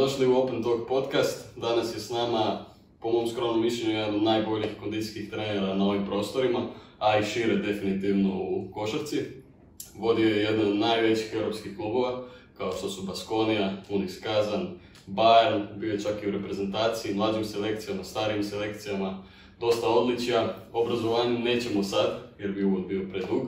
Dobrodošli u Open Talk podcast. Danas je s nama, po mom skromnom mišljenju, jedan od najboljih kondicijskih trenera na ovim prostorima, a i šire definitivno u košarci. Vodio je jedan od najvećih europskih klubova, kao što su Baskonia, Unix Kazan, Bayern, bio je čak i u reprezentaciji, mlađim selekcijama, starijim selekcijama, dosta odličja. Obrazovanju nećemo sad, jer bi uvod bio predug.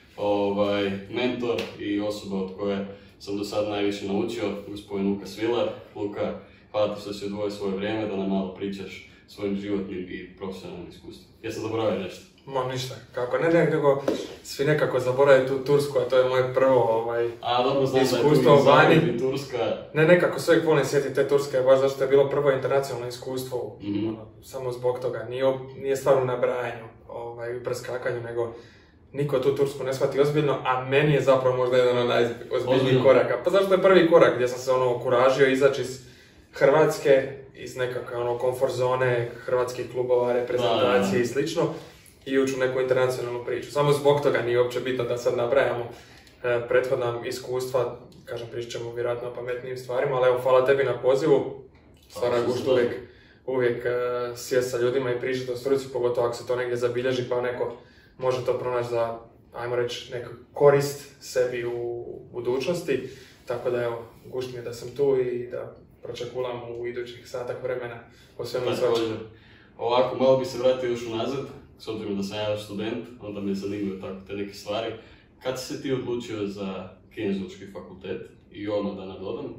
Mentor i osoba od koje sam do sad najviše naučio, gospodin Luka Svilar. Luka, hvala ti što si odvojio svoje vrijeme da nam malo pričaš svojim životnim i profesionalnim iskustvom. Jesam zaboravio nešto? Ma ništa, kako ne, nego svi nekako zaboravaju tu Tursku, a to je moje prvo dobro, znam iskustvo da je tu Turska. Ne, nekako sve uvijek volim sjetiti te Turske, baš zašto je bilo prvo internacionalno iskustvo, samo zbog toga. Nije stvar u nabrajanju, u preskakanju, nego niko tu Tursku ne shvati ozbiljno, a meni je zapravo možda jedan od najozbiljnijih koraka. Pa zašto je prvi korak gdje sam se okuražio izaći iz Hrvatske, iz nekakve komfort zone, hrvatskih klubova, reprezentacije i slično, i ući u neku internacionalnu priču. Samo zbog toga nije uopće bitno da sad nabrajamo prethodna iskustva, kažem, pričat ćemo vjerojatno o pametnijim stvarima, ali evo, hvala tebi na pozivu. Stvarno gušt uvijek sjest sa ljudima i pričati o struci, pogotovo ako se to negdje zabilježi pa neko može to pronaći za, ajmo reći, neku korist sebi u budućnosti. Tako da evo, gušt mi je da sam tu i da pročekulam u idućih satak vremena o svemu svačemu. Ovako, malo bi se vratio još unazad, s obzirom da sam ja student, onda me zanimaju tako te neke stvari. Kad si se ti odlučio za Kineziološki fakultet i ono da nadodam,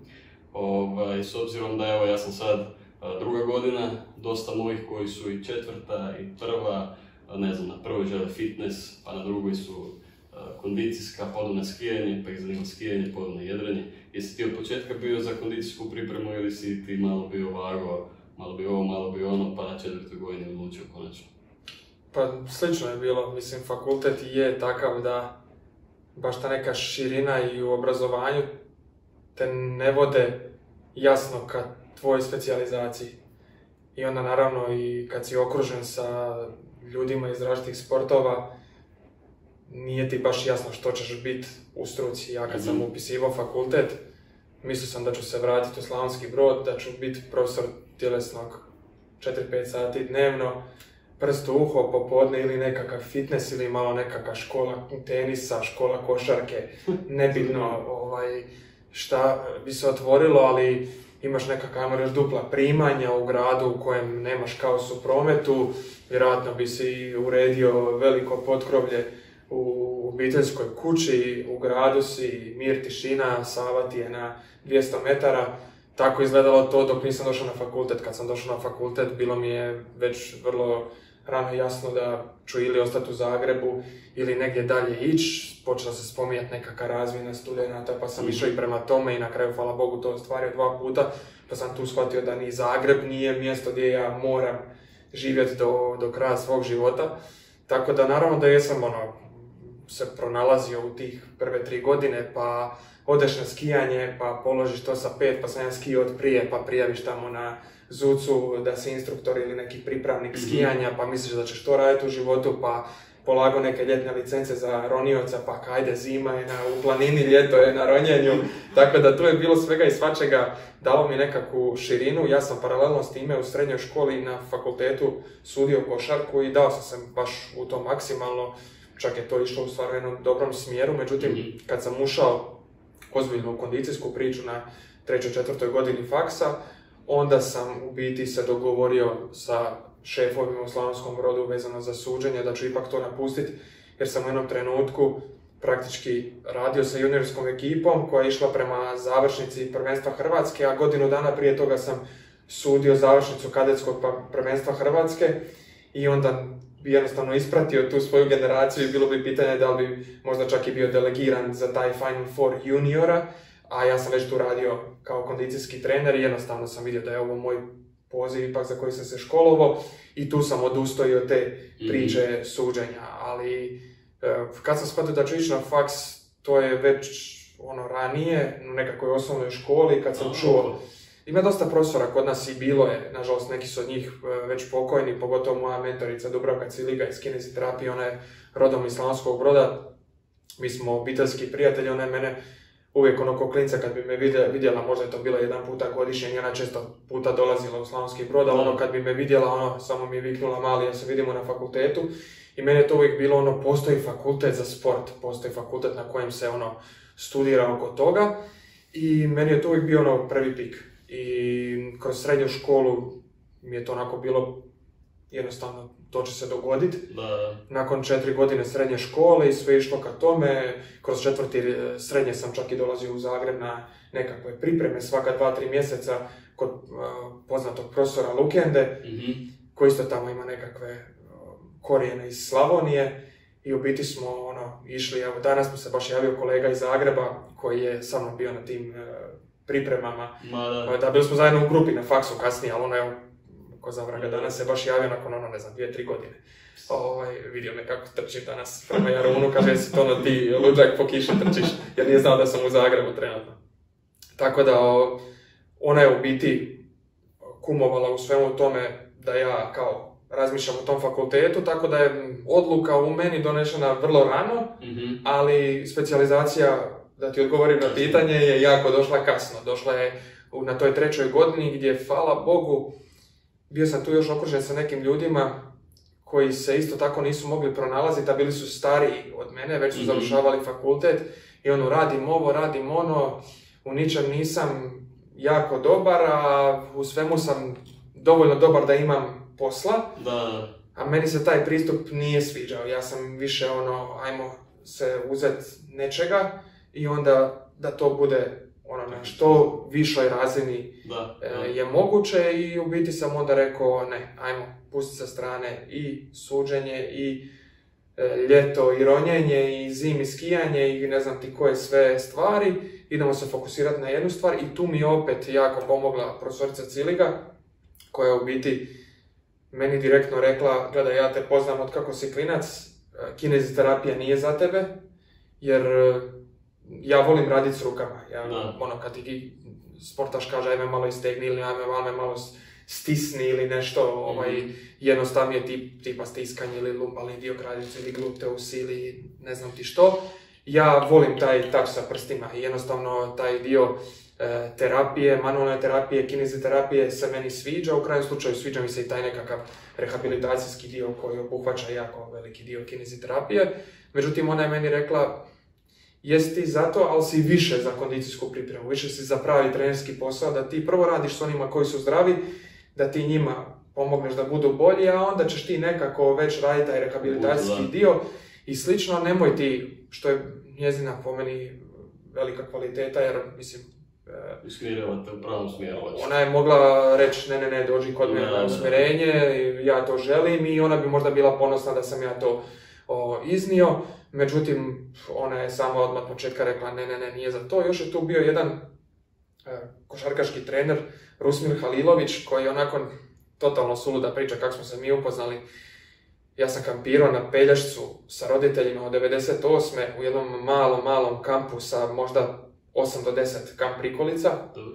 s obzirom da evo ja sam sad druga godina, dosta mojih koji su i četvrta i prva, ne znam, na prvoj žele fitness, pa na drugoj su kondicijska, pa odu na skijanje, pa ih zanima skijanje, pa odu na jedrenje. Jesi ti od početka bio za kondicijsku pripremu ili si ti malo bio vago, malo bi ovo, malo bi ono, pa na četvrtoj godini odlučio konačno? Pa slično je bilo, mislim, fakultet je takav da baš ta neka širina i u obrazovanju te ne vode jasno ka tvojoj specijalizaciji. I onda naravno i kad si okružen sa ljudima iz različitih sportova, nije ti baš jasno što ćeš biti u struci. Ja kad sam upisivao fakultet, mislio sam da ću se vratiti u Slavonski Brod, da ću biti profesor tjelesnog 4-5 sati dnevno, prst u uho popodne ili nekakav fitness ili malo nekakva škola tenisa, škola košarke, nebitno šta bi se otvorilo, ali imaš nekakva, ajmo reći, dupla primanja u gradu u kojem nemaš kaos u prometu, vjerojatno bi si uredio veliko potkrovlje u obiteljskoj kući, u gradu si, mir, tišina, Sava ti je na 200 metara. Tako izgledalo to dok nisam došao na fakultet. Kad sam došao na fakultet, bilo mi je već vrlo rano jasno da ću ili ostati u Zagrebu ili negdje dalje ići. Počela se spominjati nekakva razmjena studenata, pa sam išao i prema tome i na kraju, hvala Bogu, to ostvario 2 puta. Pa sam tu shvatio da ni Zagreb nije mjesto gdje ja moram živjeti do kraja svog života. Tako da naravno da jesam se pronalazio u tih prve 3 godine, pa odeš na skijanje, pa položiš to sa 5, pa sam ja skijao od prije, pa prijaviš tamo na ZUC-u da si instruktor ili neki pripravnik skijanja, pa misliš da ćeš to raditi u životu, pa polagao neke ljetne licence za ronioca, pa kajde, zima je u planini, ljeto je na ronjenju. Tako da tu je bilo svega i svačega, dalo mi nekakvu širinu. Ja sam paralelno s time u srednjoj školi na fakultetu sudio košarku i dao sam se baš u to maksimalno. Čak je to išlo u stvarno jednom dobrom smjeru, međutim, kad sam ušao ozbiljno u kondicijsku priču na 3. 4. godini faksa, onda sam u biti se dogovorio sa šefovima u Slavonskom Brodu vezano za suđenje, da ću ipak to napustiti, jer sam u jednom trenutku praktički radio sa juniorskom ekipom koja je išla prema završnici prvenstva Hrvatske, a godinu dana prije toga sam sudio završnicu kadetskog prvenstva Hrvatske i onda bi jednostavno ispratio tu svoju generaciju i bilo bi pitanje da li bi možda čak i bio delegiran za taj Final Four juniora, a ja sam već tu radio kao kondicijski trener i jednostavno sam vidio da je ovo moj poziv ipak za koji sam se školovao i tu sam odustao od te priče suđenja, ali kad sam shvatio da ću ići na faks, to je već ranije, u nekakvoj osnovnoj školi, kad sam čuo. Ima dosta profesora kod nas i bilo je, nažalost neki su od njih već pokojni, pogotovo moja mentorica Dubravka Ciliga iz kineziterapije, ona je rodom iz Slavonskog Broda, mi smo obiteljski prijatelji, ona je mene uvijek ko klinca kad bi me vidjela, možda je to bilo jedan puta godišnje, nije ona često puta dolazila u Slavonski Brod, ali kad bi me vidjela, samo mi je viknula mali, ja se vidimo na fakultetu. I meni je to uvijek bilo postoji fakultet za sport, postoji fakultet na kojem se studira oko toga. I meni je to uvijek bio prvi pik. I kroz srednju školu mi je to onako bilo jednostavno, to će se dogoditi. Nakon 4 godine srednje škole i sve išlo ka tome. Kroz 4. srednje sam čak i dolazio u Zagreb na nekakve pripreme svaka 2-3 mjeseca kod poznatog profesora Lukende, koji isto tamo ima nekakve korijene iz Slavonije. I u biti smo išli, evo danas mi se baš javio kolega iz Zagreba koji je sa mnom bio na tim pripremama. Da, bili smo zajedno u grupi na faksu kasnije, ali evo, ko za vraga, danas se baš javio nakon 2-3 godine. Vidio me kako trčim danas prema Jarunu, kaže jesi to ti luđak po kiši trčiš, jer nije znao da sam u Zagrebu trenutno. Tako da ona je u biti kumovala u svemu tome da ja kao razmišljam o tom fakultetu, tako da je odluka u meni donešena vrlo rano, ali specijalizacija, da ti odgovorim na pitanje, je jako došla kasno. Došla je na toj 3. godini gdje, hvala Bogu, bio sam tu još okružen sa nekim ljudima koji se isto tako nisu mogli pronalaziti, a bili su stariji od mene, već su završavali fakultet i radim ovo, radim ono, u ničem nisam jako dobar, a u svemu sam dovoljno dobar da imam posla, a meni se taj pristup nije sviđao. Ja sam više ajmo se uzeti nečega i onda da to bude na što višoj razini je moguće i u biti sam onda rekao ne, ajmo pustiti sa strane i suđenje i ljeto i ronjenje i zim i skijanje i ne znam ti koje sve stvari, idemo se fokusirati na jednu stvar i tu mi je opet jako pomogla profesorica Ciliga koja je u biti meni direktno rekla, gledaj, ja te poznam od kako si klinac, kineziterapija nije za tebe, jer ja volim raditi s rukama. Kad ti sportaš kaže ajme malo istegni ili ajme malo stisni ili nešto jednostavnije tipa stiskanje ili lumbalni dio kraljice ili gluteus ili ne znam ti što. Ja volim taj tap sa prstima i jednostavno taj dio terapije, manualne terapije, kineziterapije se meni sviđa. U krajnjem slučaju sviđa mi se i taj nekakav rehabilitacijski dio koji obuhvaća jako veliki dio kineziterapije. Međutim, ona je meni rekla, jesi ti za to, ali si više za kondicijsku pripremu, više si za pravi trenerski posao, da ti prvo radiš s onima koji su zdravi, da ti njima pomogneš da budu bolji, a onda ćeš ti nekako već raditi taj rehabilitacijski dio i slično. Nemoj ti, što je njezina po meni velika kvaliteta, jer mislim, usmjeravate u pravom smjeru. Ona je mogla reći ne, dođi kod mene na usmjerenje, ja to želim i ona bi možda bila ponosna da sam ja to iznio. Međutim, ona je sama odmah od početka rekla ne, nije za to. Još je tu bio jedan košarkaški trener, Rusmir Halilović, koji je onako totalno suluda priča kako smo se mi upoznali. Ja sam kampirao na Pelješcu sa roditeljima od 98. u jednom malom kampu sa možda 8 do 10 kamp prikolica.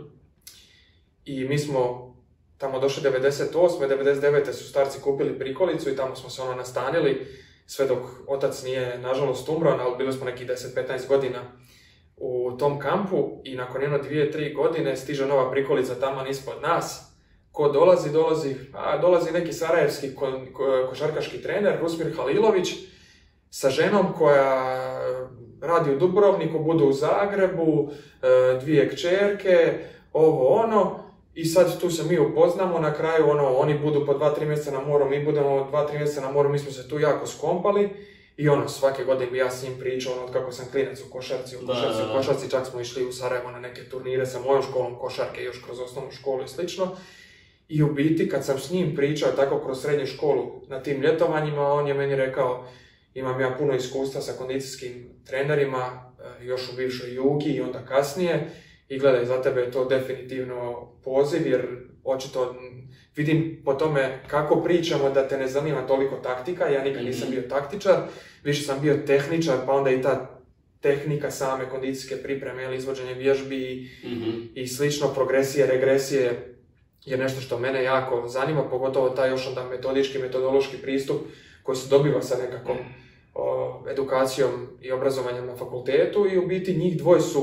I mi smo tamo došli 98. 99. su starci kupili prikolicu i tamo smo se nastanili. Sve dok otac nije, nažalost, umro, ali bili smo neki 10-15 godina u tom kampu i nakon 2-3 godine stiže nova prikolica tamo ispod nas. Ko dolazi neki sarajevski košarkaški trener, Rusmir Halilović, sa ženom koja radi u Dubrovniku, bude u Zagrebu, 2 kćerke, i sad tu se mi upoznamo, na kraju oni budu po 2-3 mjeseca na moru, mi budemo 2-3 mjeseca na moru, mi smo se tu jako skompali i svake godine bi ja s njim pričao od kako sam klinac u košarci, čak smo išli u Sarajevo na neke turnire sa mojom školom košarke, još kroz osnovnu školu i slično. I u biti kad sam s njim pričao tako kroz srednju školu na tim ljetovanjima, on je meni rekao, imam ja puno iskustva sa kondicijskim trenerima, još u bivšoj Jugi i onda kasnije, i gledaj, za tebe je to definitivno poziv, jer očito vidim po tome kako pričamo da te ne zanima toliko taktika, ja nikad nisam bio taktičar, više sam bio tehničar, pa onda i ta tehnika same kondicijske pripreme ili izvođenje vježbi i slično, progresije, regresije je nešto što mene jako zanima, pogotovo taj još onda metodički, metodološki pristup koji se dobiva sa nekakvom edukacijom i obrazovanjem na fakultetu i u biti njih dvoje su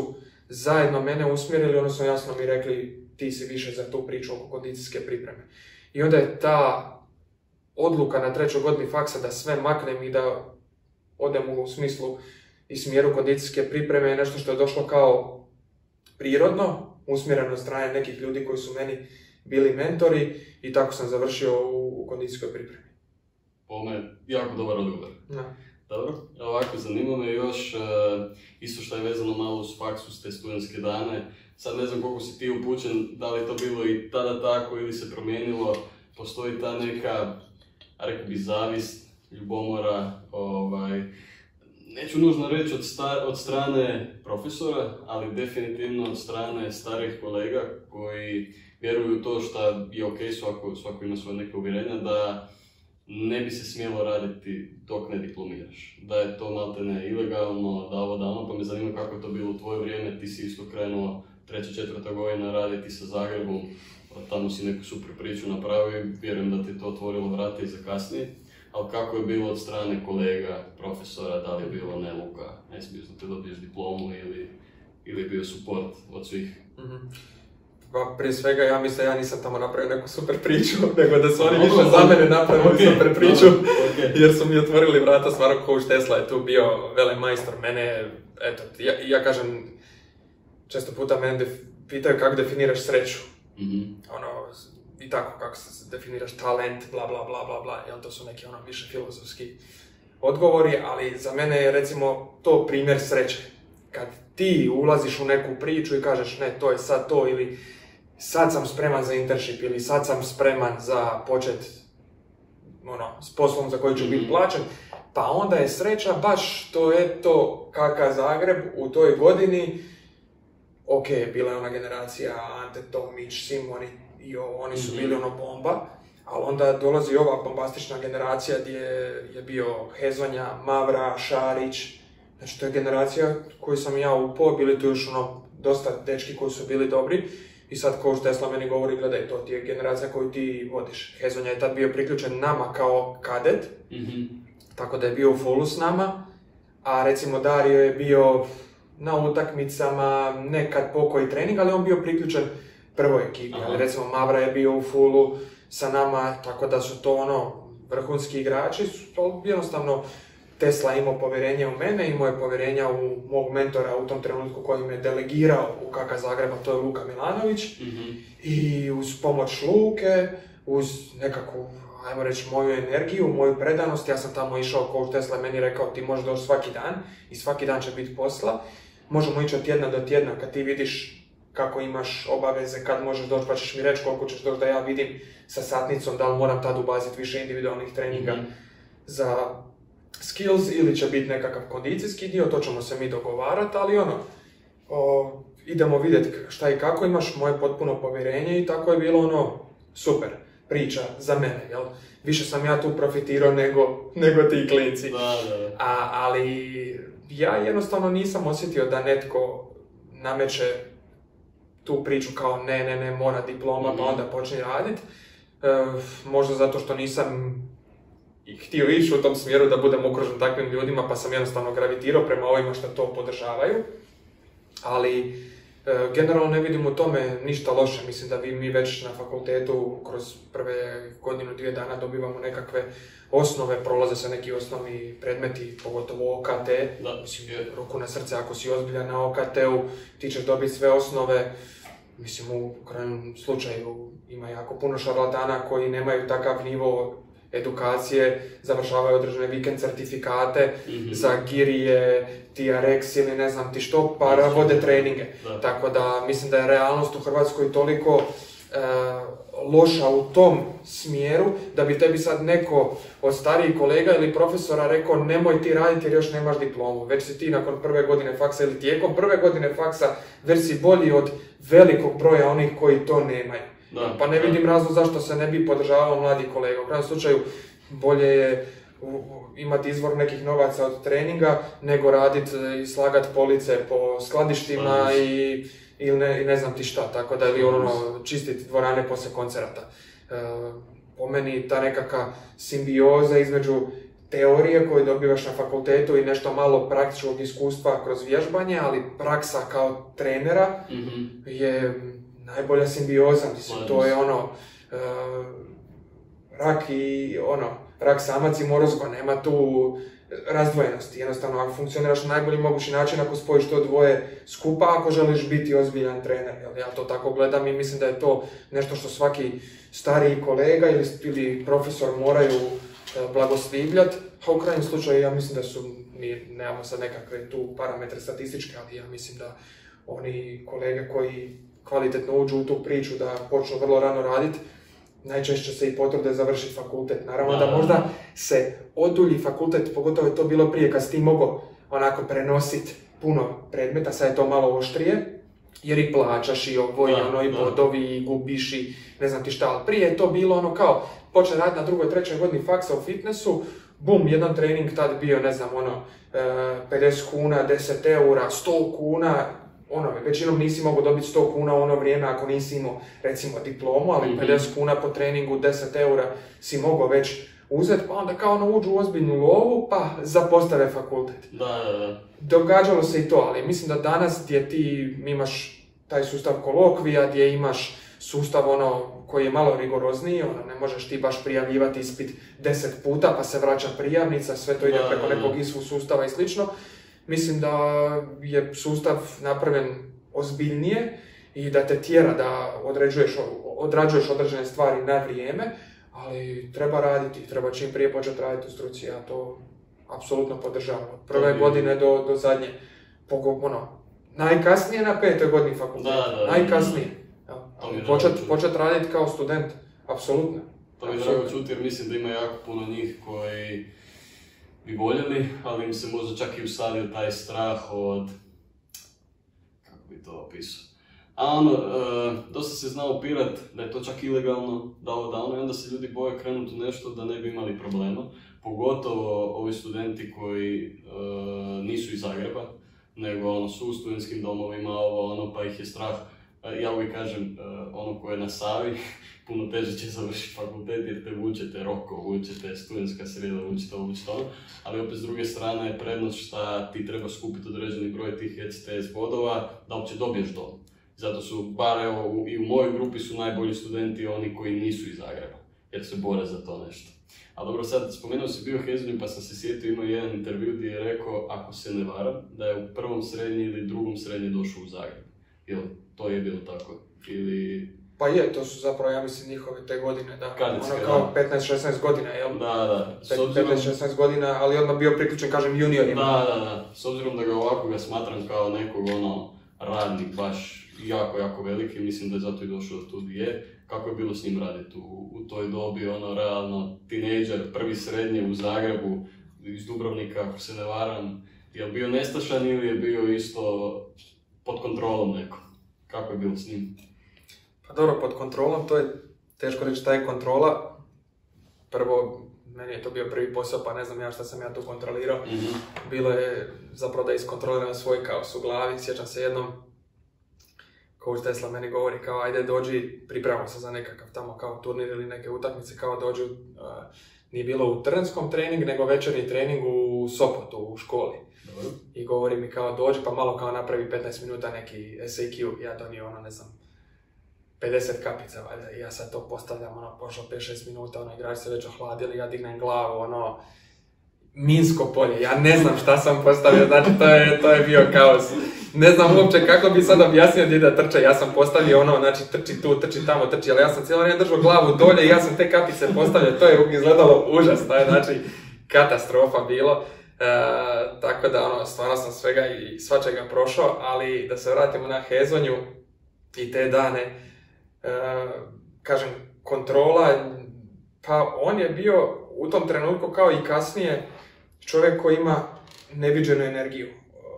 zajedno mene usmjerili, odnosno jasno mi rekli ti si više za tu priču oko kondicijske pripreme. I onda je ta odluka na 3. godini faksa da sve maknem i da odem u smislu i smjeru kondicijske pripreme je nešto što je došlo kao prirodno, usmjereno od strane nekih ljudi koji su meni bili mentori i tako sam završio u kondicijskoj pripremi. Ovo je jako dobar odgovor. Da. Dobro, ovako zanima me još isto što je vezano malo uz faks, uz te studentske dane. Sad ne znam koliko si ti upućen, da li je to bilo i tada tako ili se promijenilo. Postoji ta neka, rekao bi, zavist, ljubomora, neću nužno reći od strane profesora, ali definitivno od strane starih kolega koji vjeruju u to što je ok, svako ima svoje neke uvjerenja, da ne bi se smjelo raditi dok ne diplomiraš. Da je to maltene ilegalno, da ovo, da ono, pa me zanima kako je to bilo u tvoje vrijeme, ti si isto krenuo 3. 4. godina raditi sa Zagrebom, tamo si neku super priču napravio i vjerujem da ti to otvorilo vrata i za kasnije. Ali kako je bilo od strane kolega, profesora, da li je bilo ne Luka, ne smiješ da te dobiješ diplomu ili je bio support od svih? Mm-hmm. Pa prije svega ja mislim da ja nisam tamo napravio neku super priču, nego da su oni više za mene napravili super priču, jer su mi otvorili vrata, stvarno coach Tesla je tu bio velemajstor mene, eto, ja kažem, često puta mene pitaju kako definiraš sreću, i tako, kako se definiraš talent, bla bla bla bla bla, jel to su neki više filozofski odgovori, ali za mene je recimo to primjer sreće. Kad ti ulaziš u neku priču i kažeš ne, to je sad to, ili sad sam spreman za internship, ili sad sam spreman za počet s poslom za koji ću biti plaćen, pa onda je sreća baš to je to KK Zagreb u toj godini. Ok, bila je ona generacija Ante Tomić, Simoni, oni su bili bomba, ali onda dolazi ova bombastična generacija gdje je bio Hezonja, Mavra, Šarić. Znači to je generacija koju sam ja upao, bili tu još dosta dečki koji su bili dobri i sad coach Tesla meni govori, gledaj, to ti je generacija koju ti vodiš. Hezonja je tad bio priključen nama kao kadet, tako da je bio u fullu s nama, a recimo Dario je bio na utakmicama, nekad pokoji trening, ali on bio priključen prvoj ekipi, ali recimo Mavra je bio u fullu sa nama, tako da su to vrhunski igrači, to jednostavno Tesla imao povjerenje u mene, imao je povjerenja u mog mentora u tom trenutku koji me delegirao u KK Zagreba, to je Luka Milanović, i uz pomoć Luke, uz nekakvu, ajmo reći, moju energiju, moju predanost, ja sam tamo išao, coach Tesla meni rekao ti možeš doći svaki dan i svaki dan će biti posla, možemo ići od tjedna do tjedna kad ti vidiš kako imaš obaveze, kad možeš doći, pa ćeš mi reći koliko ćeš doći da ja vidim sa satnicom, da li moram tad ubaziti više individualnih treninga za skills ili će biti nekakav kondicijski dio, to ćemo se mi dogovarati, ali idemo vidjeti šta i kako, imaš moje potpuno povjerenje i tako je bilo super priča za mene, jel? Više sam ja tu profitirao nego ti klinci. Ali ja jednostavno nisam osjetio da netko nameće tu priču kao ne, mora diploma pa onda počne raditi. Možda zato što nisam htio ići u tom smjeru da budem okružen takvim ljudima pa sam jednostavno gravitirao prema ovima što to podržavaju. Ali generalno ne vidim u tome ništa loše. Mislim da mi već na fakultetu kroz prve godinu, 2 dana dobivamo nekakve osnove, prolaze se neki osnovni predmeti, pogotovo OKT. Mislim, ruku na srce, ako si ozbiljan na OKT-u, ti ćeš dobiti sve osnove. Mislim, u krajnjem slučaju ima jako puno šarlatana koji nemaju takav nivo edukacije, završavaju određene vikend certifikate za girije, TRX ili ne znam ti što, pa vode treninge. Tako da mislim da je realnost u Hrvatskoj toliko loša u tom smjeru da bi tebi sad neko od starijih kolega ili profesora rekao nemoj ti raditi jer još nemaš diplomu. Već si ti nakon prve godine faksa ili tijekom prve godine faksa već si bolji od velikog broja onih koji to nemaju. Pa ne vidim razlog zašto se ne bi podržavao mladi kolega. U krajnjem slučaju bolje je imati izvor nekih novaca od treninga nego raditi i slagati police po skladištima ili ne znam ti šta, tako da ili čistiti dvorane poslije koncerata. Po meni ta nekakva simbioza između teorije koje dobivaš na fakultetu i nešto malo praktičnog iskustva kroz vježbanje, ali praksa kao trenera je najbolja simbioza. Mislim, to je rak samac i morozgo, nema tu razdvojenosti. Jednostavno, ako funkcioniraš na najbolji mogući način, ako spojiš to dvoje skupa, ako želiš biti ozbiljan trener. Ja to tako gledam i mislim da je to nešto što svaki stariji kolega ili profesor moraju blagoslivljati. A u krajnjem slučaju ja mislim da mi nemamo sad nekakve tu parametre statističke, ali ja mislim da oni kolege koji kvalitetno uđu u tu priču, da počnu vrlo rano raditi, najčešće se i potrude završiti fakultet. Naravno da možda se odulji fakultet, pogotovo je to bilo prije kad si ti mogao onako prenositi puno predmeta, sad je to malo oštrije, jer i plaćaš i ovo i ono i bodovi i gubiš i ne znam ti šta, ali prije je to bilo kao počne raditi na drugoj, trećoj godini faksa u fitnessu, bum, jedan trening tad bio, ne znam, 50 kuna, 10 eura, 100 kuna, većinom nisi mogao dobiti 100 kuna u ono vrijeme ako nisi imao, recimo, diplomu, ali 50 kuna po treningu, 10 eura si mogao već uzeti, pa onda kao uđu u ozbiljnu lovu, pa zapostave fakultet. Da. Događalo se i to, ali mislim da danas gdje ti imaš taj sustav kolokvija, gdje imaš sustav koji je malo rigorozniji, ne možeš ti baš prijavljivati ispit 10 puta pa se vraća prijavnica, sve to ide preko nekog ISFU sustava i slično. Mislim da je sustav napravljen ozbiljnije i da te tjera da odrađuješ određene stvari na vrijeme, ali treba raditi, treba čim prije početi raditi u struci, ja to apsolutno podržavam. Od prve godine do zadnje, najkasnije na 5. godini fakulteta, najkasnije. Početi raditi kao student, apsolutno. To mi je drago čuti jer mislim da ima jako puno njih koji bi voljeli, ali im se možda čak i usadio taj strah od, kako bi to opisao, dosta se zna opirat da je to čak ilegalno, i onda se ljudi boje krenuti u nešto da ne bi imali problema, pogotovo ovi studenti koji nisu iz Zagreba, nego su u studentskim domovima, pa ih je strah. Ja uvijek kažem, ko je na Savi, puno teže će završiti fakultet jer te vučete roko, vučete studentska sreda, vučete ali opet s druge strane je prednost šta ti treba skupiti određeni broj tih ECTS bodova da uopće dobiješ dom. Zato su, bar i u mojoj grupi su najbolji studenti oni koji nisu iz Zagreba, jer se bore za to nešto. A dobro, sad spomenuo si bio Hezonju pa sam se sjetio, imao jedan intervju gdje je rekao, ako se ne varam, da je u prvom srednji ili drugom srednji došao u Zagreb. Jel, to je bilo tako? Ili... Pa je, to su zapravo, ja mislim, njihove te godine, da. Kadetske, kao 15-16 godina, jel? Da. 15-16 godina, ali odmah bio priključen, kažem, juniorima. Da. S obzirom da ga smatram kao nekog, radnik, baš jako veliki, mislim da je zato i došao do tu gdje je. Kako je bilo s njim raditi u toj dobi, realno, tinejdžer, prvi srednji u Zagrebu, iz Dubrovnika, ako se ne varam, je li bio nestašan ili je bio isto pod kontrolom nekom? Kako je bilo s njim? Pa dobro, pod kontrolom, to je teško reći šta je kontrola. Prvo, meni je to bio prvi posao, pa ne znam šta sam ja tu kontrolirao. Bilo je zapravo da iskontroliram svoj kaos u glavi. Sjećam se jednom, coach Tesla meni govori kao ajde dođi, pripremamo se za nekakav tamo kao turnir ili neke utakmice, kao dođu, nije bilo u terenskom trening, nego večerni trening u Sopotu, u školi. I govori mi kao dođi pa malo kao napravi 15 minuta neki SAQ, ja donio 50 kapica, valjda, i ja sad to postavljam, pošlo 5-6 minuta, igrači se već ohladili, ja dignem glavu, minsko polje, ja ne znam šta sam postavio, znači to je bio kaos. Ne znam uopće kako bi sad objasnio gdje da trče, ja sam postavio znači trči tu, trči tamo, trči, ali ja sam cijelo vrijeme držao glavu dolje i ja sam te kapice postavljao, to je izgledalo užasno, znači katastrofa bilo. Tako da stvarno sam svega i svačega prošao, ali da se vratimo na Hezonju i te dane, kažem, kontrola, pa on je bio u tom trenutku kao i kasnije čovjek koji ima neviđenu energiju,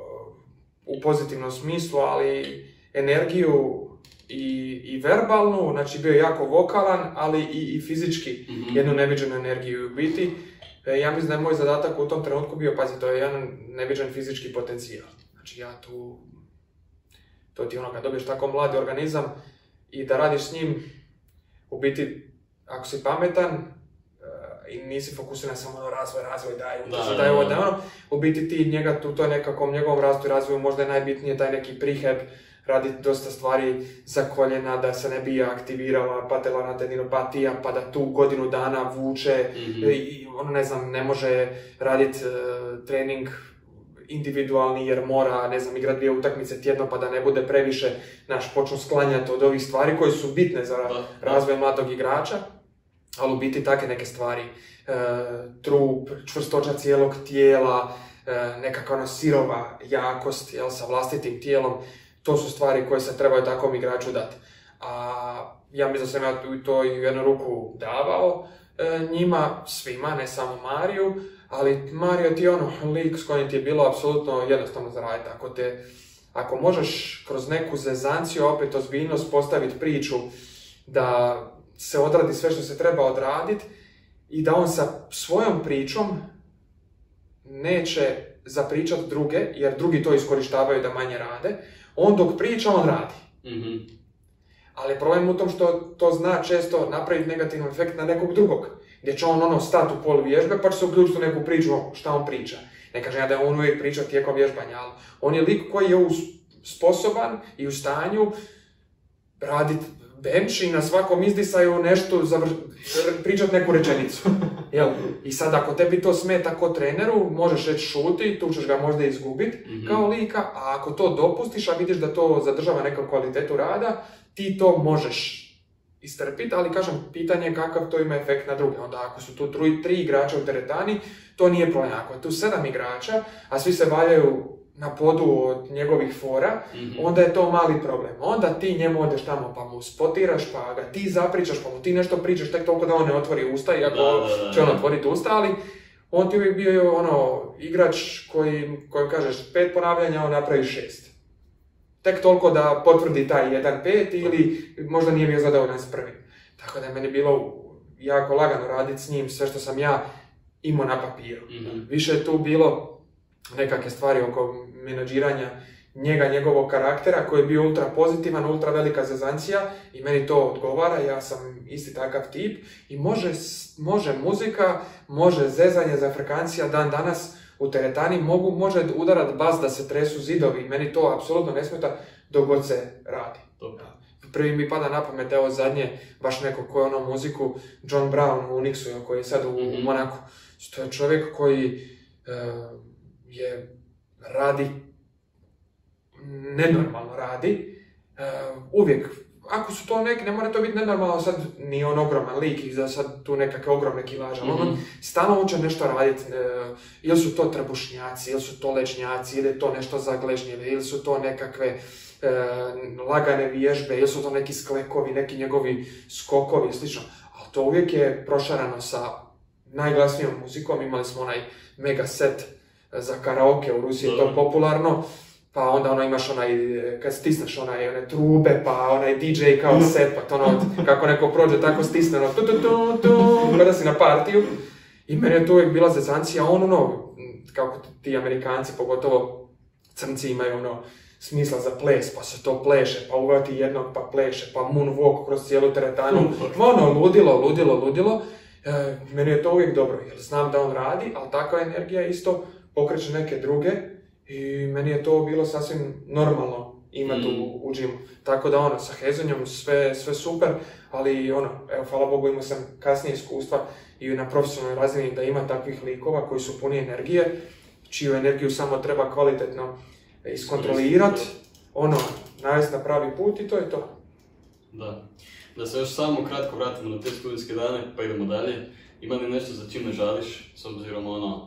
u pozitivnom smislu, ali energiju i verbalnu, znači bio je jako vokalan, ali i fizički jednu neviđenu energiju u biti. Ja mislim da je moj zadatak u tom trenutku bio, pazi, to je jedan neviđen fizički potencijal. Znači ja tu, to ti kad dobiješ tako mladi organizam i da radiš s njim, u biti, ako si pametan i nisi fokusiran samo na razvoj, Da. daj ovo, daj ono. U biti ti njega u toj nekakvom njegovom rastu i razvoju možda je najbitnije taj neki prehab, raditi dosta stvari za koljena da se ne bi aktivirala patelarna tendinopatija pa da tu godinu dana vuče i ono ne znam, ne može raditi trening individualni jer mora, ne znam, igrati 2 utakmice tjedno pa da ne bude previše, počnu sklanjati od ovih stvari koje su bitne za razvoj mladog igrača, ali u biti takve neke stvari, trup, čvrstoća cijelog tijela, nekakva sirova jakost, sa vlastitim tijelom, to su stvari koje se trebaju takvom igraču dati. A ja mislim da sam ja to i u jednu ruku davao njima, svima, ne samo Mariju, ali Mario ti je lik s kojim ti je bilo apsolutno jednostavno zaraditi. Ako možeš kroz neku zezanciju, opet ozbiljnost, postaviti priču da se odradi sve što se treba odraditi i da on sa svojom pričom neće zapričati druge, jer drugi to iskorištavaju da manje rade, on dok priča, on radi. Ali problem u tom što to zna često napraviti negativan efekt na nekog drugog, gdje će on stati u pol vježbe pa će se uključiti u neku priču šta on priča. Ne kažem ja da je on uvijek pričao tijekom vježbanja, ali on je lik koji je sposoban i u stanju raditi bench i na svakom izdisaju nešto pričati neku rečenicu. I sad ako tebi to smeta ko treneru, možeš reći šuti, tu ćeš ga možda izgubiti kao lika, a ako to dopustiš, a vidiš da to zadržava neku kvalitetu rada, ti to možeš istrpiti, ali kažem, pitanje je kakav to ima efekt na druge. Onda ako su tu 3 igrača u teretani, to nije problem. Ako je tu 7 igrača, a svi se valjaju na podu od njegovih fora, onda je to mali problem. Onda ti njemu odeš tamo pa mu spotiraš, pa ga ti zapričaš, pa mu ti nešto pričaš, tek toliko da on ne otvori usta, iako će on otvoriti usta, ali on ti uvijek bio igrač kojim kažeš 5 ponavljanja, on napravi 6. Tek toliko da potvrdi taj 1-5 ili možda nije bio zadovoljan s prvim. Tako da je meni bilo jako lagano raditi s njim sve što sam ja imao na papiru. Više je tu bilo nekakve stvari oko menadžiranja njegovog karaktera koji je bio ultra pozitivan, ultra velika zezancija i meni to odgovara, ja sam isti takav tip i može muzika, može zezanje za frekancija dan danas u teretani, može udarat bas da se tresu zidovi, meni to apsolutno ne smeta dok god se radi. Prvi mi pada na pamet, evo zadnje, baš neko ko je muziku, John Brown u Nixu, koji je sad u Monaku. To je čovjek koji radi, nenormalno radi, uvijek. Ako su to neki, ne mora to biti nenormalno, sad nije on ogroman lik i za sad tu nekakve ogromne kilaže, on stalno uče nešto raditi, ili su to trbušnjaci, ili su to lečnjaci, ili je to nešto za gležnjeve, ili su to nekakve lagane vježbe, ili su to neki sklekovi, neki njegovi skokovi i slično. Ali to uvijek je prošarano sa najglasnijom muzikom, imali smo onaj mega set za karaoke u Rusiji, to je popularno, pa onda imaš kad stisneš one trube, pa onaj DJ kao set, pa to kako neko prođe tako stisne, kada si na partiju. I meni je to uvijek bila zezancija, kako ti Amerikanci, pogotovo crnci imaju smisla za ples, pa se to pleše, pa uvati jednog pa pleše, pa moonwalk kroz cijelu teretanu, ludilo. Meni je to uvijek dobro, jer znam da on radi, ali takva energija isto pokreće neke druge i meni je to bilo sasvim normalno imati u džimu. Tako da sa hezonjom sve super, ali hvala Bogu imao sam kasnije iskustva i na profesionalnoj razini da ima takvih likova koji su puni energije, čiju energiju samo treba kvalitetno iskontrolirati, navesti na pravi put i to je to. Da se još samo kratko vratimo na te studijske dane, pa idemo dalje. Ima li nešto za čime žališ, s obzirom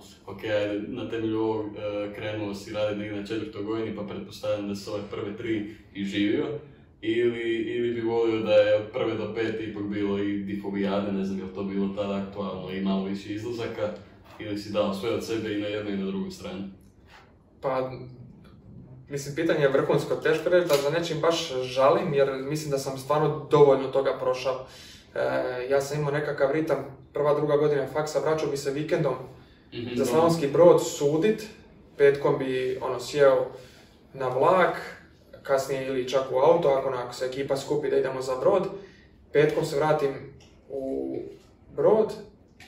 na temelju ovog krenuo si raditi negdje na 4. godini, pa pretpostavljam da se ove prve 3 i živio, ili bi volio da je od 1. do 5. ipak bilo i difovijade, ne znam je li to bilo tada aktualno i malo više izlazaka, ili si dao sve od sebe i na jednoj i na drugoj strani? Pa, mislim, pitanje je vrhunsko, teško reći da za nečim baš žalim, jer mislim da sam stvarno dovoljno toga prošao. Ja sam imao nekakav ritam, 1. 2. godina faksa, vraćao bi se vikendom za Slavonski Brod sudit, petkom bi sjeo na vlak, kasnije ili čak u auto, ako se ekipa skupi da idemo za Brod. Petkom se vratim u Brod,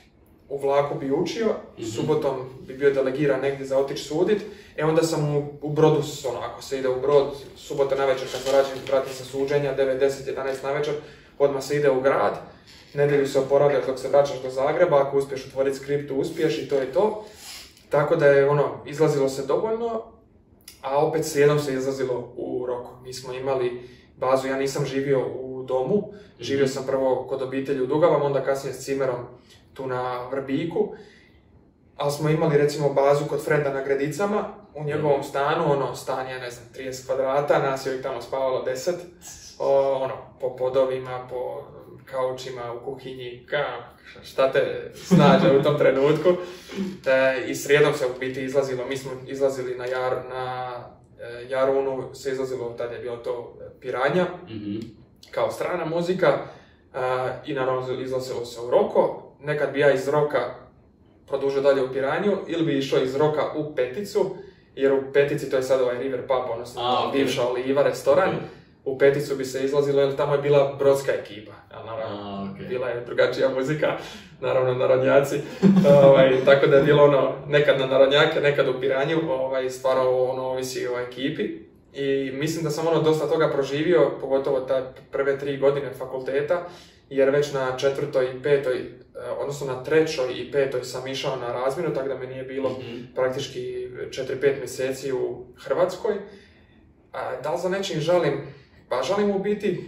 u vlaku bi učio, subotom bi bio delegiran negdje za otići sudit, onda sam u Brodu, ako se ide u Brod, subota navečer kad vratim sa suđenja, 9, 10, 11 navečer, odmah se ide u grad, nedjelju se oporavljaš dok se vraćaš do Zagreba, ako uspiješ otvoriti skriptu, uspiješ i to je to. Tako da je izlazilo se dovoljno, a opet slijedom se izlazilo u Roko. Mi smo imali bazu, ja nisam živio u domu, živio sam prvo kod obitelji u Dugavama, onda kasnije s cimerom tu na Vrbiku, ali smo imali recimo bazu kod Freda na Gredicama, u njegovom stanu, stan je, 30 kvadrata, nas je uvijek tamo spavalo 10, po podovima, po kaučima, u kuhinji, šta te snađe u tom trenutku. I srijedom se u biti izlazilo, mi smo izlazili na Jarunu, se izlazilo, tad je bilo to Piranja, kao strana muzika, i naravno izlazilo se u Roko. Nekad bi ja iz Roka produžio dalje u Piranju, ili bi išao iz Roka u Peticu, jer u Petici, to je sad ovaj River Pub, odnosno bivša Oliva, restoran, u Peticu bi se izlazilo, jer tamo je bila brodska ekipa, naravno, bila je drugačija muzika, naravno narodnjaci, tako da je bilo nekad na narodnjake, nekad u Piranju, stvarno ovisi o ekipi. I mislim da sam dosta toga proživio, pogotovo ta prve 3 godine fakulteta, jer već na 4. i 5. odnosno na 3. i 5. sam išao na razmjenu, tako da me nije bilo praktički 4-5 mjeseci u Hrvatskoj. Da li za nečim žalim? Pa žalim u biti,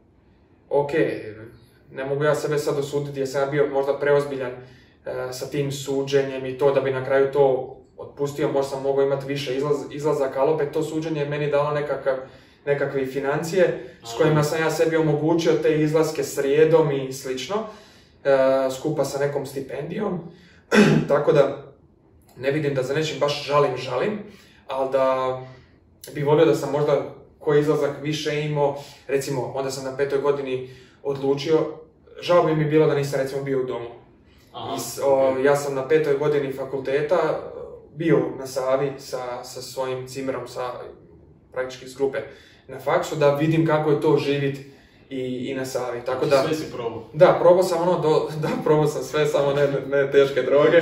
ne mogu ja sebe sad osuditi jer sam ja bio možda preozbiljan sa tim suđenjem i to da bi na kraju to otpustio, možda sam mogao imati više izlazaka, ali opet to suđenje je meni dalo nekakve financije s kojima sam ja sebi omogućio te izlaske srijedom i slično, skupa sa nekom stipendijom, tako da ne vidim da za nečim baš žalim, ali da bi volio da sam možda koji izlazak više imao, recimo onda sam na 5. godini odlučio, žao bi mi bilo da nisam recimo bio u domu. Ja sam na 5. godini fakulteta bio na Savi sa svojim cimerom, praktički iz grupe na faksu, da vidim kako je to živjeti i na Savi. Tako da, sve si probao? Da, probao sam sve, samo ne teške droge.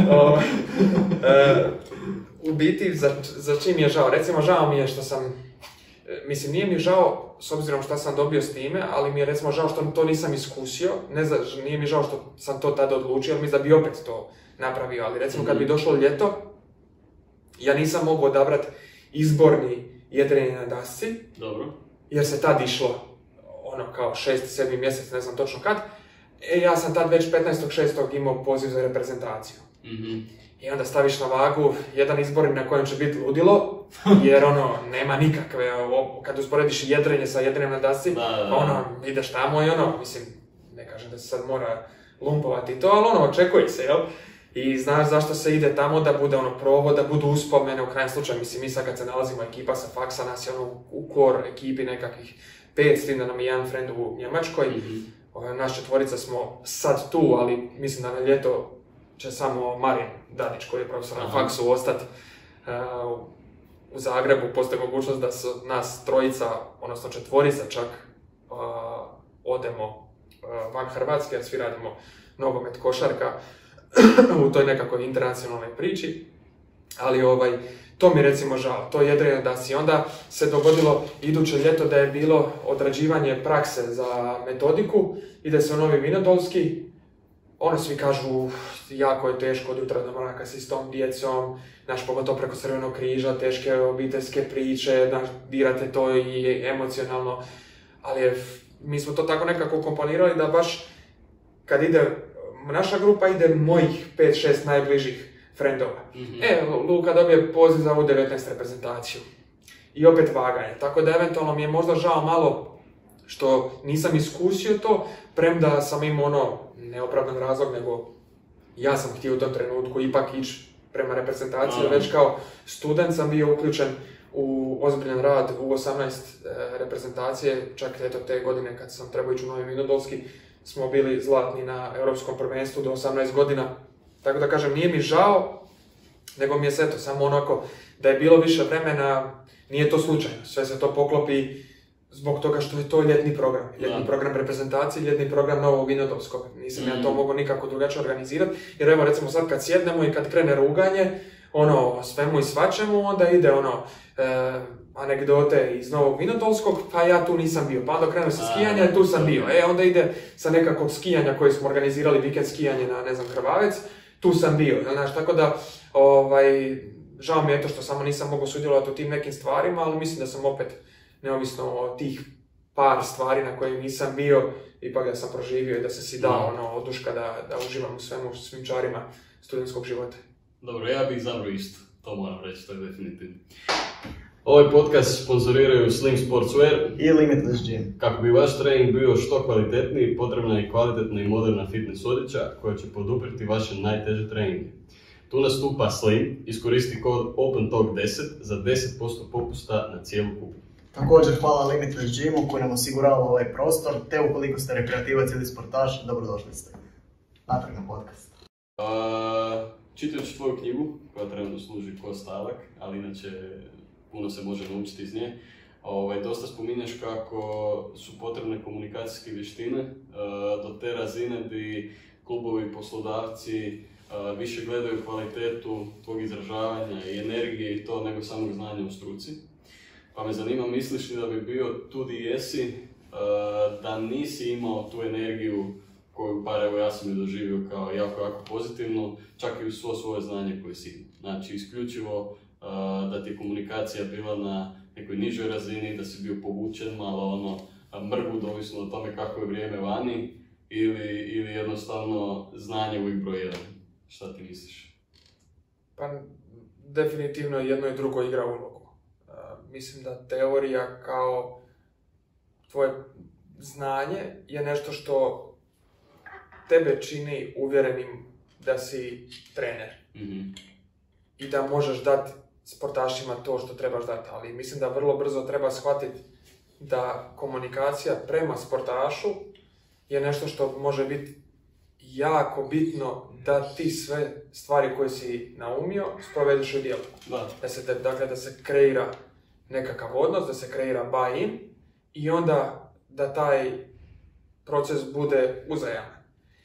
U biti, za čim mi je žao? Recimo, žao mi je što sam, nije mi žao s obzirom što sam dobio s time, ali mi je recimo žao što to nisam iskusio, nije mi žao što sam to tada odlučio, ali mislim da bi opet to napravio, ali recimo kad bi došlo ljeto, ja nisam mogao odabrati izborni jedrenje na dasci, jer se tad išlo kao 6. 7. mjesec, ne znam točno kad, ja sam tad već 15.6. imao poziv za reprezentaciju. I onda staviš na vagu jedan izbor na kojem će biti ludilo, jer nema nikakve, kad usporediš jedrenje sa jedrenjem na dasci, ideš tamo i ne kažem da se sad mora lumpovati to, ali očekuje se, jel? I znaš zašto se ide tamo, da bude provod, da budu uspomene u krajnjem slučaju. Mi sad kad se nalazimo ekipa sa faksa, nas je u core ekipi nekakvih 5, s tim da nam je jedan friend u Njemačkoj. Naš 4 smo sad tu, ali mislim da na ljeto će samo Marin Dadić, koji je profesor na faksu, ostati u Zagrebu. Postoji mogućnost da su nas 3, odnosno 4 čak odemo van Hrvatske, a svi radimo nogomet, košarka u toj nekakvoj internacionalnoj priči, ali to mi je recimo žao, to jedrenje da si. Onda se dogodilo iduće ljeto da je bilo odrađivanje prakse za metodiku, ide se u Novi Vinodolski, svi kažu jako je teško od jutra do mraka si s tom djecom, pogotovo preko Crvenog križa, teške obiteljske priče, dirate to i emocionalno, ali mi smo to tako nekako komponirali da baš kad ide naša grupa, ide mojih 5-6 najbližih frendova. Luka dobije poziv za U19 reprezentaciju. I opet vaganje. Tako da eventualno mi je možda žao malo što nisam iskusio to, premda sam imao neopravdan razlog, nego ja sam htio u tom trenutku ipak ići prema reprezentaciji, već kao student sam bio uključen u ozbiljan rad u 18 reprezentacije, čak te godine kad sam trebao ići u Novi Vinodolski, smo bili zlatni na Europskom prvenstvu do 18 godina. Tako da kažem, nije mi žao, nego mi je samo da je bilo više vremena, nije to slučajno. Sve se to poklopi zbog toga što je to ljetni program. Ljetni program reprezentacije, ljetni program Novog Vinodolskog. Nisam ja to mogao nikako drugačije organizirati. Jer evo recimo sad kad sjednemo i kad krene ruganje, svemu i svačemu, onda ide anegdote iz Novog Vinodolskog, pa ja tu nisam bio. Pa onda krenu sa skijanja, tu sam bio. Onda ide sa nekakvog skijanja koji smo organizirali, vikend skijanje na, Krvavec, tu sam bio. Znaš, tako da, žao mi je to što samo nisam mogao sudjelovati u tim nekim stvarima, ali mislim da sam opet, neovisno o tih par stvari na kojim nisam bio, ipak da sam proživio i da sam si dao oduška da uživam u svim čarima studentskog života. Dobro, ja bih izabrao isto, to moram reći, to je definitivno. Ovaj podcast sponzoriraju Sling Sportswear i Limitless Gym. Kako bi vaš trening bio što kvalitetniji, potrebna je kvalitetna i moderna fitness odjeća koja će poduprijeti vaše najteže treninge. Tu nastupa Sling, iskoristi kod OpenTalk10 za 10% popusta na cijelu kupu. Također hvala Limitless Gymu koji nam osigurava ovaj prostor, te ukoliko ste rekreativac ili sportaš, dobrodošli ste. Natrag na podcast. Čitajući tvoju knjigu, koja trenutno služi ko stavak, ali inače puno se može naučiti iz nje, dosta spominješ kako su potrebne komunikacijske vještine do te razine gdje klubovi i poslodavci više gledaju kvalitetu tvog izražavanja i energije i to nego samog znanja u struci. Pa me zanima, misliš li da bi bio tu di jesi da nisi imao tu energiju koju, bar evo ja sam ju doživio kao jako pozitivno, čak i uz svo svoje znanje koje si imao. Znači, isključivo da ti je komunikacija bila na nekoj nižoj razini, da si bio povučen, malo mrgud, ovisno o tome kako je vrijeme vani, ili jednostavno znanje uvijek broj jedan. Šta ti misliš? Pa, definitivno jedno i drugo igra ulogu. Mislim da teorija kao tvoje znanje je nešto što tebe čini uvjerenim da si trener. Mm-hmm. I da možeš dati sportašima to što trebaš dati, ali mislim da vrlo brzo treba shvatiti da komunikacija prema sportašu je nešto što može biti jako bitno da ti sve stvari koje si naumio sprovedeš u djelo. Da se kreira nekakav odnos, da se kreira buy-in i onda da taj proces bude uzajaman.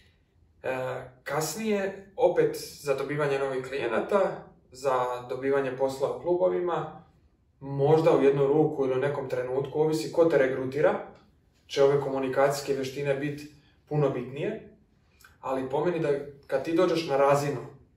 Kasnije, opet za dobivanje novih klijenata, za dobivanje posla u klubovima, možda u jednu ruku ili u nekom trenutku, ovisi ko te regrutira, će ove komunikacijske vještine biti puno bitnije, ali po meni da kad ti dođeš na razinu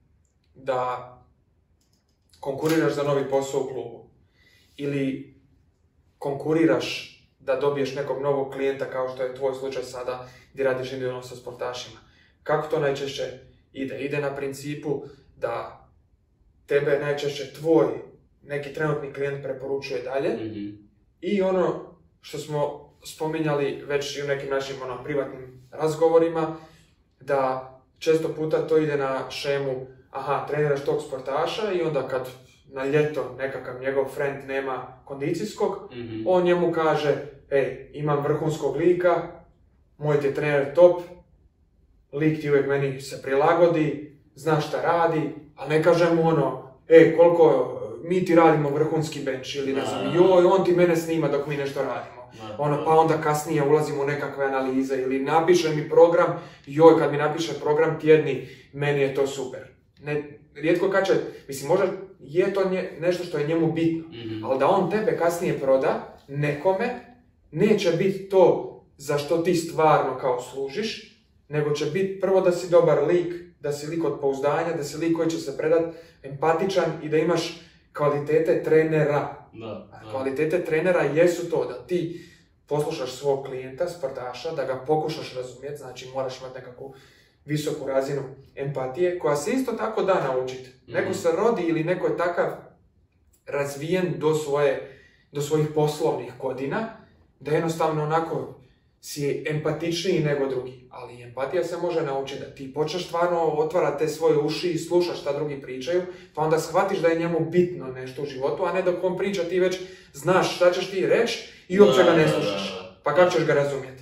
da konkuriraš za novi posao u klubu ili konkuriraš da dobiješ nekog novog klijenta kao što je tvoj slučaj sada gdje radiš individualno sa sportašima, kako to najčešće ide? Ide na principu da tebe najčešće tvoj neki trenutni klijent preporučuje dalje i ono što smo spominjali već i u nekim našim privatnim razgovorima, da često puta to ide na šemu treniraš tog sportaša i onda kad na ljeto nekakav njegov friend nema kondicijskog, on njemu kaže imam vrhunskog lika, moj ti je trener top, lik ti uvijek meni se prilagodi, zna šta radi, ali ne kaže mu koliko mi ti radimo vrhunski bench ili ne znam, on ti mene snima dok mi nešto radimo. Pa onda kasnije ulazimo u nekakve analize ili napiše mi program, kad mi napiše program tjedni, meni je to super. Rijetko kad će, mislim, možda je to nešto što je njemu bitno, ali da on tebe kasnije proda nekome, neće biti to za što ti stvarno kao služiš, nego će biti prvo da si dobar lik, da si lik od pouzdanja, da si lik koji će se predat empatičan i da imaš kvalitete trenera. Kvalitete trenera jesu to da ti poslušaš svog klijenta, sportaša, da ga pokušaš razumjeti, znači moraš imati nekakvu visoku razinu empatije, koja se isto tako da naučiti. Neko se rodi ili neko je takav razvijen do svojih poslovnih godina, da jednostavno onako si empatičniji nego drugi. Ali empatija se može naučiti da ti počneš stvarno otvarati te svoje uši i slušaš šta drugi pričaju, pa onda shvatiš da je njemu bitno nešto u životu, a ne dok on priča ti već znaš šta ćeš ti reći i uopće ga ne slušaš. Pa kako ćeš ga razumjeti?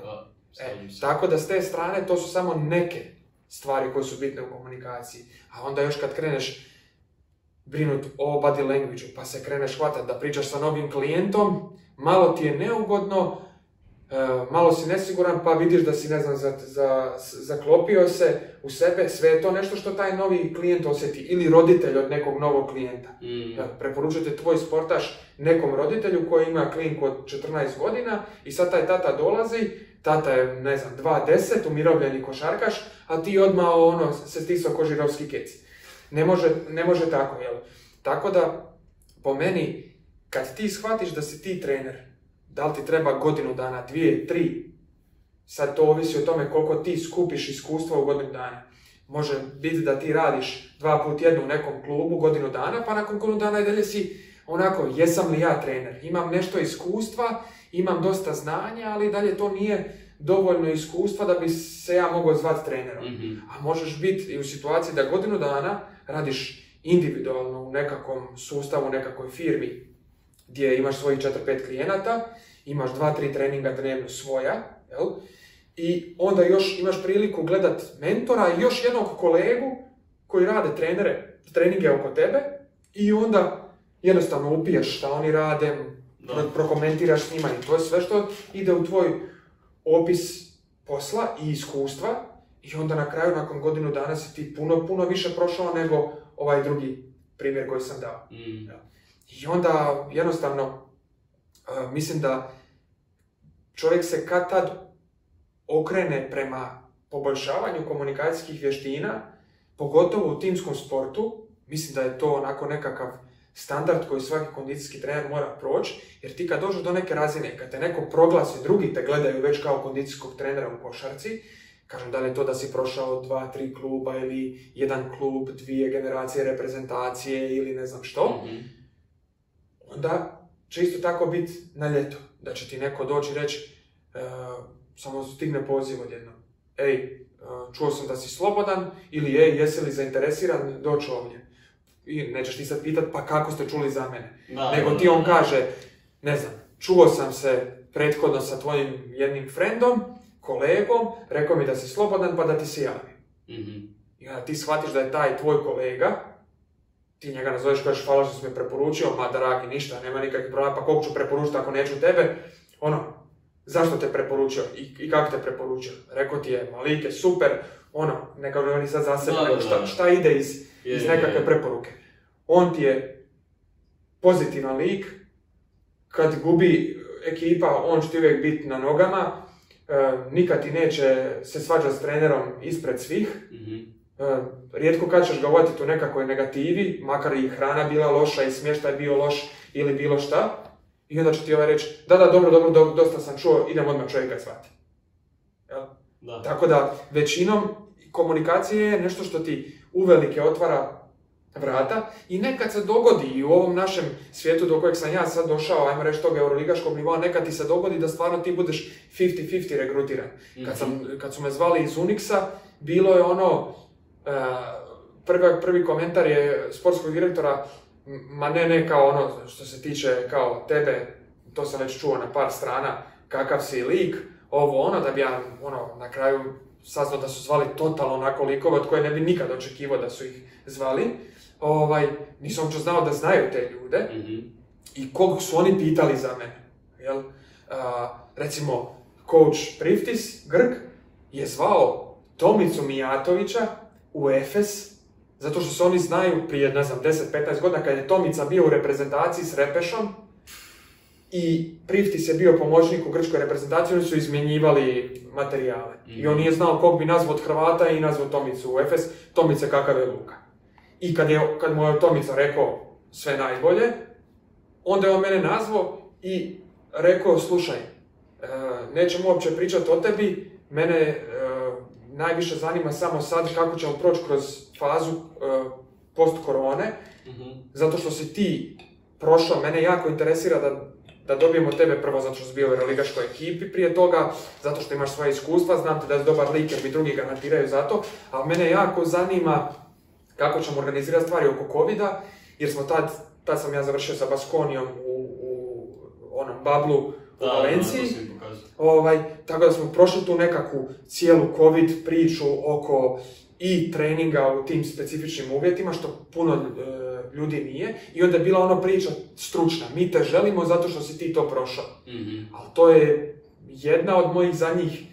Tako da s te strane to su samo neke stvari koje su bitne u komunikaciji. A onda još kad kreneš brinut o body language-u, pa se kreneš hvatati da pričaš sa novim klijentom, malo ti je neugodno, malo si nesiguran, pa vidiš da si, ne znam, zaklopio se u sebe, sve je to nešto što taj novi klijent osjeti, ili roditelj od nekog novog klijenta. Preporučujete tvoj sportaš nekom roditelju koji ima klinku od 14 godina i sad taj tata dolazi, tata je, ne znam, 2.10, umirovljeni košarkaš, a ti odmah se stisao ko žirovski kec. Ne može tako, jel? Tako da, po meni, kad ti shvatiš da si ti trener, da li ti treba godinu dana, 2, 3, sad to ovisi o tome koliko ti skupiš iskustva u godinu dana. Može biti da ti radiš 2 puta tjedno u nekom klubu godinu dana, pa nakon godinu dana i dalje si onako, jesam li ja trener? Imam nešto iskustva, imam dosta znanja, ali dalje to nije dovoljno iskustva da bi se ja mogao zvati trenerom. A možeš biti i u situaciji da godinu dana radiš individualno u nekakvom sustavu, u nekakvoj firmi, gdje imaš svojih 4-5 klijenata, imaš 2-3 treninga dnevno svoja, jel? I onda još imaš priliku gledat mentora i još jednog kolegu koji rade treninge oko tebe i onda jednostavno upiješ šta oni rade, prokomentiraš s njima i to je sve što ide u tvoj opis posla i iskustva i onda na kraju, nakon godinu dana si ti puno više prošao nego ovaj drugi primjer koji sam dao. I onda jednostavno mislim da čovjek se kad tad okrene prema poboljšavanju komunikacijskih vještina, pogotovo u timskom sportu. Mislim da je to onako nekakav standard koji svaki kondicijski trener mora proći, jer ti kad dođeš do neke razine, kad te neko proglasi, drugi te gledaju već kao kondicijskog trenera u košarci, kažem da li je to da si prošao 2-3 kluba ili jedan klub, 2 generacije reprezentacije ili ne znam što, onda će isto tako biti na ljeto, da će ti neko doći i reći, samo stigne poziv odjednom, čuo sam da si slobodan, ili jesi li zainteresiran doći ovdje. I nećeš ti sad pitat, pa kako ste čuli za mene? Nego ti on kaže, ne znam, čuo sam se prethodno sa tvojim jednim frendom, kolegom, rekao mi da si slobodan, pa da ti se javim. I onda ti shvatiš da je taj tvoj kolega, ti njega nazoveš, kažeš hvala što si me preporučio, ma dragi, ništa, nema nikakvih problema, pa koliko ću preporučiti ako neću tebe, zašto te preporučio i kako te preporučio? Rekao ti je, Malike, super, neka ni sad za sebe, šta ide iz nekakve preporuke. On ti je pozitivan lik, kad gubi ekipa, on će ti uvijek biti na nogama, nikad ti neće se svađati s trenerom ispred svih, rijetko kad ćeš ga uvatiti u nekakvoj negativi, makar i hrana bila loša i smještaj bio loš ili bilo šta, i onda će ti reći, da, dobro, dosta sam čuo, idem odmah čovjeka zvati. Tako da, većinom komunikacije je nešto što ti uvelike otvara vrata i nekad se dogodi i u ovom našem svijetu do kojeg sam ja sad došao, ajmo reći tog euroligaškog nivoa, nekad ti se dogodi da stvarno ti budeš 50-50 regrutiran. Kad su me zvali iz Unixa, bilo je prvi komentar je sportskog direktora, ma ne kao što se tiče kao tebe, to sam već čuo na par strana, kakav si lik, da bi ja na kraju saznao da su zvali totalno onako likove od koje ne bi nikad očekivao da su ih zvali. Nisam uopće znao da znaju te ljude i koliko su oni pitali za mene. Recimo, coach Priftis, Grk, je zvao Tomicu Mijatovića u Efes, zato što se oni znaju prije, 10-15 godina, kad je Tomica bio u reprezentaciji s Repešom i Priftis je bio pomoćnik u grčkoj reprezentaciji, oni su izmjenjivali materijale. I on nije znao kog bi nazvao od Hrvata i nazvao Tomicu u Efes, Tomice kakav je Luka. I kad mu je Tomica rekao sve najbolje, onda je on mene nazvao i rekao, slušaj, nećemo uopće pričati o tebi, mene najviše zanima samo sad kako ćemo proći kroz fazu post-korone, zato što si ti prošao, mene jako interesira da dobijemo tebe prvo zato što si bio u euroligaškoj ekipi prije toga, zato što imaš svoje iskustva, znam te da si dobar lik jer mi drugi garantiraju za to, ali mene jako zanima kako ćemo organizirati stvari oko covida, jer smo tad sam ja završio sa Baskonijom u onom bablu u Valenciji. Tako da smo prošli tu nekakvu cijelu covid priču oko i treninga u tim specifičnim uvjetima, što puno ljudi nije. I onda je bila ono priča stručna, mi te želimo zato što si ti to prošao. Ali to je jedna od mojih zadnjih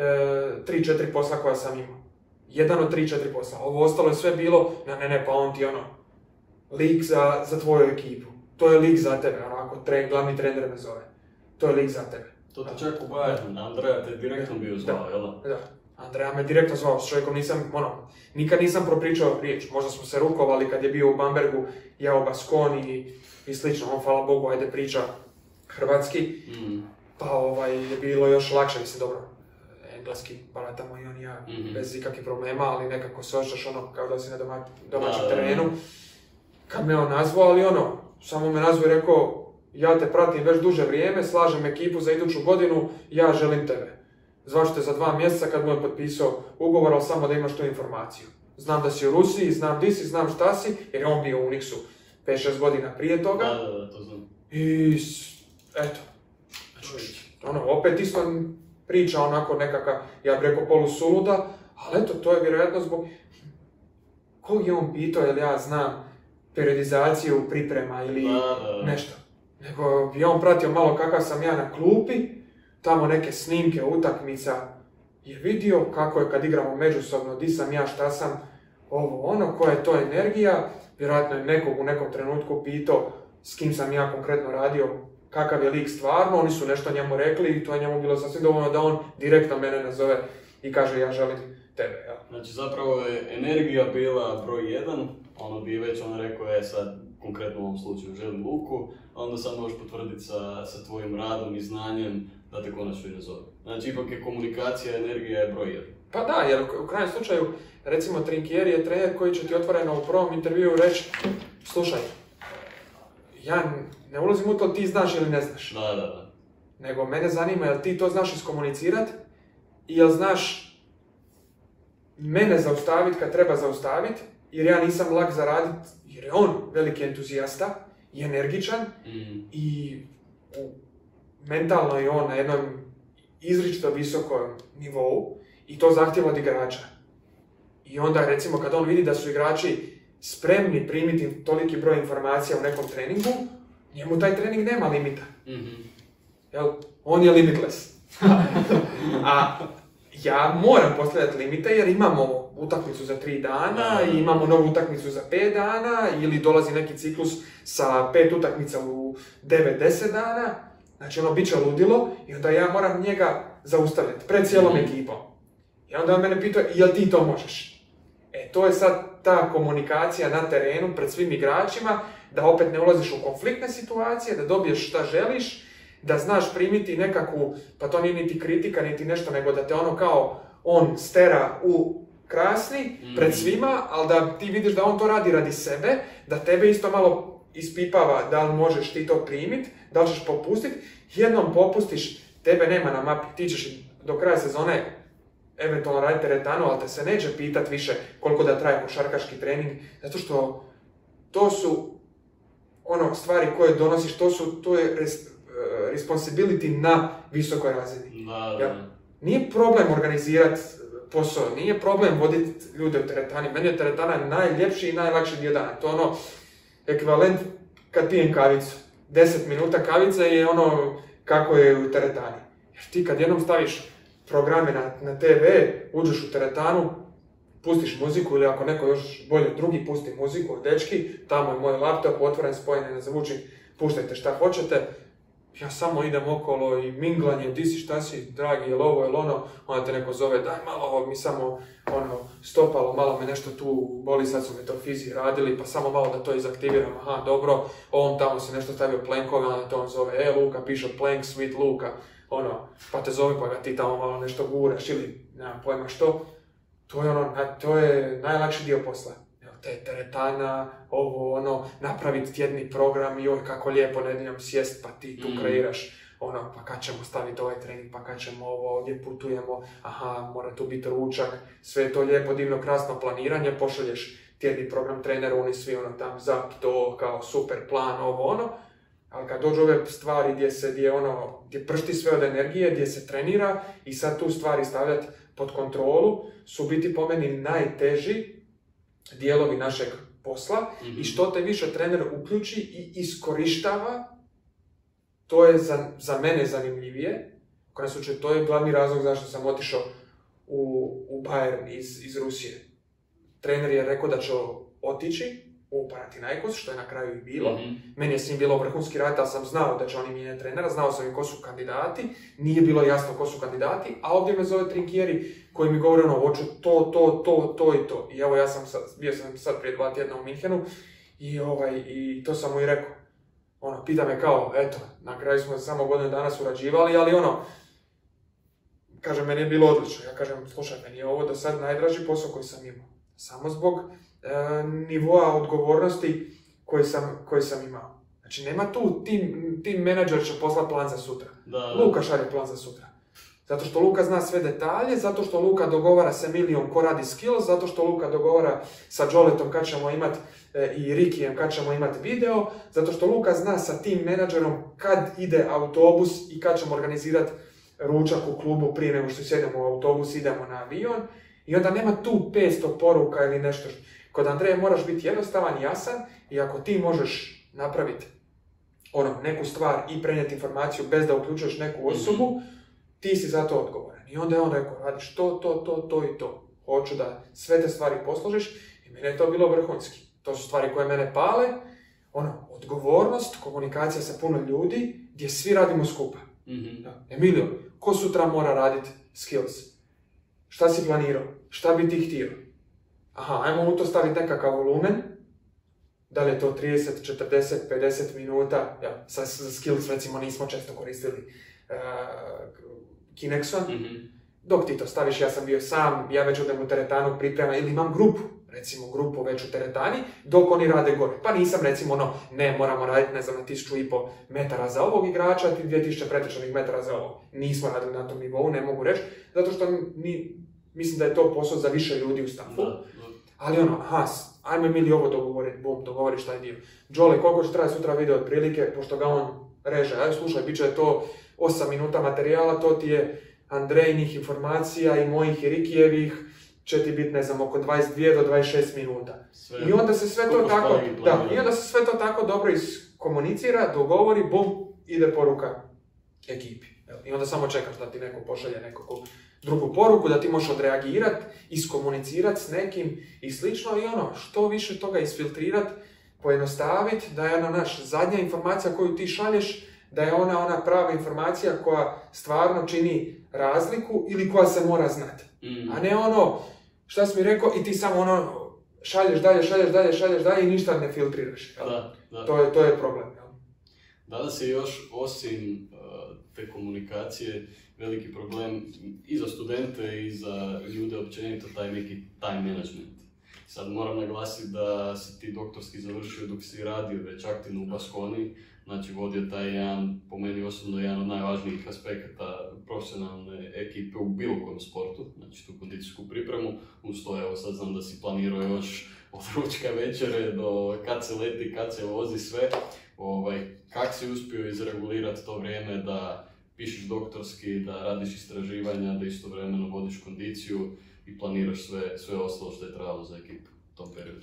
3-4 posla koja sam imao. Jedan od 3-4 posla. Ovo ostalo je sve bilo, ne, pa on ti ono, lik za tvoju ekipu. To je lik za tebe, ako glavni trener me zove. To je lik za tebe. To te čak u Bayernu, Andreja te direktno bio zvao, jel da? Da, Andreja me direktno zvao, s čovjekom nikad nisam propričao riječ. Možda smo se rukovali kad je bio u Bambergu, ja u Baskoni i slično. On, hvala Bogu, ajde priča hrvatski. Pa je bilo još lakše, mislim, dobro. Engleski baratamo i on i ja, bez ikakvih problema, ali nekako se osjećaš kao da si na domaćem terenu. Kad me on nazvao, ali samo me nazvao i rekao, ja te pratim već duže vrijeme, slažem ekipu za iduću godinu, ja želim tebe. Zvaću te za 2 mjeseca kad budem potpisao ugovor, ali samo da imaš tu informaciju. Znam da si u Rusiji, znam di si, znam šta si, jer je on bio u Unixu 5-6 godina prije toga. Da, to znam. I eto, opet isto priča onako nekaka, ja bih rekao polusuluda, ali eto, to je vjerojatno zbog... Kog je on pitao, jel ja znam periodizaciju priprema ili nešto. Nego je on pratio malo kakav sam ja na klupi, tamo neke snimke, utakmica, je vidio kako je kad igramo međusobno, di sam ja, šta sam, koja je to energija, vjerojatno je nekog u nekom trenutku pitao s kim sam ja konkretno radio, kakav je lik stvarno, oni su nešto njemu rekli i to je njemu bilo sasvim dovoljno da on direktno mene nazove i kaže ja želim tebe. Ja. Znači zapravo je energija bila broj 1, ono bi već on rekao sad konkretno u ovom slučaju želim Luku, a onda sam možeš potvrditi sa tvojim radom i znanjem da te konačno i nazove. Znači ipak je komunikacija, energija je broj 1. Pa da, jer u krajnjem slučaju, recimo Trinkieri je trener koji će ti otvoreno u prvom intervjuu reći, slušaj, ja ne ulazim u to ti znaš ili ne znaš. Da. Nego mene zanima jel ti to znaš iskomunicirati i jel znaš mene zaustaviti kad treba zaustaviti, jer ja nisam lak za radit, jer je on veliki entuzijasta i energičan i mentalno je on na jednom izričito visokom nivou i to zahtjeva od igrača. I onda recimo kad on vidi da su igrači spremni primiti toliki broj informacija u nekom treningu, njemu taj trening nema limita. Jel? On je limitless. A ja moram postavljati limite jer imamo utakmicu za 3 dana i imamo novu utakmicu za 5 dana ili dolazi neki ciklus sa 5 utakmica u 9-10 dana. Znači bit će ludilo i onda ja moram njega zaustavljati pred cijelom ekipom. I onda on mene pitao, jel ti to možeš? To je sad ta komunikacija na terenu pred svim igračima, da opet ne ulaziš u konfliktne situacije, da dobiješ šta želiš, da znaš primiti nekakvu, pa to nije niti kritika, niti nešto, nego da te kao on stera u krasni pred svima, ali da ti vidiš da on to radi radi sebe, da tebe isto malo ispipava da li možeš ti to primiti, da li ćeš popustiti, jednom popustiš, tebe nema na mapi, ti ćeš do kraja sezone eventualno raditi teretanu, ali te se neće pitat više koliko da traje košarkaški trening, zato što to su stvari koje donosiš, to je responsibility na visokoj razini. Ja, nije problem organizirati posao, nije problem voditi ljude u teretani. Meni je teretana najljepši i najlakši dio dana. To je ekvivalent kad pijem kavicu. 10 minuta kavice je kako je u teretani. Jer ti kad jednom staviš programe na TV, uđeš u teretanu, pustiš muziku ili ako neko još bolje drugi pusti muziku, dečki, tamo je moj laptop, otvoren, spojen, ne zvuči, puštajte šta hoćete. Ja samo idem okolo i minglanje, di si, šta si, dragi, jel ovo, jel ono, onda te neko zove, daj malo, mi samo stopalo, malo me nešto tu boli, sad su me to fizi radili, pa samo malo da to izaktiviram, aha, dobro, on tamo si nešto stavio plenkove, onda to on zove, Luka, piše plank, sweet Luka, pa te zove pa ga ti tamo malo nešto guraš ili nemam pojma što, to je najlakši dio posla. Teretana, napraviti tjedni program, joj kako lijepo nedjeljom sjest pa ti tu kreiraš, pa kad ćemo staviti ovaj trening, pa kad ćemo ovdje putujemo, aha, mora tu biti ručak, sve je to lijepo, divno, krasno planiranje, pošalješ tjedni program treneru, oni svi tam zap to kao super plan, ali kad dođu ove stvari gdje pršti sve od energije, gdje se trenira i sad tu stvari stavljati pod kontrolu, su biti po meni najteži dijelovi našeg posla i što te više trener uključi i iskorištava, to je za mene zanimljivije. U kojem slučaju, to je glavni razlog zašto sam otišao u Bayern iz Rusije. Trener je rekao da će otići u Panathinaikos, što je na kraju i bilo. Meni je s njim bilo vrhunski rad, ali sam znao da će oni mijenjati trenera, znao sam i ko su kandidati, nije bilo jasno ko su kandidati, a ovdje me zove Trinkieri koji mi govori hoću to i to. I evo bio sam sad prije 2 tjedna u Minhenu i to sam mu i rekao. Pita me kao, eto, na kraju smo samo godinu dana surađivali, ali kaže, meni je bilo odlično. Ja kažem, slušaj, meni je ovo do sad najdraži posao koji sam imao. Samo zbog nivoa odgovornosti koji sam imao. Znači, nema tu tim menadžer će poslati plan za sutra. Luka šalje plan za sutra. Zato što Luka zna sve detalje, zato što Luka dogovara sa Emilijom ko radi skills, zato što Luka dogovara sa Joletom kad ćemo imati i Rikijem kad ćemo imati video, zato što Luka zna sa tim menadžerom kad ide autobus i kad ćemo organizirati ručak u klubu prije nego što sjedemo u autobus, idemo na avion. I onda nema tu 500 poruka ili nešto. Kod Andreja moraš biti jednostavan, jasan i ako ti možeš napraviti neku stvar i prenijeti informaciju bez da uključuješ neku osobu, ti si za to odgovoran. I onda je on rekao, radiš to i to. Hoću da sve te stvari posložiš i meni je to bilo vrhunski. To su stvari koje mene pale. Odgovornost, komunikacija sa puno ljudi gdje svi radimo skupa. Emilio, ko sutra mora raditi skills? Šta si planirao? Šta bi ti htio? Ajmo u to staviti nekakav volumen. Da li je to 30, 40, 50 minuta? Sa skills recimo nismo često koristili Kinexon. Dok ti to staviš, ja sam bio sam, ja već odem u teretanu priprema ili imam grupu već u teretani, dok oni rade gore. Pa nisam recimo moramo raditi na 1500 metara za ovog igrača, 2000 pretečenih metara za ovog. Nismo radili na tom nivou, ne mogu reći, zato što mislim da je to posao za više ljudi u staffu. Ali ajme Emilio ovo dogovoriš taj dio. Jole, koliko će trajati sutra video otprilike, pošto ga on reže. Slušaj, bit će to 8 minuta materijala, to ti je Andrejnih informacija i mojih i Rikijevih, će ti biti, oko 22 do 26 minuta. I onda se sve to tako dobro iskomunicira, dogovori, bum, ide poruka ekipi. I onda samo čekaš da ti neko pošalje nekakvu drugu poruku, da ti možeš odreagirati, iskomunicirati s nekim i slično i što više toga isfiltrirati, pojednostaviti, da je zadnja informacija koju ti šalješ, da je ona prava informacija koja stvarno čini razliku ili koja se mora znati. A ne šta si mi rekao i ti samo šalješ dalje i ništa ne filtriraš. To je problem. Danas je još, osim te komunikacije, veliki problem i za studente i za ljude općenito taj neki time management. Sad moram naglasiti da si ti doktorski završio dok si radio već aktivno u Baskoni, znači vodio taj jedan, po meni osobno, jedan od najvažnijih aspekata profesionalne ekipe u bilo kojem sportu, znači tu kondicijsku pripremu. Uz to, evo sad znam da si planirao još od ručka večere do kad se leti, kad se vozi sve. Kako si uspio izregulirati to vrijeme da pišeš doktorski, da radiš istraživanja, da istovremeno vodiš kondiciju i planiraš sve ostalo što je trebalo za ekipu u tom periodu?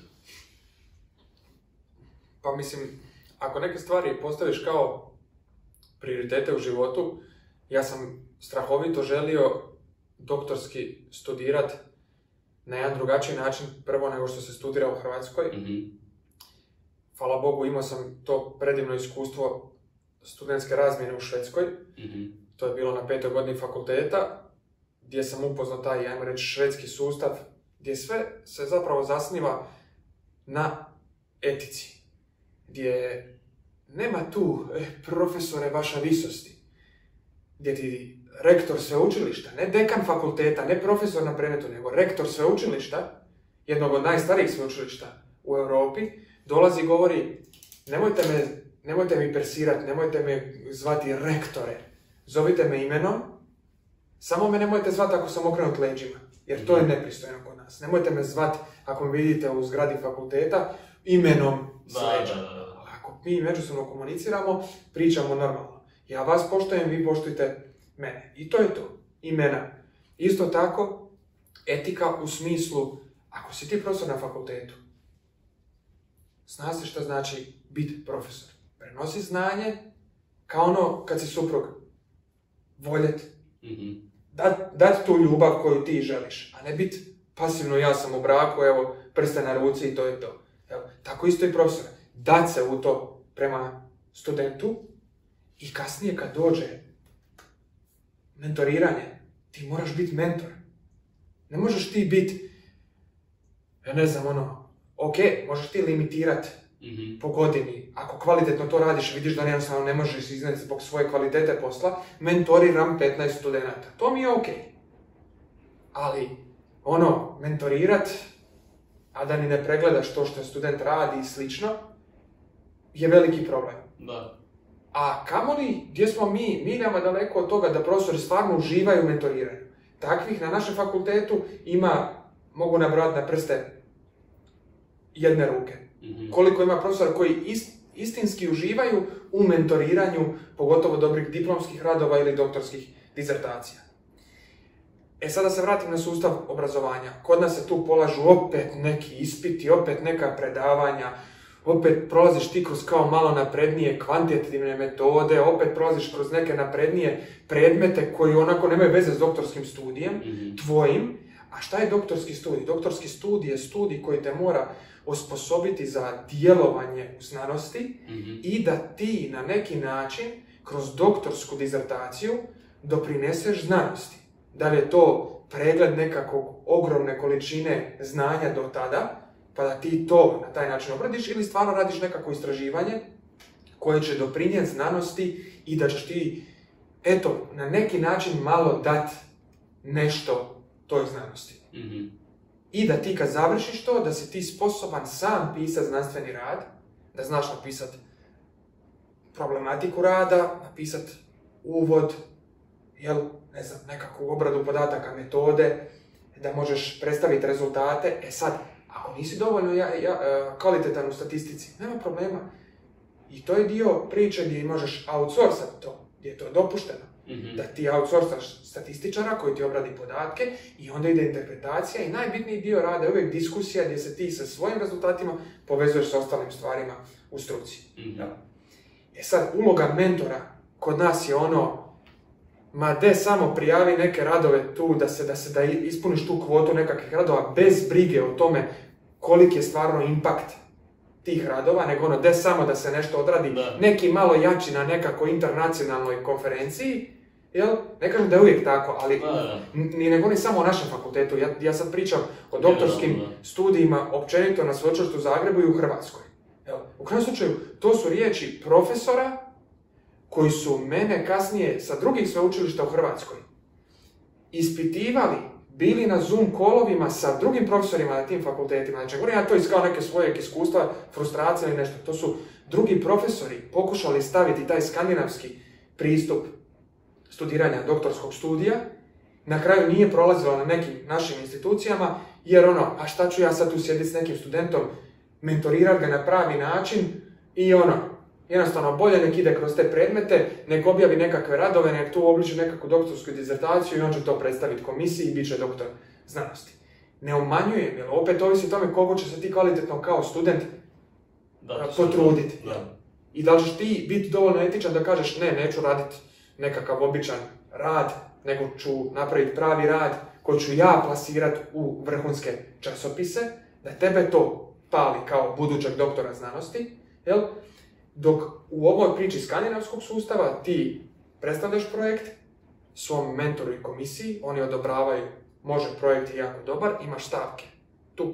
Pa mislim, ako neke stvari postaviš kao prioritete u životu, ja sam strahovito želio doktorski studirati na jedan drugačiji način prvo nego što se studira u Hrvatskoj. Hvala Bogu, imao sam to predivno iskustvo studentske razmjene u Švedskoj. To je bilo na 5. godini fakulteta, gdje sam upoznao taj, ajmo reći, švedski sustav, gdje sve se zapravo zasniva na etici. Gdje nema tu profesore vaša visosti, gdje ti rektor sveučilišta, ne dekan fakulteta, ne profesor na predmetu, nego rektor sveučilišta, jednog od najstarijih sveučilišta u Europi, dolazi i govori, nemojte mi persirati, nemojte me zvati rektore, zovite me imenom, samo me nemojte zvati ako sam okrenut leđima, jer to je nepristojno kod nas. Nemojte me zvati, ako me vidite u zgradi fakulteta, imenom s leđa. Ako mi međusobno komuniciramo, pričamo normalno. Ja vas poštujem, vi poštujte mene. I to je to. Imena. Isto tako, etika u smislu, ako si ti profesor na fakultetu, zna se što znači biti profesor. Prenosi znanje kao ono kad si suprug. Voljeti. Dati tu ljubav koju ti želiš, a ne biti pasivno ja sam u braku, evo, prste na ruci i to je to. Evo, tako isto i profesor. Dati se u to prema studentu i kasnije kad dođe mentoriranje, ti moraš biti mentor. Ne možeš ti biti, ja ne znam, ok, možeš ti limitirati po godini. Ako kvalitetno to radiš, vidiš da jednostavno ne možeš izneti zbog svoje kvalitete posla, mentoriram 15 studenata. To mi je ok. Ali, mentorirat, a da ni ne pregledaš to što student radi i slično, je veliki problem. Da. A kamoli, gdje smo mi nema daleko od toga da profesori stvarno uživaju u mentoriranju. Takvih na našem fakultetu ima, mogu nabrojati na prste jedne ruke. Koliko ima profesora koji istinski uživaju u mentoriranju, pogotovo dobrih diplomskih radova ili doktorskih dizertacija. Sada se vratim na sustav obrazovanja. Kod nas se tu polažu opet neki ispiti, opet neka predavanja, opet prolaziš ti kroz kao malo naprednije kvantitativne metode, opet prolaziš kroz neke naprednije predmete koji onako nemaju veze s doktorskim studijem, tvojim. A šta je doktorski studij? Doktorski studij je studij koji te mora osposobiti za djelovanje u znanosti i da ti na neki način kroz doktorsku dizertaciju doprineseš znanosti. Da li je to pregled nekakvog ogromne količine znanja do tada, pa da ti to na taj način obradiš, ili stvarno radiš nekakvo istraživanje koje će doprinijeti znanosti i da ćeš ti, na neki način malo dati nešto toj znanosti. I da ti kad završiš to, da si ti sposoban sam pisati znanstveni rad, da znaš napisati problematiku rada, napisati uvod, nekakvu obradu podataka, metode, da možeš predstaviti rezultate. Sad, ako nisi dovoljno kvalitetan u statistici, nema problema. I to je dio priče gdje možeš outsourcati to, gdje je to dopušteno. Da ti outsourcaš statističara koji ti obradi podatke i onda ide interpretacija i najbitniji dio rada je uvijek diskusija gdje se ti sa svojim rezultatima povezuješ s ostalim stvarima u struci. Sad, uloga mentora kod nas je samo prijavi neke radove tu, da ispuniš tu kvotu nekakvih radova bez brige o tome koliki je stvarno impakt tih radova, nego samo da se nešto odradi, neki malo jači na nekakvoj internacionalnoj konferenciji, ne kažem da je uvijek tako, ali ne govorim samo o našem fakultetu, ja sad pričam o doktorskim studijima općenito na Sveučilištu u Zagrebu i u Hrvatskoj. U krajnjem slučaju, to su riječi profesora koji su mene kasnije sa drugih sveučilišta u Hrvatskoj ispitivali, bili na Zoom kolovima sa drugim profesorima na tim fakultetima. Znači, govorim ja to iz kao neke svojeg iskustva, frustracije ili nešto. To su drugi profesori pokušali staviti taj skandinavski pristup studiranja doktorskog studija. Na kraju nije prolazilo na nekim našim institucijama, jer a šta ću ja sad tu sjediti s nekim studentom, mentorirati ga na pravi način i jednostavno bolje nek ide kroz te predmete, nek objavi nekakve radove, nek tu obliči nekakvu doktorsku dizertaciju i on će to predstaviti komisiji i bit će doktor znanosti. Ne umanjujem, jer opet ovisi o tome koliko će se ti kvalitetno kao student potruditi. I da li ćeš ti biti dovoljno etičan da kažeš ne, neću raditi nekakav običan rad, nego ću napraviti pravi rad koji ću ja plasirati u vrhunske časopise, da tebe to pali kao budućeg doktora znanosti, dok u ovoj priči skandinavskog sustava ti predstavljaš projekt svom mentoru i komisiji, oni odobravaju, može projekt je jako dobar, imaš stavke. Tup.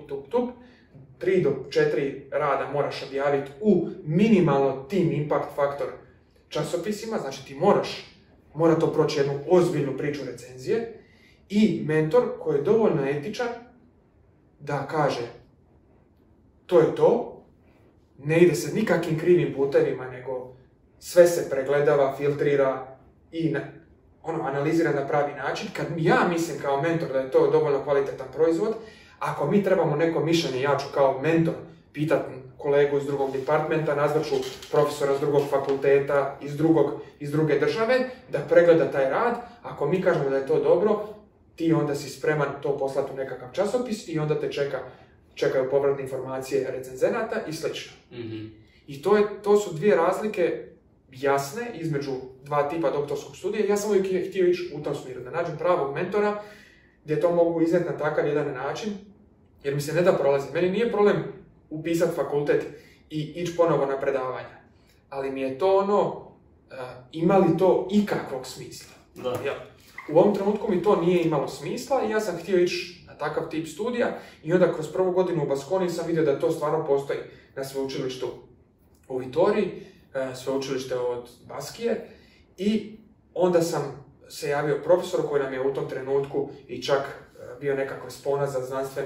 3 do 4 rada moraš objaviti u minimalno team impact faktor časopisima, znači ti mora to proći jednu ozbiljnu priču recenzije i mentor koji je dovoljno etičan da kaže to je to, ne ide se nikakvim krivim putevima, nego sve se pregledava, filtrira i analizira na pravi način. Kad ja mislim kao mentor da je to dovoljno kvalitetan proizvod, ako mi trebamo neko mišljenje, ja ću kao mentor pitati kolegu iz drugog departmenta, nazvaću profesora iz drugog fakulteta, iz druge države, da pregleda taj rad. Ako mi kažemo da je to dobro, ti onda si spreman to poslati u nekakav časopis i onda te čekaju povratne informacije recenzenata i slično. Mhm. I to su dvije razlike jasne između dva tipa doktorskog studija. Ja sam uvijek htio ići u tom smjeru, da nađem pravog mentora gdje to mogu iznijeti na takav jedan način, jer mi se ne da prolaziti. Meni nije problem upisati fakultet i ići ponovo na predavanja, ali mi je to ima li to ikakvog smisla? Da. Ja. U ovom trenutku mi to nije imalo smisla i ja sam htio ići na takav tip studija i onda kroz prvu godinu u Baskoni sam vidio da to stvarno postoji na sveučilištu u Vitoriji, sveučilište od Baskije, i onda sam se javio profesoru koji nam je u tom trenutku i čak bio nekakva spona za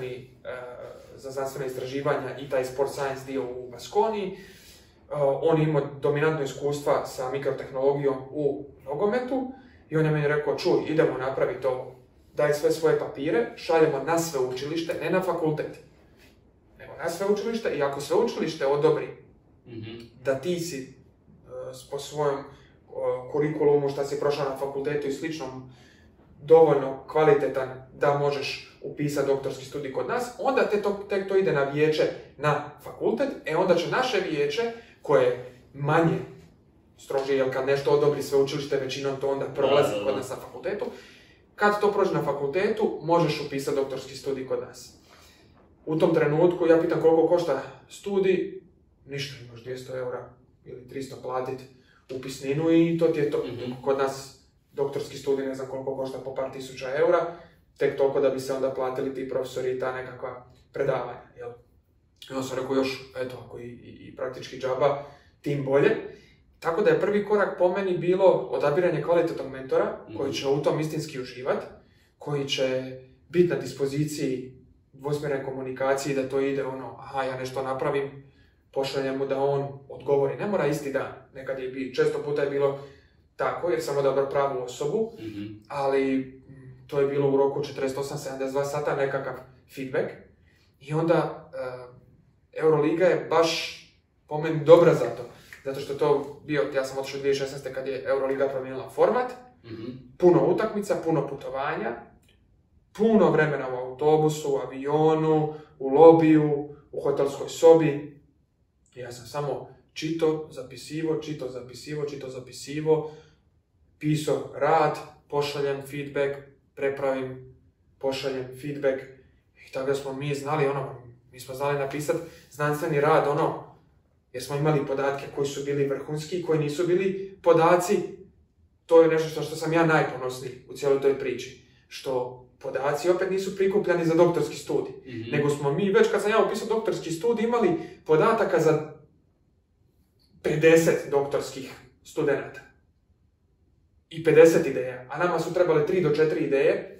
znanstvene istraživanja i taj sport science dio u Baskoniji. On je imao dominantno iskustva sa mikrotehnologijom u nogometu i on je meni rekao, čuj, idemo napraviti ovo, daj sve svoje papire, šaljemo na sveučilište, ne na fakultet, nego na sveučilište, i ako sveučilište odobri da ti si po svojom kurikulumu šta si prošao na fakultetu i sličnom dovoljno kvalitetan da možeš upisati doktorski studij kod nas, onda tek to ide na vijeće na fakultet, onda će naše vijeće, koje je manje strože, jer kad nešto odobri sveučilište, većinom to onda prolazi kod nas na fakultetu. Kad to prođe na fakultetu, možeš upisati doktorski studij kod nas. U tom trenutku ja pitam koliko košta studij, ništa, imaš 200 eura ili 300 platiti upisninu i to ti je to. Kod nas doktorski studij ne znam koliko košta, po par tisuća eura, tek toliko da bi se onda platili ti profesori i ta nekakva predavanja. Jel? I onda sam rekao još, eto, ako i praktički džaba, tim bolje. Tako da je prvi korak po meni bilo odabiranje kvalitetnog mentora koji će u tom istinski uživati, koji će biti na dispoziciji dvosmjerne komunikacije, da to ide ja nešto napravim, pošaljem mu da on odgovori. Ne mora isti dan, nekad je često puta je bilo tako jer sam odabrao pravu osobu, ali to je bilo u roku 48-72 sata nekakav feedback. I onda Euroliga je baš po meni dobra za to. Zato što to bio, ja sam otišao 2016. kad je Euroliga promijenila format, puno utakmica, puno putovanja, puno vremena u autobusu, u avionu, u lobiju, u hotelskoj sobi. Ja sam samo čito, zapisivo, pisao rad, pošaljem feedback, prepravim, pošaljem feedback. I tako smo mi znali, mi smo znali napisati znanstveni rad, jer smo imali podatke koji su bili vrhunski i koji nisu bili podaci. To je nešto što sam ja najponosniji u cijeloj toj priči. Što podaci opet nisu prikupljani za doktorski studij. Nego smo mi, već kad sam ja upisao doktorski studij, imali podataka za 50 doktorskih studenata. I 50 ideja. A nama su trebale 3 do 4 ideje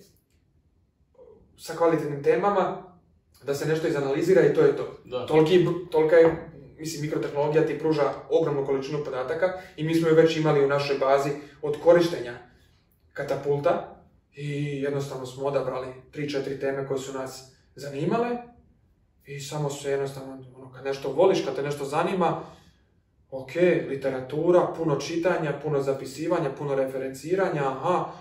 sa kvalitetnim temama da se nešto izanalizira i to je to. Tolika je, mikrotehnologija ti pruža ogromnu količinu podataka i mi smo ju već imali u našoj bazi od korištenja katapulta i jednostavno smo odabrali 3-4 teme koje su nas zanimale i samo se jednostavno, kad nešto voliš, kad te nešto zanima, literatura, puno čitanja, puno zapisivanja, puno referenciranja,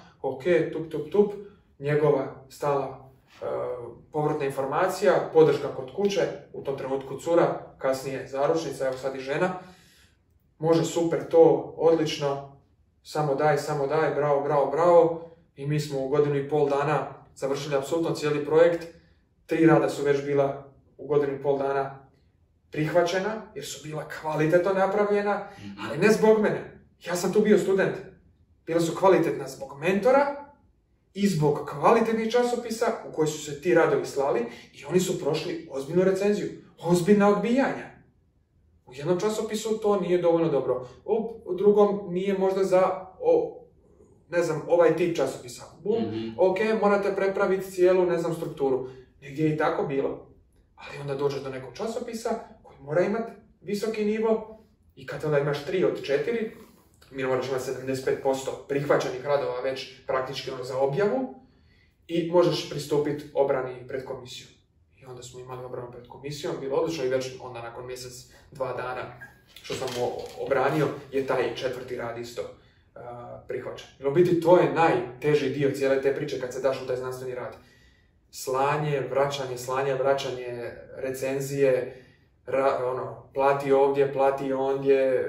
tup, njegova stala povratna informacija, podrška kod kuće, u tom trenutku cura, kasnije zaručnica, evo sad i žena. Može, super, to, odlično, samo daj, bravo. I mi smo u 1,5 dana završili apsolutno cijeli projekt. 3 rada su već bila u 1,5 dana prihvaćena, jer su bila kvalitetno napravljena, ali ne zbog mene. Ja sam tu bio student. Bila su kvalitetna zbog mentora i zbog kvalitetnih časopisa u koji su se ti radovi slali i oni su prošli ozbiljnu recenziju, ozbiljna odbijanja. U jednom časopisu to nije dovoljno dobro, u drugom nije možda za ovaj tip časopisa. Morate prepraviti cijelu, strukturu. Negdje je i tako bilo. Ali onda dođeš do nekog časopisa koji mora imati visoki nivo i kad onda imaš 3 od 4, mi moraš imati 75% prihvaćenih radova već praktički za objavu i možeš pristupiti obrani pred komisijom. I onda smo imali obranu pred komisijom, bilo odlično i već onda nakon mjesec, 2 dana što sam obranio je taj 4. rad isto prihvaćen. Jer u biti to je najteži dio cijele te priče kad se daš u taj znanstveni rad. slanje, vraćanje, recenzije, plati ovdje, plati ondje,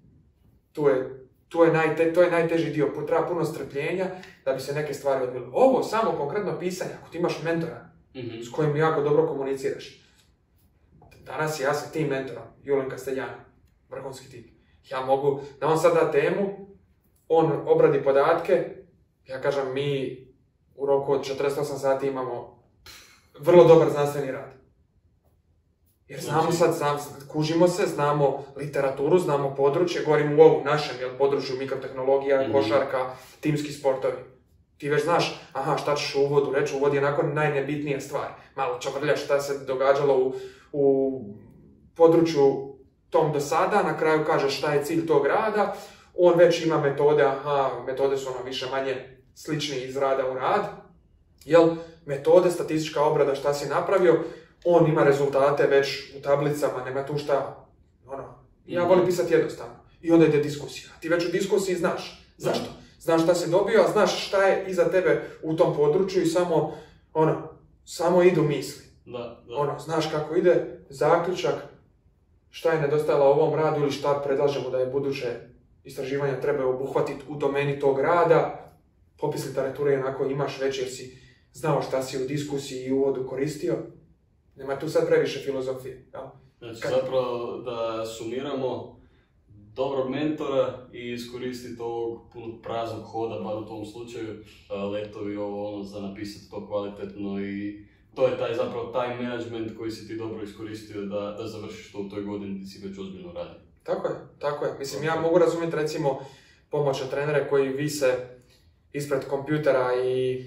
to je najteži dio, treba puno strpljenja da bi se neke stvari odbile. Ovo, samo konkretno pisanje, ako ti imaš mentora s kojim jako dobro komuniciraš. Danas ja sam tim mentorom, Julien Castellano, vrhunski tip. Ja mogu, da on sad da temu, on obradi podatke, ja kažem mi u roku od 48 sati imamo vrlo dobar znanstveni rad. Jer znamo sad, kužimo se, znamo literaturu, znamo područje, govorim u ovom našem području mikrotehnologija, košarka, timski sportovi. Ti već znaš, šta ćeš u uvodu reći, uvod je nakon najnebitnija stvar. Malo čavrljaš šta se događalo u području tom do sada, na kraju kažeš šta je cilj tog rada, on već ima metode, metode su više manje slični iz rada u rad, metode, statistička obrada, šta si napravio, on ima rezultate već u tablicama, nema tu šta, ja volim pisati jednostavno. I onda ide diskusija. Ti već u diskusiji znaš. Zašto? Znaš šta si dobio, a znaš šta je iza tebe u tom području i samo idu misli. Znaš kako ide zaključak, šta je nedostajalo ovom radu ili šta predlažemo da je buduće istraživanja treba obuhvatiti u domeni tog rada. Popis literature onako imaš već jer si znao šta si u diskusiji i uvodu koristio. Nema tu sad previše filozofije. Znači, zapravo da sumiramo dobrog mentora i iskoristiti ovog puno praznog hoda, bar u tom slučaju, letovi za napisati to kvalitetno i to je taj management koji si ti dobro iskoristio da završiš to u toj godini gdje si već ozbiljno radio. Tako je. Mislim, ja mogu razumjeti recimo pomoćne trenere koji vise ispred kompjutera i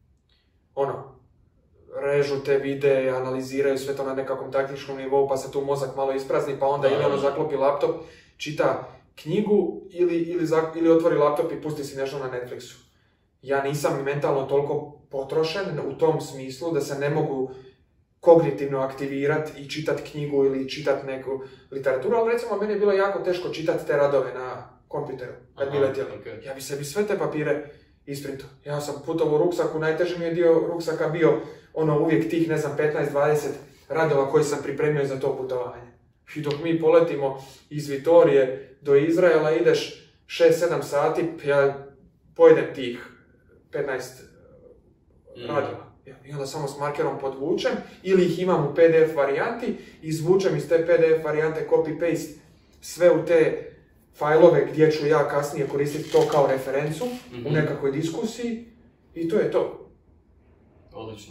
režu te videe, analiziraju sve to na nekakvom taktičkom nivou, pa se tu mozak malo isprazni, pa onda ili zaklopi laptop, čita knjigu ili otvori laptop i pusti si nešto na Netflixu. Ja nisam mentalno toliko potrošen u tom smislu da se ne mogu kognitivno aktivirati i čitati knjigu ili čitati neku literaturu, ali recimo meni je bilo jako teško čitati te radove na kompjuteru kad bi letjeli. Ja bi sebi sve te papire isprintao. Ja sam putovao u ruksaku, najteži mi je dio ruksaka bio uvijek tih, 15-20 radova koji sam pripremio za to putovanje. I dok mi poletimo iz Vitorije do Izraela, ideš 6-7 sati, ja pojedem tih 15 radova. I onda samo s markerom podvučem, ili ih imam u PDF varijanti, izvučem iz te PDF varijante copy-paste sve u te fajlove gdje ću ja kasnije koristiti to kao referencu u nekakvoj diskusiji i to je to. Odlično.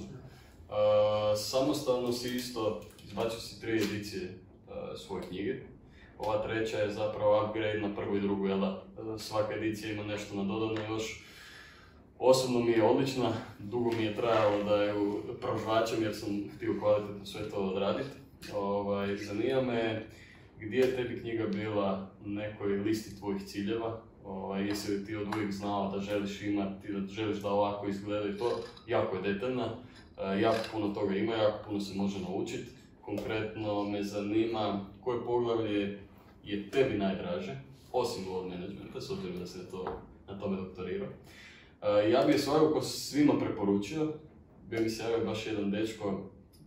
Samostalno si isto izbačio si 3 edicije svoje knjige. Ova treća je zapravo upgrade na prvu i drugu, svaka edicija ima nešto nadodano još. Osobno mi je odlična, dugo mi je trajalo da ju prožvačem jer sam htio kvalitetno sve to odraditi. Zanima me gdje je tebi knjiga bila na nekoj listi tvojih ciljeva, jesi li ti od uvijek znao da želiš imati, da želiš da ovako izgleda i to, jako je detaljna, jako puno toga ima, jako puno se može naučiti. Konkretno me zanima koje poglavlje je tebi najdraže, osim world managementa, s obzirom da se na tome doktorirao. Ja bih je svakako svima preporučio, bio mi se javio baš jedan dečko,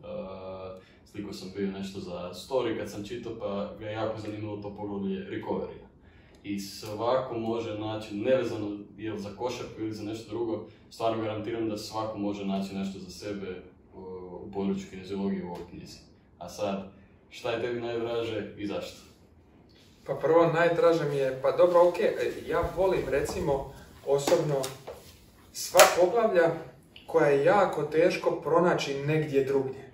sliko sam bio nešto za story kad sam čitao, pa ga je jako zanimalo to poglavlje recovery. I svako može naći, nevezano je li za košarku ili za nešto drugo, stvarno garantiram da svako može naći nešto za sebe u području kineziologije u ovoj knjizi. A sad, šta je tebi najdraže i zašto? Pa prvo najdraže mi je, ja volim recimo osobno sva poglavlja koja je jako teško pronaći negdje drugdje.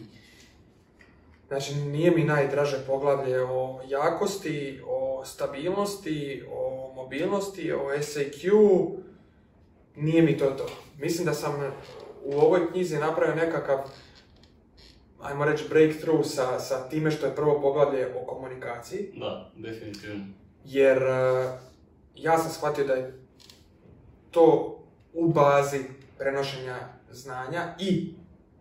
Znači, nije mi najdraže poglavlje o jakosti, o stabilnosti, o mobilnosti, o SAQ, nije mi to. Mislim da sam u ovoj knjizi napravio nekakav, ajmo reći, breakthrough sa time što je prvo poglavlje o komunikaciji. Da, definitivno. Jer ja sam shvatio da je to u bazi prenošenja znanja i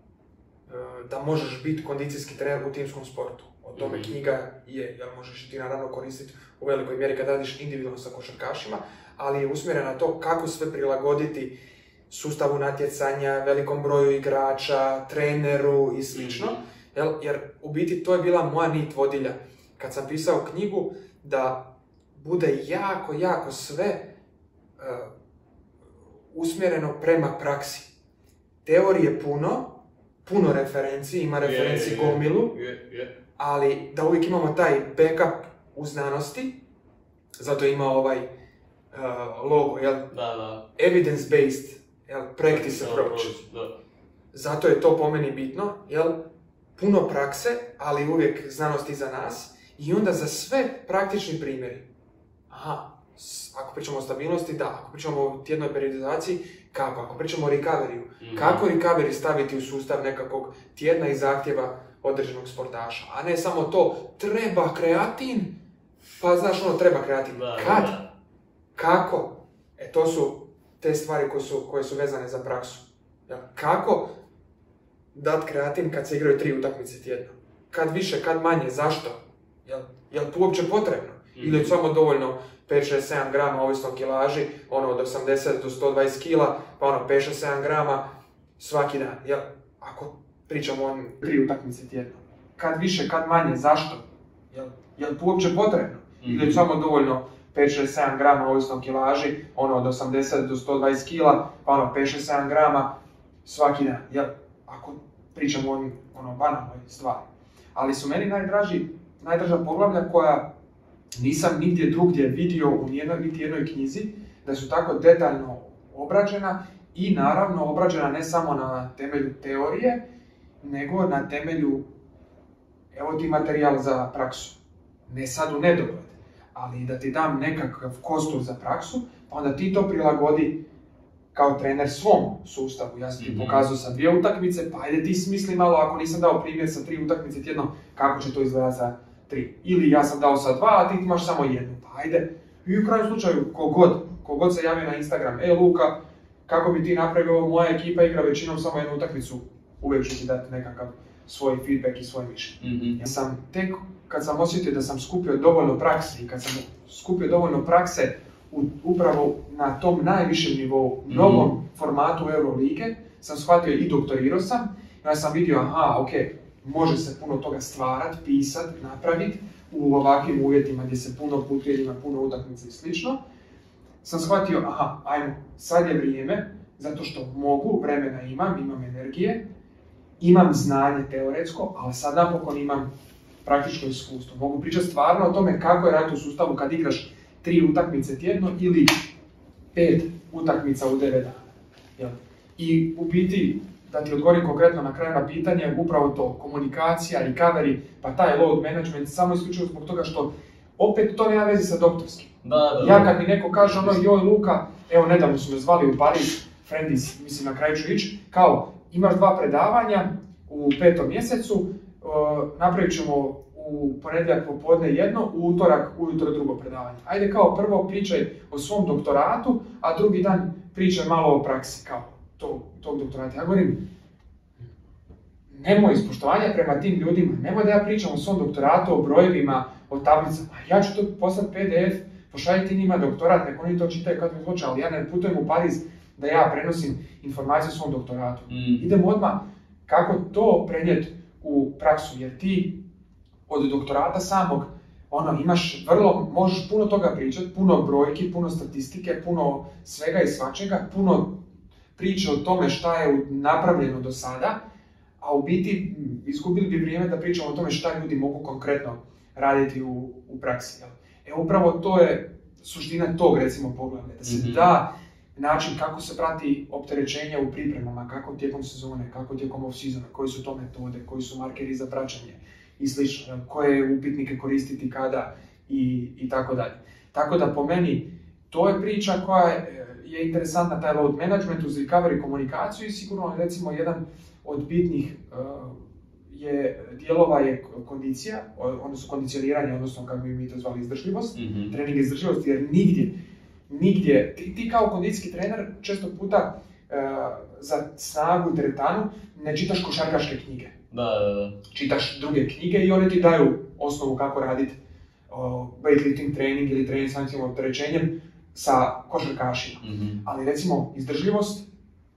da možeš biti kondicijski trener u timskom sportu. O tome knjiga je, jer možeš i ti naravno koristiti u velikoj mjeri kad radiš individualno sa košarkašima, ali je usmjerena na to kako sve prilagoditi sustavu natjecanja, velikom broju igrača, treneru i slično. Jer u biti to je bila moja nit vodilja. Kad sam pisao knjigu, da bude jako sve usmjereno prema praksi. Teorije puno referenci, ima referenci gomilu, ali da uvijek imamo taj backup u znanosti, zato ima ovaj logo, jel? Da. Evidence-based, jel? Practice approach. Zato je to po meni bitno, jel? Puno prakse, ali uvijek znanost iza nas, i onda za sve praktični primjeri. Ako pričamo o stabilnosti, da. Ako pričamo o tjednoj periodizaciji, kako? Ako pričamo o recoveriju, kako recovery staviti u sustav nekakvog tjedna i zahtjeva određenog sportaša, a ne samo to, treba kreatin, pa znaš treba kreatin. Kad? Kako? To su te stvari koje su vezane za praksu. Kako dat kreatin kad se igraju 3 utakmice tjedno? Kad više, kad manje, zašto? Jel to uopće potrebno? Ili je samo dovoljno 5-6-7 grama, ovisno o kilaži, od 80 do 120 kila, pa 5-6-7 grama svaki dan. Ako pričamo o 3 utakmice tjedno. Kad više, kad manje, zašto? Jel to uopće potrebno? Ili je samo dovoljno 5-6-7 grama, ovisno o kilaži, od 80 do 120 kila, pa 5-6-7 grama svaki dan. Ako pričamo o banalnoj stvari. Ali su meni najdraža poglavlja koja nisam nigdje drugdje vidio u niti jednoj knjizi, da su tako detaljno obrađena i naravno obrađena ne samo na temelju teorije, nego na temelju, evo ti materijal za praksu. Ne sad u nedogled, ali da ti dam nekakav kostur za praksu, pa onda ti to prilagodi kao trener svom sustavu. Ja sam ti pokazao sa 2 utakmice, pa ajde ti smisli malo, ako nisam dao primjer sa 3 utakmice tjedno, kako će to izgledati za 3. Ili ja sam dao sa 2, a ti imaš samo 1. Pa ajde. I u krajnjem slučaju, kogod se javio na Instagram, Luka, kako bi ti napravio, moja ekipa igra većinom samo 1 utakmicu, uvijek ću ti dati nekakav svoj feedback i svoje mišljenje. Ja sam tek, kad sam osjetio da sam skupio dovoljno prakse i kad sam skupio dovoljno prakse upravo na tom najvišem nivou, novom formatu Eurolige, sam shvatio i doktorirao sam, ja sam vidio, može se puno toga stvarati, pisati, napraviti u ovakvim uvjetima gdje se puno putuje, ima puno utakmica i slično. Sam shvatio, ajmo, sad je vrijeme, zato što mogu, vremena imam energije, imam znanje teoretsko, ali sad napokon imam praktično iskustvo. Mogu pričati stvarno o tome kako je raditi u sustavu kad igraš 3 utakmice tjedno ili 5 utakmica u 9 dana. I u biti, da ti odgovorim konkretno na kraju na pitanje, upravo to, komunikacija, recovery, pa taj load management, samo isključivo zbog toga što opet to nema veze sa doktorskim. Ja kad mi neko kaže joj Luka, evo nedavno su me zvali u Pariz, Friendis, mislim na kraju ću ići, kao imaš 2 predavanja u 5. mjesecu, napravit ćemo u ponedjeljak popodne 1, u utorak ujutro 2 predavanje. Ajde kao prvo pričaj o svom doktoratu, a drugi dan pričaj malo o praksi, kao tog doktorata. Ja govorim, nemoj ispoštovanja prema tim ljudima, nemoj da ja pričam o svom doktoratu, o brojevima, o tablicama. Ja ću to poslati PDF, pošaljiti njima doktorat, nek oni to čitaju kad mi hoće, ali ja ne putujem u Pariz da ja prenosim informacije o svom doktoratu. Idemo odmah kako to prenijeti u praksu, jer ti od doktorata samog možeš puno toga pričati, puno brojki, puno statistike, puno svega i svačega, puno priče o tome šta je napravljeno do sada, a u biti izgubili bi vrijeme da pričamo o tome šta ljudi mogu konkretno raditi u praksi. Upravo to je suština tog, recimo, poglavlja, da se da način kako se prati opterećenja u pripremama, kako tijekom sezone, kako tijekom off-seasona, koji su to metode, koji su markeri za praćenje i slično, koje upitnike koristiti kada i tako dalje. Tako da po meni to je priča koja je interesantna, taj load management uz recovery komunikaciju i sigurno recimo jedan od bitnih dijelova je kondicija, odnosno kondicioniranje, odnosno kako bi mi to zvali izdržljivost, trening izdržljivosti, jer nigdje, ti kao kondicijski trener često puta za snagu i teretanu ne čitaš košarkaške knjige. Da. Čitaš druge knjige i one ti daju osnovu kako raditi weightlifting trening ili trening s anksioznim opterećenjem sa košarkašima. Ali recimo izdržljivost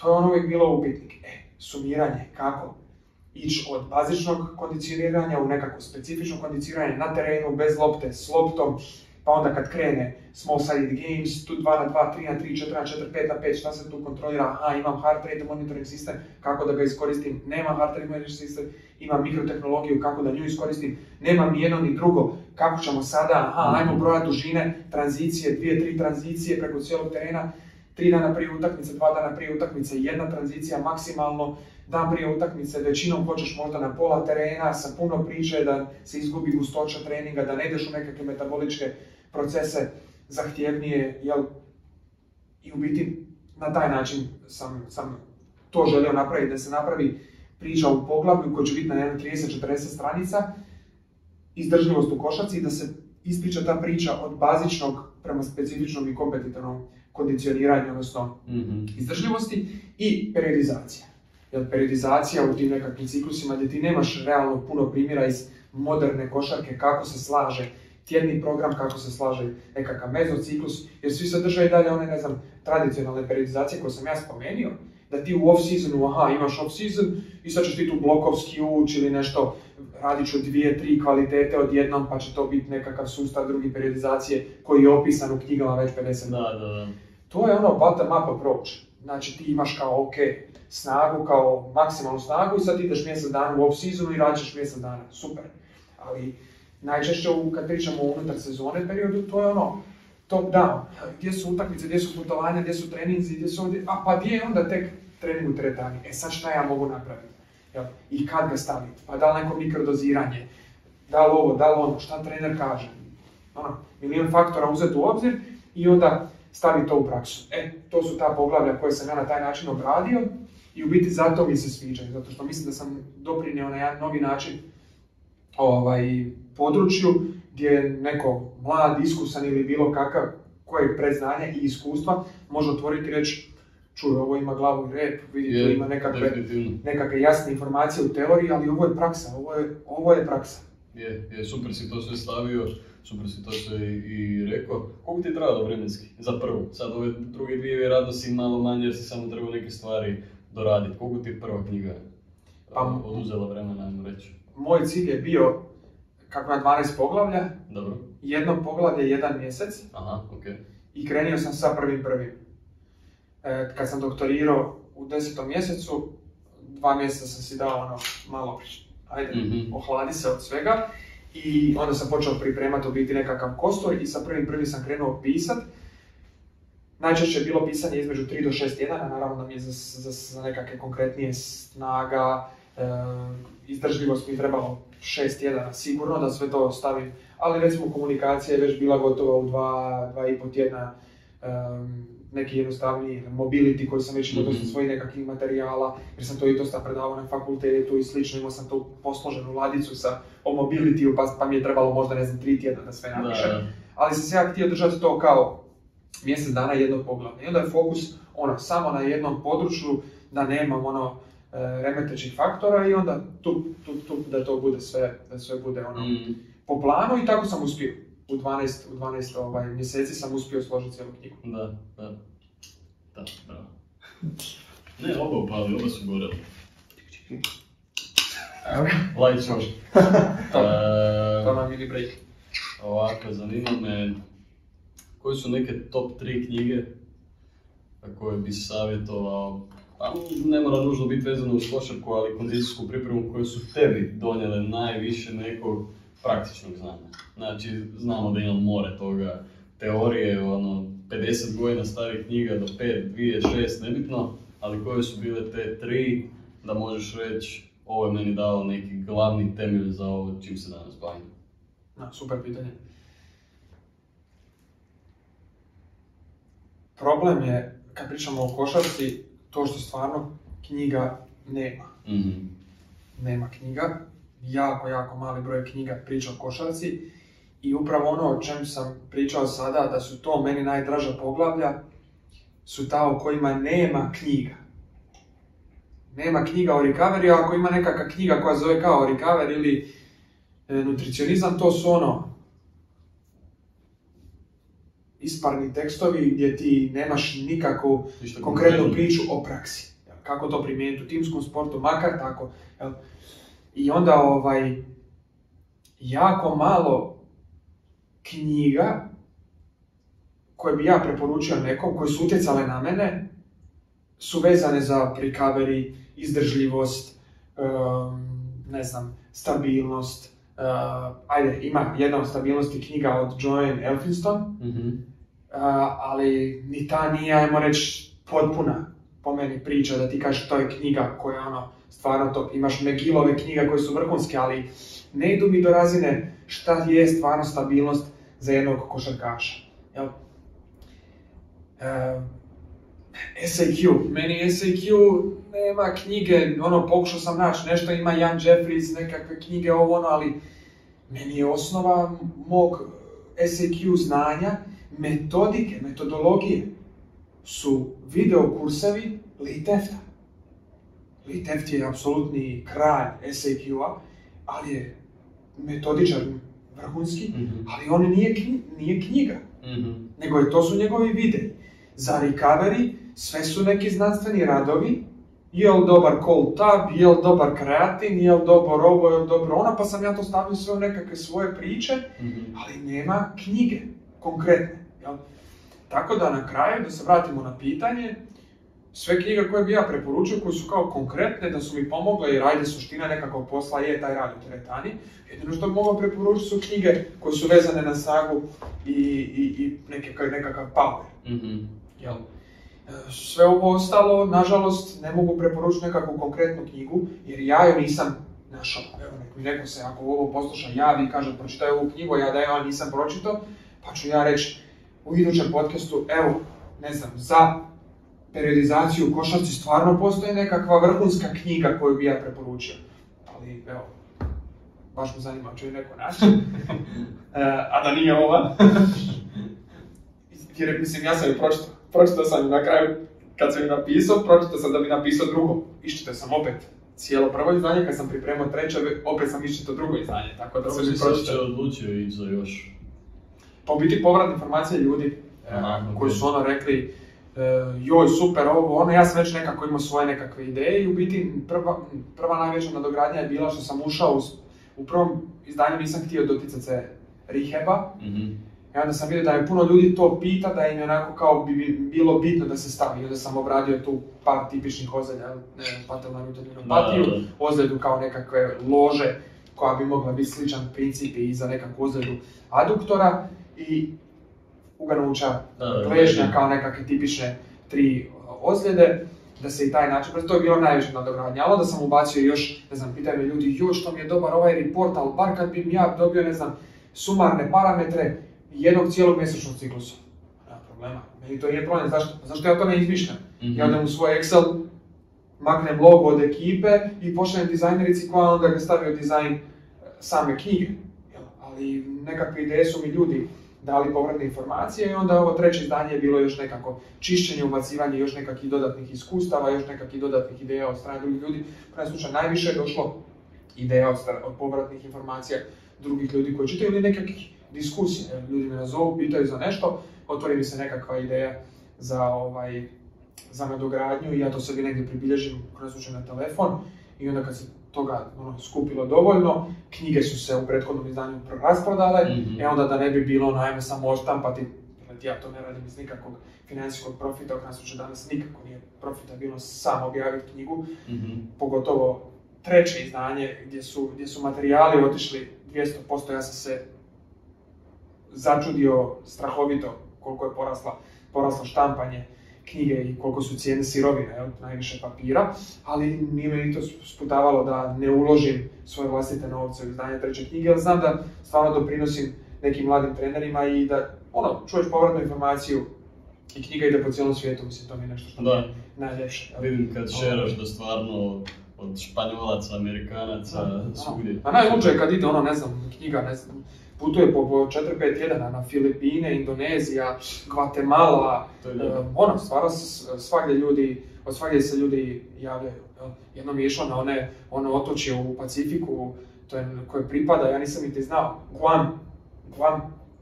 to je ono uvijek bilo upitnik. Sumiranje, kako ići od bazičnog kondicioniranja u nekako specifično kondicioniranje na terenu, bez lopte, s loptom, pa onda kad krene small sided games, tu 2 na 2, 3 na 3, 4 na 4, 5 na 5, šta se tu kontrolira, aha, imam heart rate monitoring sistem, kako da ga iskoristim, nemam heart rate monitoring sistem, imam mikrotehnologiju, kako da nju iskoristim, nemam ni jedno ni drugo, kako ćemo sada, aha, ajmo brojati dužine, tranzicije, 2-3 tranzicije preko cijelog terena, 3 dana prije utakmice, 2 dana prije utakmice, 1 tranzicija maksimalno, dan prije utakmice, većinom hoćeš možda na pola terena, sa puno priče da se izgubi gustoća treninga, da ne ideš u nekakve metaboličke procese zahtjevnije, jel? I u biti na taj način sam to želio napraviti, da se napravi priča u poglavlju koja će biti na 30-40 stranica, izdržljivost u košarci i da se ispriča ta priča od bazičnog prema specifičnom i kompetitivnom kondicioniranju, odnosno izdržljivosti i periodizacija. Jer periodizacija u tim nekakvim ciklusima gdje ti nemaš realno puno primjera iz moderne košarke kako se slaže tjedni program, kako se slaže nekakav mezociklus, jer svi se drže i dalje one, ne znam, tradicionalne periodizacije koje sam ja spomenuo, da ti u off-seasonu, aha, imaš off-season i sad ćeš ti tu blokovski ući ili nešto, radit ću 2-3 kvalitete odjednom, pa će to biti nekakav sustav drugi periodizacije koji je opisan u knjigama već 50 godina. Da. To je ono bottom-up approach. Znači ti imaš kao ok, snagu, kao maksimalnu snagu i sad ideš mjesec dana u off-seasonu i radiš mjesec dana. Super. Ali najčešće kad pričamo o unutar sezone periodu, to je ono top-down. Gdje su utakmice, gdje su putovanja, gdje su treninzi, gdje su ovdje, a pa gdje je onda tek trening u teretani? Sad šta ja mogu napraviti? I kad ga staviti? Pa da li neko mikrodoziranje? Da li ovo, da li ono, šta trener kaže? Milion faktora uzeti u obzir i onda stavi to u praksu. To su ta poglavlja koje sam ja na taj način obradio i u biti zato mi se sviđaju, zato što mislim da sam doprinio na jedan novi način području gdje neko mlad, iskusan ili bilo kakav kojeg predznanja i iskustva može otvoriti i reći čuj, ovo ima glavu i rep, vidi, to ima nekakve jasne informacije u teoriji, ali ovo je praksa, ovo je praksa. Super si to sve stavio, super si to sve i rekao. Koliko ti je trajalo vremenski za prvu? Sad ove druge dvije vjerojatno si malo manje jer si samo trebao neke stvari doraditi. Koliko ti je prva knjiga oduzela vremena, ajmo reći? Moj cilj je bio, kako je 12 poglavlja, dobro. Jedno poglavlje 1 mjesec. Aha, okej. I krenio sam sa 1.1. Kad sam doktorirao u 10. mjesecu, 2 mjeseca sam si dao malo, ohladi se od svega. I onda sam počeo pripremati u biti nekakav kostor i sa 1.1. sam krenuo pisat. Najčešće je bilo pisanje između 3 do 6 tjedana, naravno da mi je za nekakve konkretnije snaga, izdržljivost mi je trebalo 6 tjedana sigurno da sve to stavim, ali recimo komunikacija je već bila gotova u 2,5 tjedna, neki jednostavniji mobility koji sam već imao dosta svojih nekakvih materijala, jer sam to i dosta predavao na fakultetu i slično, imao sam tu posloženu ladicu o mobility-u pa mi je trebalo možda 3 tjedna da sve napišem, ali sam se ja htio držati to kao mjesec dana jedno poglavlje. I onda je fokus samo na jednom području, da nemam remetećih faktora i onda da to bude sve, da sve bude po planu i tako sam uspio. U 12 mjeseci sam uspio složiti cijelu knjigu. Da, bravo. Ne, oba upali, oba su goreli. Light show. To nam ili break. Ovako, zanima me, koje su neke top 3 knjige koje bi savjetovao, pa ne mora nužno biti vezano uz košarku, ali kondicijsku pripremu koje su tebi donijele najviše nekog praktičnog znanja. Znači, znamo da imam more toga, teorije, 50 godina starih knjiga do 5, 2, 6, nebitno, ali koje su bile te 3 da možeš reći ovo je meni dao neki glavni temelj za ovo čim se danas bavim. Super pitanje. Problem je, kad pričamo o košarci, to što stvarno knjiga nema. Nema knjiga, jako mali broj knjiga priča o košarci i upravo ono o čem sam pričao sada, da su to meni najdraža poglavlja, su ta o kojima nema knjiga. Nema knjiga o recovery, ako ima nekakva knjiga koja zove kao recovery ili nutricionizam, to su isparni tekstovi gdje ti nemaš nikakvu konkretnu priču o praksi. Kako to primijeniti u timskom sportu, makar tako. Jel? I onda jako malo knjiga koje bi ja preporučio nekom, koje su utjecale na mene, su vezane za recovery, izdržljivost, stabilnost. Ima jedna od stabilnosti knjiga od Joanne Elphinston, ali ni ta nije, ajmo reći, potpuna po meni priča da ti kažeš to je knjiga koja je stvarno to. Imaš McGillove knjiga koje su vrhunske, ali ne idu mi do razine šta je stvarno stabilnost za jednog košarkaša. Jel? SAQ, meni SAQ nema knjige, pokušao sam naći nešto, ima Ian Jeffries, nekakve knjige, ali meni je osnova mog SAQ znanja, metodologije su video kursevi Lee Tefta. Lee Teft je apsolutni kralj SAQ-a, ali je metodičar vrhunski, ali on nije knjiga, nego to su njegovi videi. Za recovery sve su neki znanstveni radovi, je li dobar cold tab, je li dobar kreatin, je li dobar ovo, je li dobro ono, pa sam ja to stavio sve u nekakve svoje priče, ali nema knjige konkretne. Jel? Tako da na kraju, da se vratimo na pitanje, sve knjige koje bi ja preporučio, koje su kao konkretne, da su mi pomogle, jer ajde suština nekakvog posla je taj rad u teretani, jedino što bi mogao preporučiti su knjige koje su vezane na snagu i nekakav power. Jel? Sve ovo ostalo, nažalost, ne mogu preporučiti nekakvu konkretnu knjigu, jer ja ju nisam našao. Evo, nek mi neko se, ako ovo posluša javi i kaže pročitaj ovu knjigu, ja da ja nisam pročitao, pa ću ja reći u idućem podcastu, evo, za periodizaciju u košarci stvarno postoji nekakva vrhunska knjiga koju bi ja preporučio. Ali, evo, baš me zanima, će li neko naći, a da nije ova. Jer, ja sam ju pročitao sam na kraju, kad sam ju napisao, pročitao sam da bi napisao drugo. Iščitao sam opet cijelo prvo izdanje, kad sam pripremao treće, opet sam iščitao drugo izdanje, tako da sam ju pročitao. Kako si se odlučio ići za još? Pa u biti povratne informacije ljudi koji su rekli joj super ovo, ja sam već nekako imao svoje nekakve ideje i u biti prva najveća nadogradnja je bila što sam ušao u prvom izdanju nisam htio doticati se rehaba. I onda sam vidio da je puno ljudi to pita, da im je onako kao bi bilo bitno da se stavi. I onda sam obradio tu par tipičnih ozljeda, patelnu patiju, ozljedu kao nekakve lože koja bi mogla biti sličan princip i za nekakvu ozljedu aduktora i uganuća klešnja kao nekakve tipične 3 ozljede, da se i taj način, to je bilo najveće nadogradnje, ali onda sam ubacio još, pitaju me ljudi, što mi je dobar ovaj report, ali bar kad bi ja dobio, sumarne parametre jednog cijelog mjesečnog ciklusa. Nema problema, meni to nije problem, zašto ja to ne izmišljam? Ja odem u svoj Excel, maknem logo od ekipe i pošaljem dizajnerici koja onda ga stavi u dizajn same knjige. Ali nekakve ideje su mi ljudi dali povratne informacije i onda ovo treće izdanje je bilo još nekako čišćenje, ubacivanje još nekakvih dodatnih iskustava, još nekakvih dodatnih ideja od strane drugih ljudi. U krajnjem slučaju najviše je došlo ideja od povratnih informacija drugih ljudi koji čitaju ili nekakvih diskusija. Ljudi me nazovu, pitaju za nešto, otvori mi se nekakva ideja za nadogradnju i ja to sebi negdje pribilježim u krajnjem slučaju na telefon i onda kad se toga skupilo dovoljno, knjige su se u prethodnom izdanju rasprodale, onda da ne bi bilo ajme samo odštampati, ja to ne radim iz nikakvog financijskog profita, u krajnjem slučaju danas nikako nije profitabilno samo objaviti knjigu, pogotovo treće izdanje gdje su materijali otišli 200%, ja sam se začudio strahovito koliko je poraslo štampanje knjige i koliko su cijene sirovine, najviše papira, ali nije me ni to sputavalo da ne uložim svoje vlastite novce u izdanje treće knjige, jer znam da stvarno doprinosim nekim mladim trenerima i da čuješ povratnu informaciju i knjiga ide po cijelom svijetu, mislim, to mi je nešto što mi je najljepše. Vidim kad šeraš da stvarno od Španjolaca, Amerikanaca, svugdje. A najluđe je kad ide knjiga, putuje po 4-5 tjedana na Filipine, Indonezija, Gvatemala, stvarno od svagdje se ljudi javljaju. Jednom je išao na ono otočje u Pacifiku, koje pripada, ja nisam niti znao, Guam,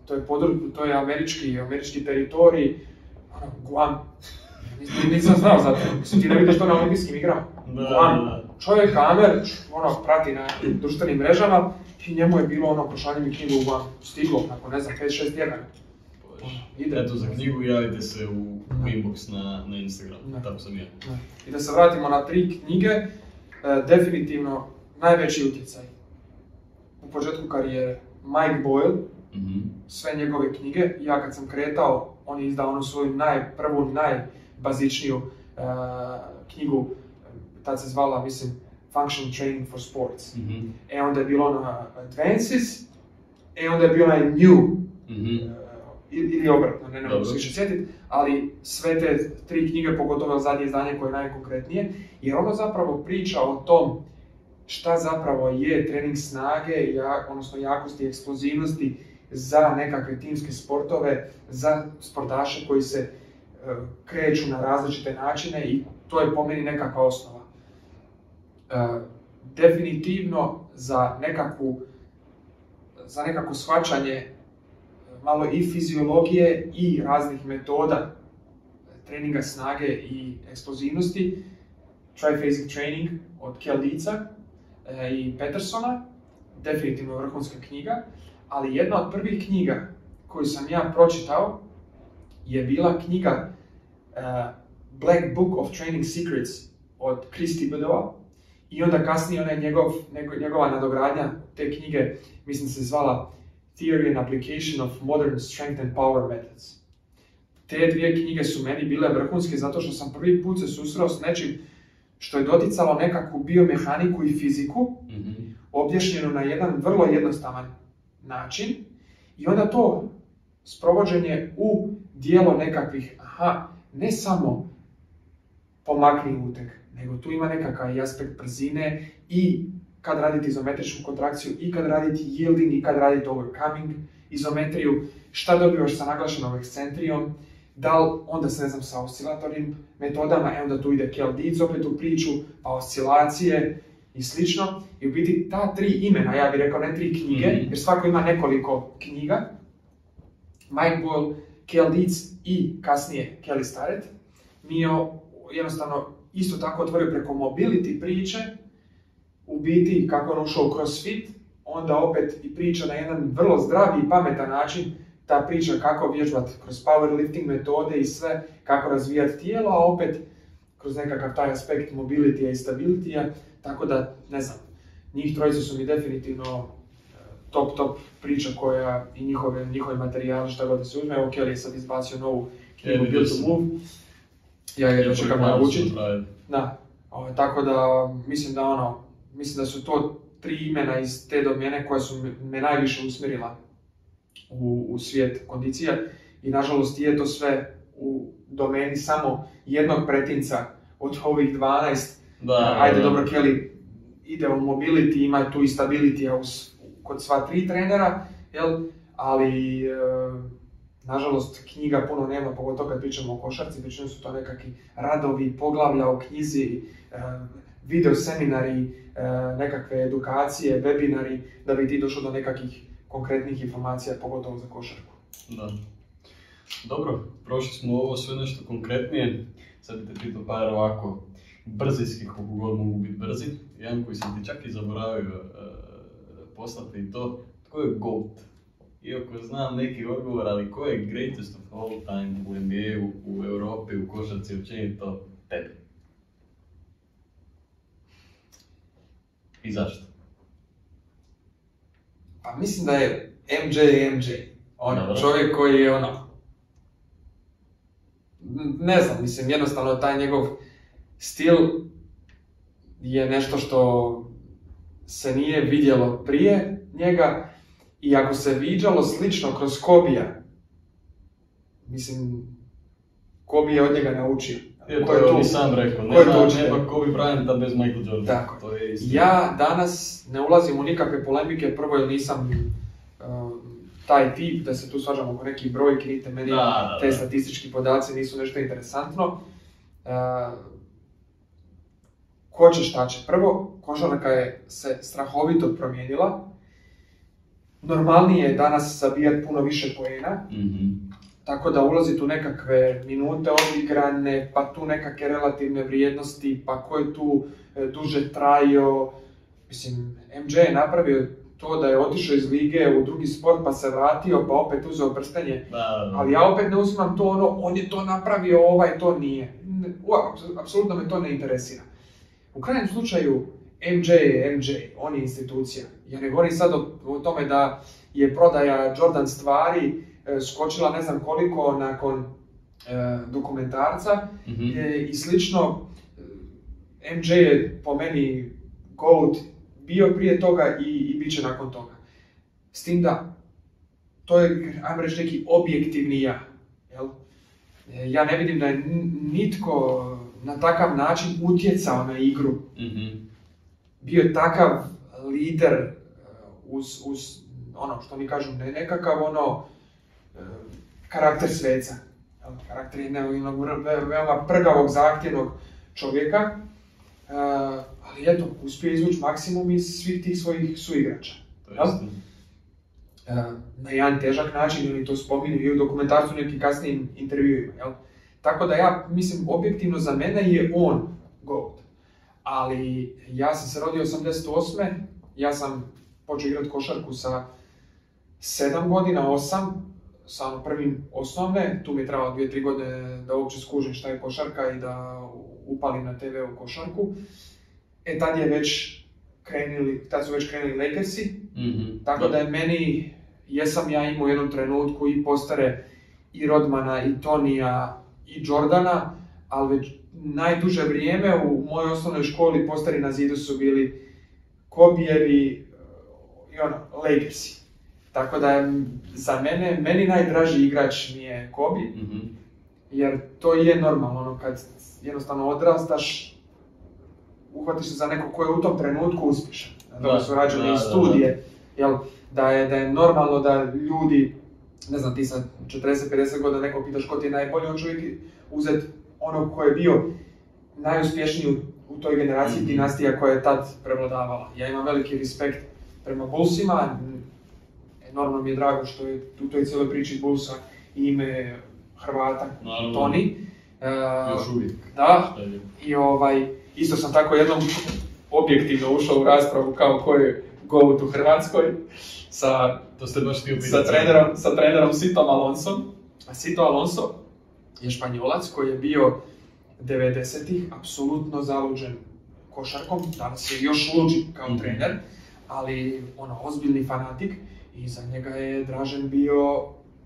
to je američki teritorij, ono, Guam. Nisam znao za to, mislim, ti ne vidiš to na olimpijskim igrama. Guam. Čovjek Amer, ono, prati na društvenim mrežama i njemu je bilo ono, pošalji mi knjigu u Guam. Stiglo, nakon, ne znam, 5-6 tjedana. Eto, za knjigu javite se u inbox na Instagram, tako sam ja. I da se vratimo na 3 knjige, definitivno najveći utjecaj u početku karijere. Mike Boyle, sve njegove knjige, ja kad sam kretao, on je izdao onu svoju prvu, najbazičniju knjigu, tad se zvala, mislim, Functional Training for Sports. Onda je bilo ono Advances, onda je bilo onaj New, ili obratno, ne mogu se više sjetiti, ali sve te 3 knjige, pogotovo zadnje izdanje koje je najkonkretnije, jer ono zapravo priča o tom šta zapravo je trening snage, odnosno jakosti i eksplozivnosti za nekakve timske sportove, za sportaše koji se kreću na različite načine i to je po meni nekakva osnova. Definitivno za nekako shvaćanje malo i fiziologije i raznih metoda treninga snage i eksplozivnosti, Triphasic Training od Kel Dietza i Petersona, definitivno vrhunska knjiga, ali jedna od prvih knjiga koju sam ja pročitao je bila knjiga Black Book of Training Secrets od Chris Thibodeau i onda kasnije ona je njegova nadogradnja te knjige, mislim se zvala Theory and Application of Modern Strength and Power Methods. Te 2 knjige su meni bile vrhunske zato što sam prvi put se susreo s nečim što je doticalo nekakvu biomehaniku i fiziku, objašnjeno na jedan vrlo jednostavan način i onda to sprovođenje u dijelo nekakvih, ne samo pomakni uteg, nego tu ima nekakav i aspekt brzine i kad raditi izometričnu kontrakciju, i kad raditi yielding, i kad raditi overcoming izometriju, šta dobivaš sa naglašenom ekscentrijom, da li onda se, ne znam, sa oscilatornim metodama, onda tu ide Kel Dietz opet u priču, pa oscilacije i slično. I u biti ta 3 imena, ja bih rekao, ne 3 knjige, jer svako ima nekoliko knjiga, Mike Boyle, Kel Dietz i kasnije Kelly Starrett, mi je jednostavno isto tako otvorio preko mobility priče, u biti kako on ušao u CrossFit, onda opet i priča na jedan vrlo zdravi i pametan način, ta priča kako vježbati kroz powerlifting metode i sve, kako razvijati tijelo, a opet kroz nekakav taj aspekt mobility i stability, tako da, ne znam, njih trojice su mi definitivno top priča koja i njihovi materijali, šta god da se uzme. Evo, Kelly je sad izbacio novu knjigu Build to Move, ja je dočekam naučiti. Da, tako da mislim da su to 3 imena iz te domene koja su me najviše usmjerila u svijet kondicija i nažalost je to sve u domeni samo jednog pretinca od ovih 12. Ajde, dobro, Kelly ide u mobility, ima tu i stability kod sva 3 trenera, jel? Ali nažalost knjiga puno nema, pogotovo kad pričamo o košarci, većinom su to nekakvi radovi, poglavlja o knjizi, video seminari, nekakve edukacije, webinari, da bi ti došao do nekakvih konkretnih informacija, pogotovo za košarku. Da. Dobro, prošli smo ovo sve nešto konkretnije. Sad bi te pitao par ovako brzijskih, koliko god mogu biti brzi. Jedan koji sam ti čak i zaboravio poslati i to, tko je GOAT? Iako znam neki odgovor, ali ko je greatest of all time u NBA-u, u Europi, u košarci, općenito tebi? I zašto? Pa mislim da je MJ. Čovjek koji je ne znam, mislim, jednostavno taj njegov stil je nešto što se nije vidjelo prije njega i ako se viđalo slično kroz Kobija, mislim, Kobe je od njega naučio. To je on i sam rekao, nema Kobe Bryanta bez Michael Jordan. Tako. To je ja danas ne ulazim u nikakve polemike, prvo jer nisam taj tip da se tu svađamo oko nekih brojki, niti meni te statistički podaci nisu nešto interesantno. Ko će šta će. Prvo, košarka je se strahovito promijenila normalnije je danas zabijati puno više poena, tako da ulaziti u nekakve minute odigrane, pa tu nekakve relativne vrijednosti, pa ko je tu duže trajao. Mislim, MJ je napravio to da je otišao iz lige u drugi sport, pa se vratio, pa opet uzeo prstenje. Ali ja opet ne uzimam to on je to napravio, to nije. Apsolutno me to ne interesira. U krajnjem slučaju, MJ je MJ, on je institucija. Ja ne govorim sad o tome da je prodaja Jordan stvari skočila ne znam koliko nakon dokumentarca i slično. MJ je po meni GOAT bio prije toga i bit će nakon toga. S tim da, to je, ajmo reći, neki objektivni ja. Jel? Ja ne vidim da je nitko na takav način utjecao na igru. Bio je takav lider uz ono što mi kažu, ne nekakav karakter sveca. Karakter jednog veoma prgavog, zahtjevnog čovjeka. Ali eto, uspio izvući maksimum iz svih tih svojih suigrača. Na jedan težak način, oni to spominju i u dokumentarcu nekim kasnijim intervjuima. Jel? Tako da ja mislim, objektivno za mene je on GOAT. Ali ja sam se rodio 88. Ja sam počeo igrati košarku sa 7 godina, 8, sa prvim osnovne. Tu mi je trebalo 2-3 godine da uopće skužim šta je košarka i da upalim na TV u košarku. Tad su već krenuli Lakersi, tako da je meni, jesam ja imao u jednom trenutku i postere i Rodmana, i Tonija, i Jordana, ali već najduže vrijeme u mojoj osnovnoj školi posteri na zidu su bili Kobijevi i Lakersi. Tako da je za meni najdraži igrač mi je Kobe, jer to je normalno, kad jednostavno odrastaš, uhvatiš se za neko ko je u tom trenutku uspješan. Da su rađene i studije, da je normalno da ljudi, ne znam, ti sa 40-50 godina nekog pitaš ko ti je najbolji, on će uvijek uzeti onog ko je bio najuspješniji u toj generaciji dinastija koja je tad prevladavala. Ja imam veliki respekt prema Bullsima, enormno mi je drago što je u toj cijeloj priči Bullsa ime Hrvata, Toni. Još uvijek. Da, i isto sam tako jednom objektivno ušao u raspravu kao ko je GOAT u Hrvatskoj sa trenerom Sitom Alonsom. A Sito Alonso je Španjolac koji je bio 90-ih apsolutno zaluđen košarkom, danas je još luđi kao trener, ali ozbiljni fanatik i za njega je Dražen bio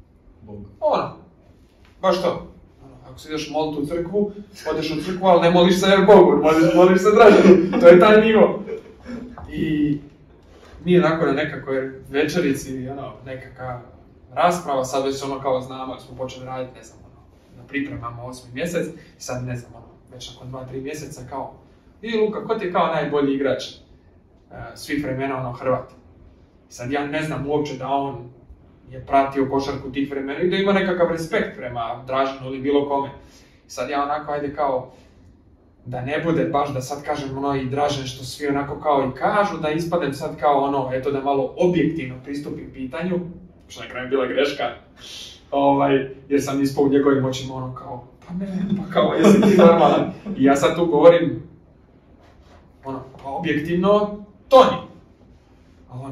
baš to. Ako se ideš moliti u crkvu, odeš u crkvu, ali ne moliš se Bogu, moliš se Draženu, to je taj nivo. I mi onako na nekakvoj večerici, nekakva rasprava, sad već kao znamo, smo počeli raditi, ne znam, na pripremama 8. mjesec, i sad ne znam, već nakon 2-3 mjeseca kao, Luka, ko ti je kao najbolji igrač svih vremena, Hrvat? I sad ja ne znam uopće da on je pratio košarku tih vremena i da ima nekakav respekt prema Draženu ili bilo kome. Sad ja onako, ajde kao, da ne bude baš da sad kažem i Dražen što svi onako kao i kažu, da ispadem sad kao eto da malo objektivno pristupim pitanju, što na kraju bila greška, jer sam ispao u njegovim očima kao, pa ne, pa kao, jesi ti normalan. I ja sad tu govorim, pa objektivno, Toni. A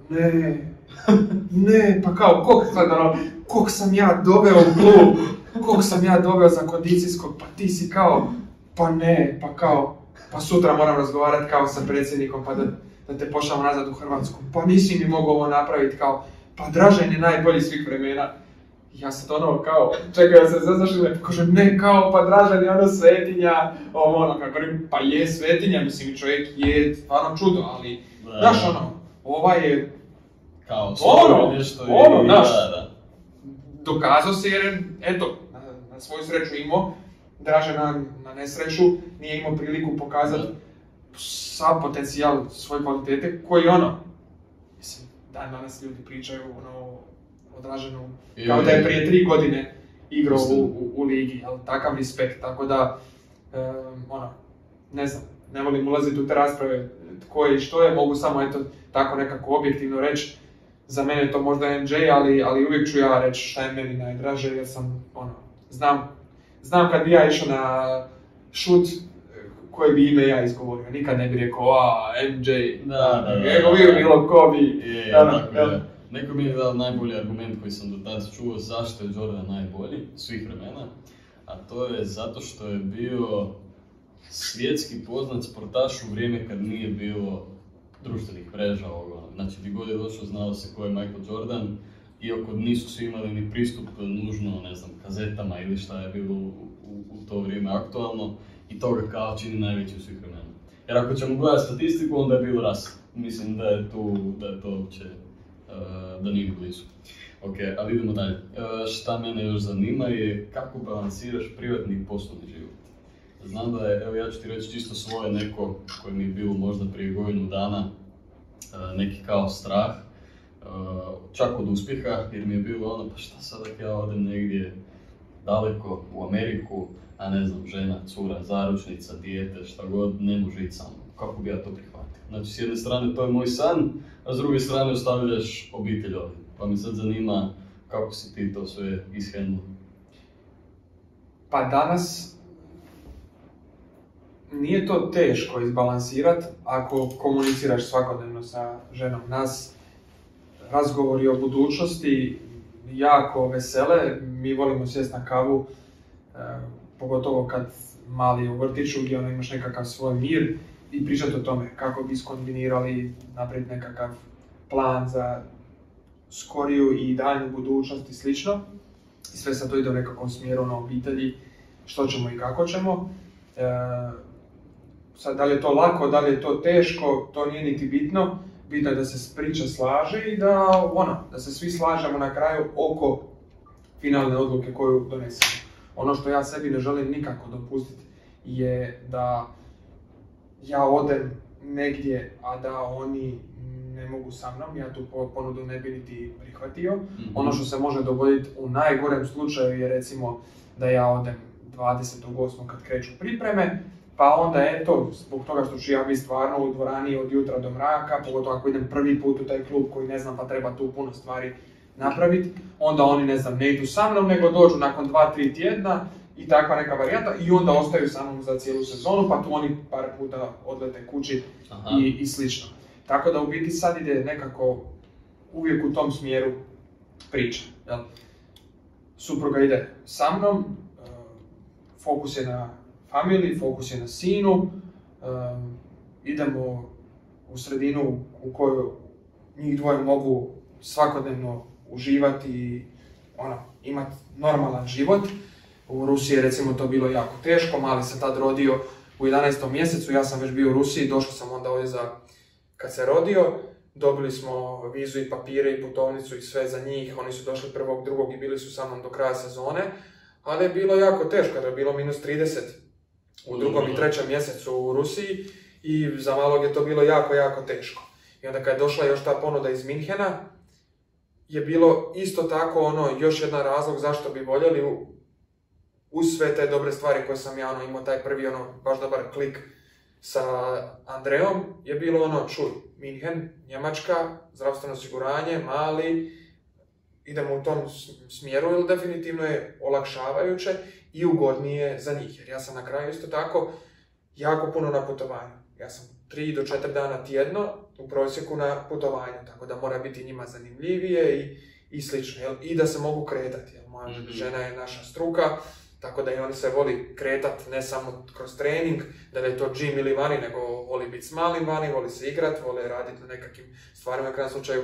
ne, pa kao, kog sam ja doveo u klub, kog sam ja doveo za kondicijskog, pa ti si kao, pa ne, pa kao, pa sutra moram razgovarati kao sa predsjednikom pa da te pošljamo nazad u Hrvatsku. Pa nisi mi mogao ovo napraviti kao, pa Dražen je najbolji svih vremena. Ja sad kao, čekaj, ja se zazašli, kažem, ne, kao, pa Dražen je svetinja, kako govorim, pa je svetinja, mislim, čovjek je stvarno čudo, ali, znaš, ovaj je, kao, nešto znaš, dokazao se jer, eto, na svoju sreću imao, Dražena na nesreću nije imao priliku pokazati sav potencijal svoje kvalitete koji mislim, danas ljudi pričaju o Draženu kao da je prije 3 godine igrao u ligi, ali takav respekt, tako da, ne znam, ne volim ulaziti u te rasprave tko je i što je, mogu samo eto tako nekako objektivno reći za mene je to možda MJ, ali uvijek ću ja reći šta je meni najdraže, jer sam, znam kad bi ja išao na šut, koje bi ime ja izgovorio, nikad ne bi rekao, MJ, nego bi bilo Kobe. Neko mi je dao najbolji argument koji sam do tada čuo zašto je Jordan najbolji svih vremena, a to je zato što je bio svjetski poznat sportaš u vrijeme kad nije bilo društvenih mreža. Znači, gdje god je došao znalo se ko je Michael Jordan, iako nisu svi imali ni pristup nužno, ne znam, kazetama ili šta je bilo u to vrijeme aktualno, i toga kao čini najveći u svih vremena. Jer ako ćemo gledati statistiku, onda je bilo rast. Mislim da je to uopće, da nije blizu. Ok, ali idemo dalje. Šta mene još zanima je kako balansiraš privatni i poslovni život. Znam da je, evo ja ću ti reći čisto svoje neko koje mi je bilo možda prije godinu dana, neki kao strah, čak od uspjeha, jer mi je bilo ono, pa šta sad ako ja odem negdje daleko u Ameriku, a ne znam, žena, cura, zaručnica, dijete, šta god, ne može ići samo. Kako bi ja to prihvatio? Znači, s jedne strane to je moj san, a s druge strane ostavljaš obitelj ovdje. Pa me sad zanima kako si ti to sve ishendlao. Pa danas nije to teško izbalansirati ako komuniciraš svakodnevno sa ženom. Nas razgovori o budućnosti jako vesele, mi volimo sjesti na kavu, pogotovo kad mali je u vrtiću gdje ono imaš nekakav svoj mir i pričati o tome kako bi iskombinirali, napraviti nekakav plan za skoriju i daljnju budućnost i slično. I sve sad to ide u nekakvom smjeru na obitelji, što ćemo i kako ćemo. Sad, da li je to lako, da li je to teško, to nije niti bitno. Bitno je da se priča slaže i da se svi slažemo na kraju oko finalne odluke koju donesemo. Ono što ja sebi ne želim nikako dopustiti je da ja odem negdje, a da oni ne mogu sa mnom, ja tu ponudu ne bi niti prihvatio. Ono što se može dogoditi u najgorem slučaju je recimo da ja odem 28. kad kreću pripreme, pa onda eto, zbog toga što ću ja biti stvarno u dvorani od jutra do mraka, pogotovo ako idem prvi put u taj klub koji ne znam pa treba tu puno stvari napraviti, onda oni ne idu sa mnom nego dođu nakon 2-3 tjedna i takva neka varijanta i onda ostaju sa mnom za cijelu sezonu pa tu oni par puta odlete kući i slično. Tako da u biti sad ide nekako uvijek u tom smjeru priča. Jel? Supruga ide sa mnom, fokus je na familiji, fokus je na sinu, idemo u sredinu u kojoj njih dvoje mogu svakodnevno uživati i imati normalan život. U Rusiji je recimo to bilo jako teško, mali se tad rodio u 11. mjesecu, ja sam već bio u Rusiji, došao sam onda ovdje kad se rodio, dobili smo vizu i papire i putovnicu i sve za njih, oni su došli 1.2. i bili su sa mnom do kraja sezone, ali je bilo jako teško, jer je bilo -30 u 2. i 3. mjesecu u Rusiji i za malog je to bilo jako, jako teško. I onda kad je došla još ta ponuda iz Minhena, je bilo isto tako još jedan razlog zašto bi voljeli uz sve te dobre stvari koje sam ja imao taj prvi baš dobar klik sa Andreom, je bilo čuj, Minhen, Njemačka, zdravstveno osiguranje, mali, idemo u tom smjeru, jer definitivno je olakšavajuće i ugodnije za njih. Jer ja sam na kraju isto tako jako puno na putovanju. Ja sam 3 do 4 dana tjedno u prosjeku na putovanju, tako da mora biti njima zanimljivije i slično. Jel? I da se mogu kretati. Jel? Moja žena je naša struka, tako da i oni se voli kretati ne samo kroz trening, da li je to gym ili vani, nego voli biti s malim vani, voli se igrati, voli raditi na nekakvim stvarima. U krajnjem slučaju,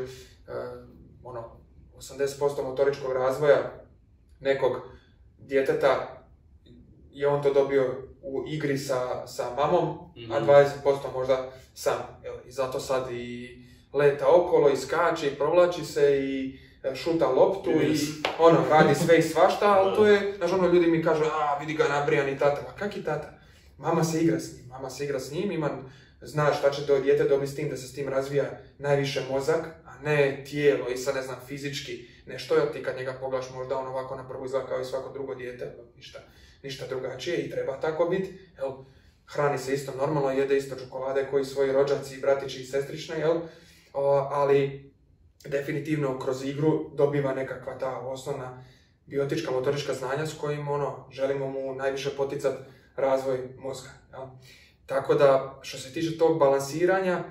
80% motoričkog razvoja nekog djeteta je on to dobio u igri sa mamom, a 20% možda sam. I zato sad i leta okolo, i skače, i provlači se, i šuta loptu, i radi sve i svašta, ali to je, ljudi mi kažu, vidi ga nabrijan i tata. Ma kak je tata? Mama se igra s njim, zna šta će dijete dobiti s tim, da se s tim razvija najviše mozak, a ne tijelo i sad fizički nešto, jer ti kad njega pogledaš možda on ovako na prvu izgleda kao i svako drugo dijete, ništa drugačije i treba tako biti. Hrani se isto normalno, jede isto čokolade koji svoji rođaci, bratići i sestrične, ali definitivno kroz igru dobiva nekakva ta osnovna biotička, motorička znanja s kojim želimo mu najviše poticati razvoj mozga. Jel? Tako da, što se tiče tog balansiranja,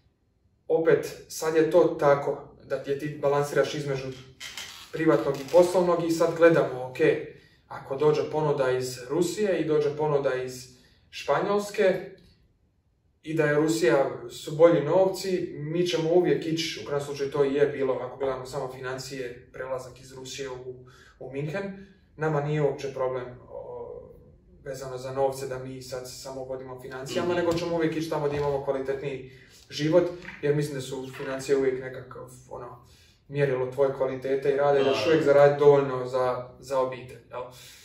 opet sad je to tako da ti balansiraš između privatnog i poslovnog i sad gledamo, ok, ako dođe ponuda iz Rusije i dođe ponuda iz Španjolske i da je Rusija su bolji novci, mi ćemo uvijek ići, u krajnjem slučaju to i je bilo, ako gledamo samo financije, prelazak iz Rusije u Minhen, nama nije uopće problem vezano za novce da mi sad samo vodimo financijama, nego ćemo uvijek ići tamo da imamo kvalitetniji život, jer mislim da su financije uvijek nekakav mjerilo tvoje kvalitete i rada i da ćeš uvijek zaraditi dovoljno za obitelj. Jel?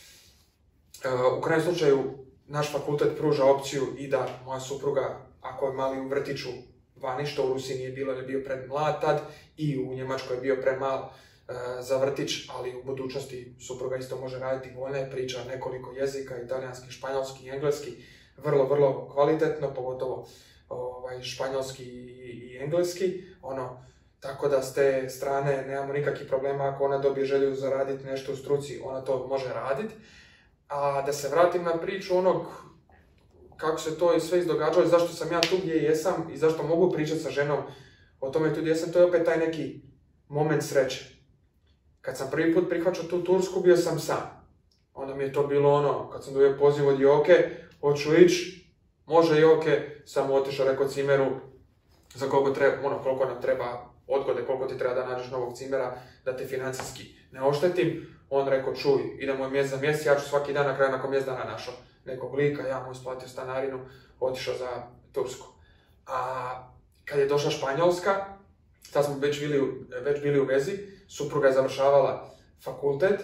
U krajnjem slučaju, naš fakultet pruža opciju i da moja supruga, ako je mali u vrtiću vani, što u Rusiji nije bilo, jer je bio premlad tad, i u Njemačkoj je bio premal za vrtić, ali u budućnosti supruga isto može raditi voljna je, priča nekoliko jezika, italijanski, španjolski i engleski, vrlo, vrlo kvalitetno, pogotovo španjolski i engleski, tako da s te strane nemamo nikakvih problema ako ona dobije želju zaraditi nešto u struci, ona to može raditi. A da se vratim na priču onog kako se to sve izdogađalo i zašto sam ja tu gdje jesam i zašto mogu pričati sa ženom o tome tu gdje jesam, to je opet taj neki moment sreće. Kad sam prvi put prihvaćao tu Tursku, bio sam sam. Onda mi je to bilo kad sam dobio poziv od Joke, hoću ići, može Joke, sam otišao, rekao cimeru, za koliko nam treba odgode, koliko ti treba da nađeš novog cimera, da te financijski ne oštetim. On rekao, čuj, idemo mjesec za mjesec, ja ću svaki dan na kraju nakon mjesec dana našao nekog lika, ja mu isplatio stanarinu, otišao za Tursku. A kad je došla Španjolska, tad smo već bili u vezi, supruga je završavala fakultet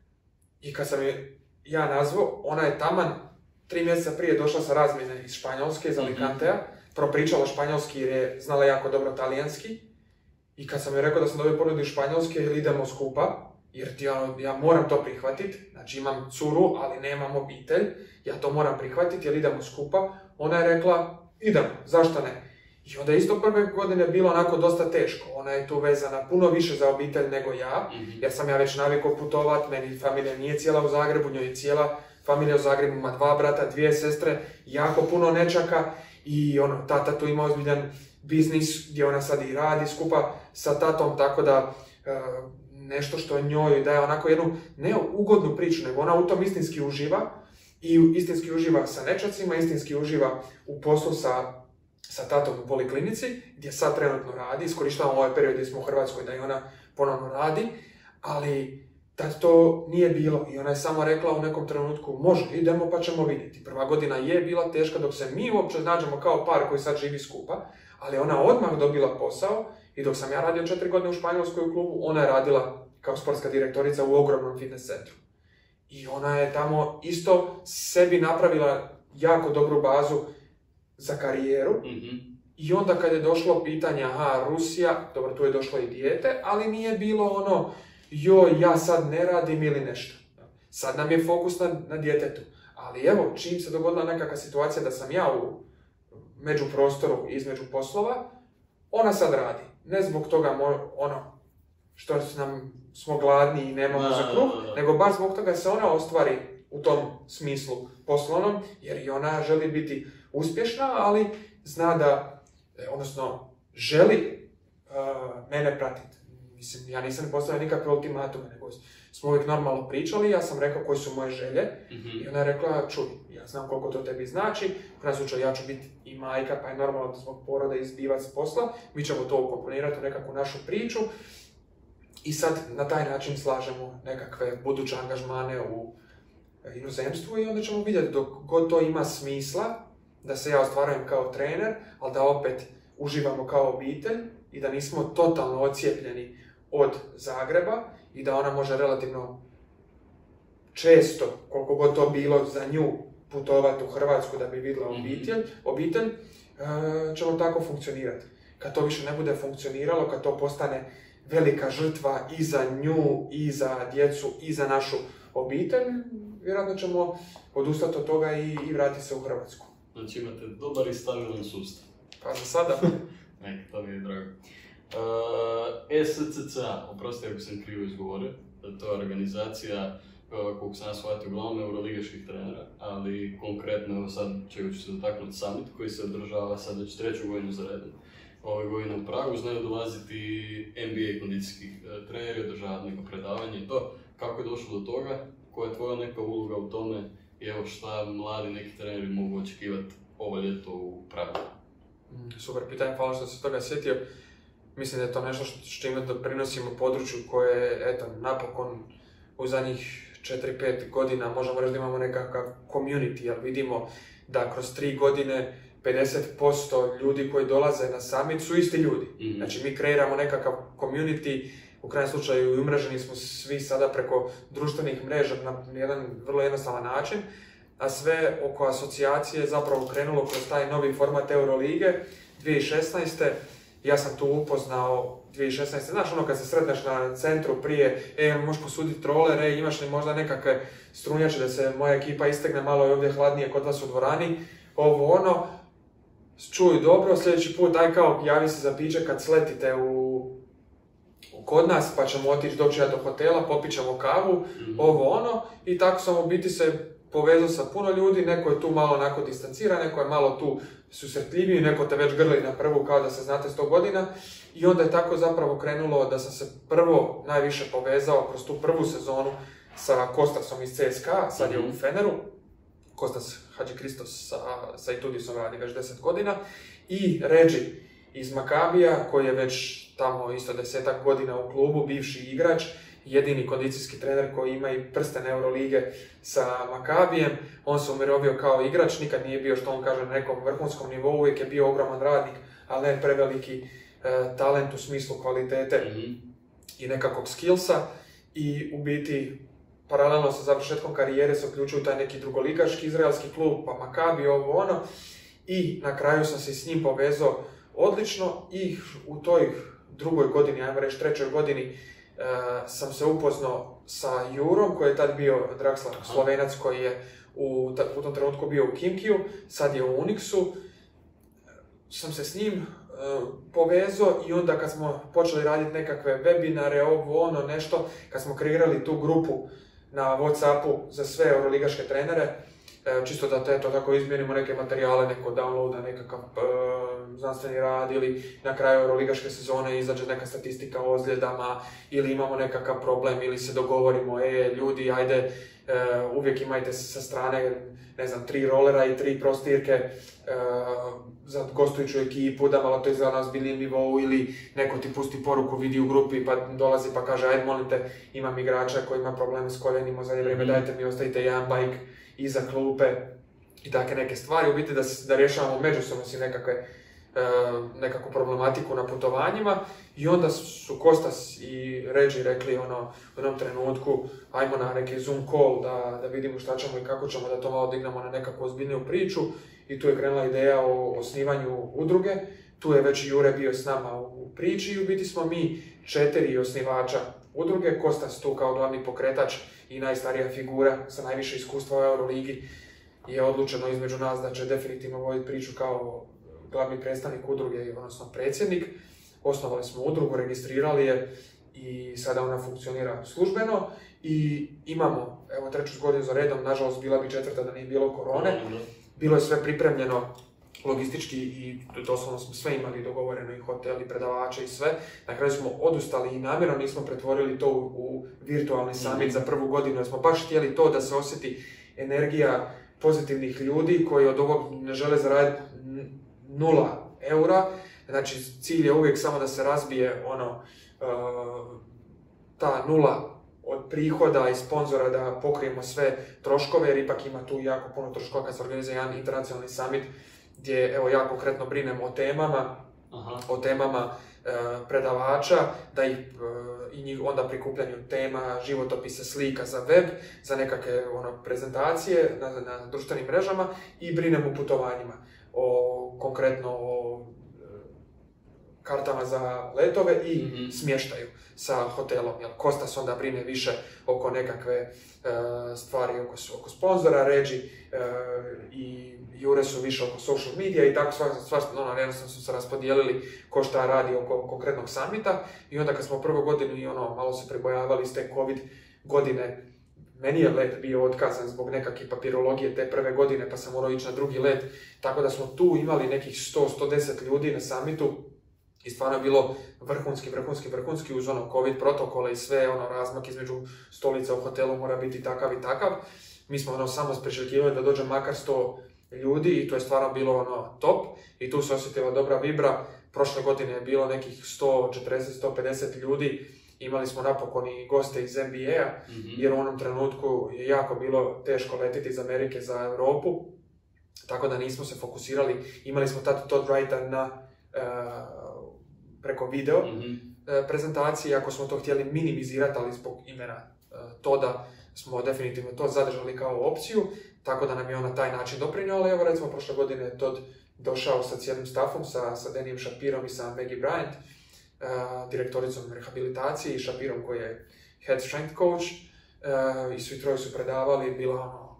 i kad sam je ja nazvao, ona je taman 3 mjeseca prije došla sa razmjene iz Španjolske, iz Alicantea, propričala španjolski jer je znala jako dobro talijanski i kad sam joj rekao da sam dobio ponudu iz Španjolske ili idemo skupa, jer ja moram to prihvatiti, znači imam curu, ali nemam obitelj, ja to moram prihvatiti jer idemo skupa, ona je rekla, idemo, zašto ne? I onda isto prve godine bilo onako dosta teško, ona je tu vezana puno više za obitelj nego ja, jer sam ja već navikao putovat, meni familija nije cijela u Zagrebu, njoj je cijela familija u Zagrebu, ima 2 brata, 2 sestre, jako puno nečaka i tata tu ima ozbiljan biznis gdje ona sad i radi skupa sa tatom, tako da nešto što njoj daje onako jednu ne ugodnu priču, nego ona u tom istinski uživa i istinski uživa sa nečacima, istinski uživa u poslu sa tatom u poliklinici, gdje sad trenutno radi, iskorištavamo ovaj period gdje smo u Hrvatskoj da i ona ponovno radi, ali tad to nije bilo i ona je samo rekla u nekom trenutku, može, idemo pa ćemo vidjeti. Prva godina je bila teška dok se mi uopće nađemo kao par koji sad živi skupa, ali ona odmah dobila posao i dok sam ja radio 4 godine u Španjolskoj u klubu, ona je radila kao sportska direktorica u ogromnom fitness centru. I ona je tamo isto sebi napravila jako dobru bazu za karijeru. I onda kad je došlo pitanje, Rusija, dobro, tu je došlo i dijete, ali nije bilo joj, ja sad ne radim ili nešto. Sad nam je fokus na djetetu. Ali evo, čim se dogodila nekakva situacija da sam ja u međuprostoru između poslova, ona sad radi. Ne zbog toga što smo gladni i nemamo za kruh, nego baš zbog toga se ona ostvari u tom smislu poslovnom, jer i ona želi biti uspješna, ali zna da, želi mene pratiti. Mislim, ja nisam postavio nikakve ultimatume, nego smo uvijek normalno pričali, ja sam rekao koji su moje želje i ona je rekla, čuj, ja znam koliko to tebi znači, u krajnjem slučaju ja ću biti i majka, pa je normalno da zbog poroda izbivat s posla, mi ćemo to ukomponirati u nekakvu našu priču i sad na taj način slažemo nekakve buduće angažmane u inozemstvu i onda ćemo vidjeti dok god to ima smisla, da se ja ostvarujem kao trener, ali da opet uživamo kao obitelj i da nismo totalno ocijepljeni od Zagreba i da ona može relativno često, koliko god to bilo za nju, putovati u Hrvatsku da bi vidjela obitelj, ćemo tako funkcionirati. Kad to više ne bude funkcioniralo, kad to postane velika žrtva i za nju, i za djecu, i za našu obitelj, vjerojatno ćemo odustati od toga i vratiti se u Hrvatsku. Znači imate dobar i stabilan sustav. Pa za sada. To mi je drago. SCCA, oprosti ako sam krivo izgovorio, to je organizacija koliko sam ja shvatio uglavnom euroligaških trenera, ali konkretno evo sad čega ću se dotaknuti summit koji se održava sad već 3. godinu za redom. Ove godine u Pragu znaju dolaziti NBA kondicijskih treneri, održavati neko predavanje i to. Kako je došlo do toga? Koja je tvoja neka uloga u tome? I evo šta mladi neki treneri mogu očekivati ovo ljeto u Pragu? Super pitanje, hvala što se toga sjetio. Mislim da je to nešto s čime doprinosimo području koje, eto, napokon u zadnjih 4-5 godina možemo reći da imamo nekakav community, jer vidimo da kroz 3 godine 50% ljudi koji dolaze na summit su isti ljudi. Znači mi kreiramo nekakav community, u krajnjem slučaju i umreženi smo svi sada preko društvenih mreža na jedan vrlo jednostavan način, a sve oko asocijacije je zapravo krenulo kroz taj novi format Eurolige 2016. Ja sam tu upoznao 2016. Znaš ono kad se sretneš na centru prije, možeš posuditi roller, imaš li možda nekakve strunjače da se moja ekipa istegne, malo je ovdje hladnije kod vas u dvorani, ovo ono, čuj dobro, sljedeći put daj kao javi se za piće kad sletite kod nas, pa ćemo otići doći do hotela, popit ćemo kavu, ovo ono, i tako sam u biti se povezao sa puno ljudi, neko je tu malo onako distanciran, neko je malo tu susretljiviji, neko te već grli na prvu kao da se znate 100 godina i onda je tako zapravo krenulo da sam se prvo najviše povezao kroz tu prvu sezonu sa Kostasom iz CSKA, sad je u Feneru, Kostas Hadžikristos sa Itudisom radi već 10 godina i Reggie iz Makabija koji je već tamo isto 10 godina u klubu, bivši igrač, jedini kondicijski trener koji ima i prsten Eurolige sa Makabijem. On se umirovio kao igrač, nikad nije bio, što on kaže, na nekom vrhunskom nivou, uvijek je bio ogroman radnik, ali ne preveliki talent u smislu kvalitete i nekakvog skillsa. I u biti, paralelno sa završetkom karijere se uključio u taj neki drugoligaški izraelski klub, pa Makabi, ovo ono. I na kraju sam se s njim povezao odlično i u toj drugoj godini, ajmo reći 3. godini, sam se upoznao sa Jurom, koji je tad bio Draxler, Slovenac koji je u tom trenutku bio u Kimkiju, sad je u Unixu. Sam se s njim povezao i onda kad smo počeli raditi nekakve webinare, ovo ono nešto, kad smo kreirali tu grupu na Whatsappu za sve euroligaške trenere, čisto da to tako izmjerimo neke materijale, neko downloada, nekakav znanstveni rad ili na kraju euroligaške sezone izađe neka statistika o ozljedama ili imamo nekakav problem ili se dogovorimo, ljudi, ajde, uvijek imajte sa strane, ne znam, 3 rolera i 3 prostirke za gostujuću ekipu, da malo to izgleda na ozbiljnijem nivou ili neko ti pusti poruku, vidi u grupi pa dolazi pa kaže, ajde molim te, imam igrača koji ima probleme s koljenima u zadnje vrijeme, dajte mi, ostavite jedan bike iza klupe i takve neke stvari, u biti da rješavamo međusobno si nekakvu problematiku na putovanjima i onda su Kostas i Reggie rekli u jednom trenutku ajmo na neki Zoom call da vidimo šta ćemo i kako ćemo da to malo dignemo na nekakvu ozbiljniju priču i tu je krenula ideja o osnivanju udruge, tu je već Jure bio s nama u priči i u biti smo mi 4 osnivača udruge, Kostas tu kao glavni pokretač i najstarija figura sa najviše iskustva u Euroligi je odlučeno između nas da će definitivno voditi priču kao glavni predstavnik udruge, odnosno predsjednik. Osnovali smo udrugu, registrirali je i sada ona funkcionira službeno i imamo, evo 3. godinu za redom, nažalost bila bi 4. da nije bilo korone, bilo je sve pripremljeno logistički i doslovno smo sve imali dogovoreno i hotel i predavače i sve. Na kraju smo odustali i namjerno nismo pretvorili to u virtualni summit za prvu godinu, jer smo baš htjeli to da se osjeti energija pozitivnih ljudi koji od ovog ne žele zaraditi 0 eura. Znači cilj je uvijek samo da se razbije ta 0 od prihoda i sponzora da pokrijemo sve troškove, jer ipak ima tu jako puno troškova kad se organizira jedan internacionalni summit gdje evo ja konkretno brinem o temama predavača, da ih i onda prikupljanju tema, životopisa, slika za web, za nekakve prezentacije na društvenim mrežama i brinem o putovanjima, konkretno o kartama za letove i smještaju sa hotelom. Kostas onda brine više oko nekakve stvari oko sponzora, Reggie i Jure su više oko social media i tako jednostavno su se raspodijelili ko šta radi oko konkretnog summita i onda kad smo prvu godinu i malo se pribojavali iz te COVID godine, meni je let bio otkazan zbog nekakve papirologije te prve godine pa sam morao ići na drugi let, tako da smo tu imali nekih 100-110 ljudi na summitu i stvarno je bilo vrhunski uz COVID protokole i sve, razmak između stolica u hotelu mora biti takav i takav. Mi smo samo priželjkivali da dođe makar 100 ljudi i to je stvarno bilo top i tu se osjetila dobra vibra. Prošle godine je bilo nekih 140-150 ljudi, imali smo napokon i goste iz NBA-a, jer u onom trenutku je jako bilo teško letiti iz Amerike za Europu, tako da nismo se fokusirali, imali smo tad Todd Wrighta preko video prezentacije, ako smo to htjeli minimizirati, ali zbog imena Todda smo definitivno to zadržali kao opciju, tako da nam je on na taj način doprinio, ali evo recimo prošle godine je Todd došao sa cijelim staffom, sa Danijem Shapirom i sa Maggie Bryant, direktoricom rehabilitacije i Shapirom koji je head strength coach, i svi troje su predavali, bila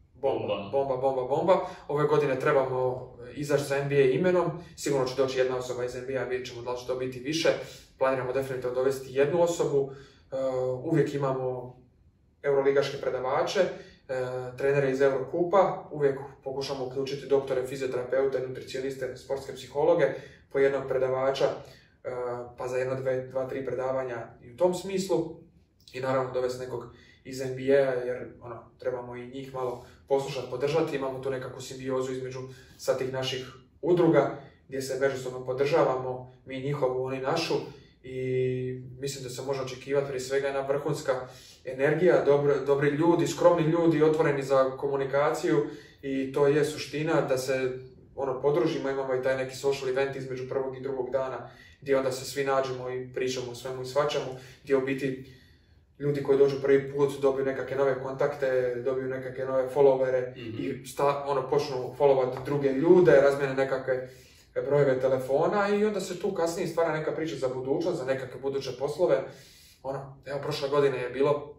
bomba. Ove godine trebamo izaći sa NBA imenom, sigurno će doći jedna osoba iz NBA, vidjet ćemo da li će to biti više, planiramo definitivno dovesti jednu osobu, uvijek imamo euroligaške predavače, trenere iz Eurokupa, uvijek pokušamo uključiti doktore, fizioterapeute, nutricioniste, sportske psihologe, po jednog predavača, pa za 1, 2, 3 predavanja i u tom smislu. I naravno dovesti nekog iz NBA-a jer trebamo i njih malo poslušati, podržati. Imamo tu nekakvu simbiozu između sa tih naših udruga gdje se međusobno podržavamo, mi njihovu, oni našu. I mislim da se može očekivati prije svega jedna vrhunska energija, dobri ljudi, skromni ljudi, otvoreni za komunikaciju i to je suština da se podružimo, imamo i taj neki social event između prvog i drugog dana gdje onda se svi nađemo i pričamo o svemu i svačemu, gdje u biti ljudi koji dođu prvi put dobiju nekakve nove kontakte, dobiju nekakve nove followere i počnu followati druge ljude, razmijene nekakve brojeve telefona i onda se tu kasnije stvara neka priča za budućnost, za nekakve buduće poslove. Evo, prošle godine je bilo,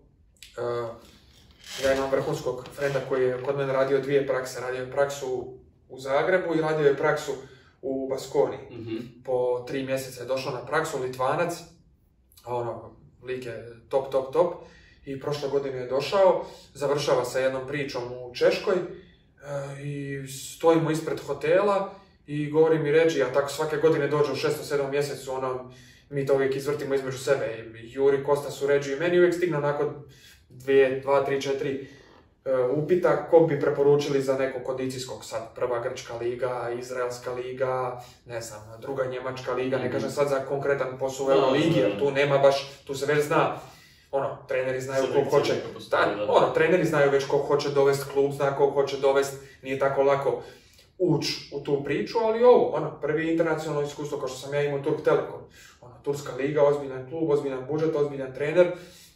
ja imam vrhunskog frenda koji je kod mene radio 2 prakse, radio je praksu u Zagrebu i radio je praksu u Baskoni. Po 3 mjeseca je došao na praksu, Litvanac, lik je top. I prošle godine je došao, završava sa jednom pričom u Češkoj i stojimo ispred hotela i govori mi Reggie, a tako svake godine dođe u 6. 7. mjesecu, mi to uvijek izvrtimo između sebe. Juri, Kostas, Reggie i meni uvijek stigne nakon 2, 3, 4 upita kog bi preporučili za nekog kondicijskog, sad prva grčka liga, izraelska liga, ne znam, druga njemačka liga, ne kažem sad za konkretan posao u Euroligi, jer tu nema baš, tu se već zna, treneri znaju kog hoće, treneri znaju već kog hoće dovesti, klub zna kog hoće dovesti, nije tako lako ući u tu priču, ali prvi internacionalno iskustvo kao što sam ja imao Turk Telekom, turska liga, ozbiljan klub, ozbiljan budžet, ozbiljan trener,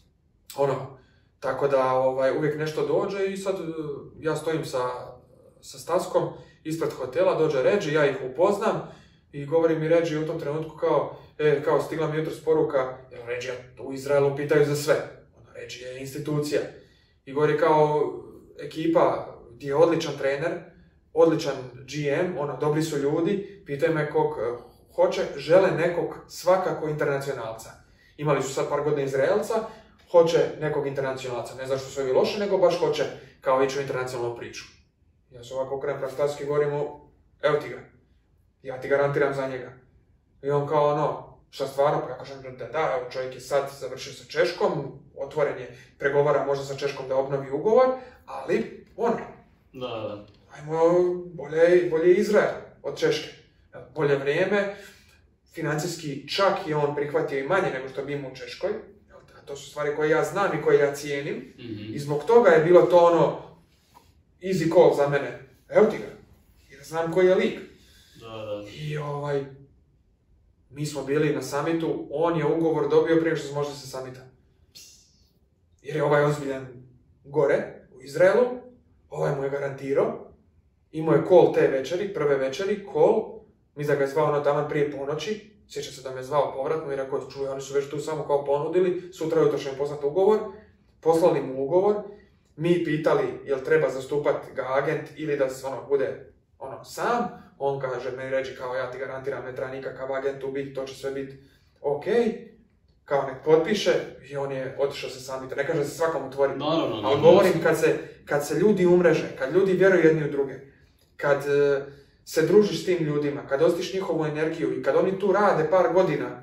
tako da uvijek nešto dođe i sad ja stojim sa Staskom ispred hotela, dođe Reggie, ja ih upoznam i govori mi Reggie u tom trenutku kao stigla mi jutros poruka, jer Reggie u Izraelu pitaju za sve, Reggie je institucija i govori kao ekipa gdje je odličan trener, odličan GM, dobri su ljudi, pitaju me kog hoće, žele nekog svakako internacionalca. Imali su sad par godina Izraelca, hoće nekog internacionalca, ne zašto su ovi loši, nego baš hoće kao ići u internacionalnu priču. Ja se ovako okrenem prema Staski i govorim mu, evo ti ga, ja ti garantiram za njega. I on kao šta stvarno, pa ja kažem da, evo čovjek je sad završio sa Češkom, otvoren je, pregovara možda sa Češkom da obnovi ugovor, ali Da. Ajmo, bolje Izrael od Češke. Bolje vrijeme, financijski čak je on prihvatio i manje nego što bi imao u Češkoj. To su stvari koje ja znam i koje ja cijenim. I zbog toga je bilo to easy call za mene. Evo ti ga. Jer znam koji je lik. Da. I mi smo bili na summitu, on je ugovor dobio prije što smo možda sa summita. Jer je ozbiljan gore u Izraelu, mu je garantirao. Imao je call te večeri, prve večeri, call. Mislim da ga je zvao taman prije ponoći. Sjećam se da me je zvao povratno i rekao, čuj, oni su već tu samo kao ponudili, sutra jutro će mi poslati ugovor. Poslali mu ugovor, mi pitali jel treba zastupati ga agent ili da se bude sam, on kaže, meni reći kao ja ti garantiram, ne treba nikakav agent tu biti, to će sve biti ok, kao nek potpiše i on je otišao se sam biti. Ne kaže da se svakom otvori, ali govorim kad se ljudi umreže, kad ljudi vjeruju jedni u druge, kad se družiš s tim ljudima, kad osjetiš njihovu energiju i kad oni tu rade par godina,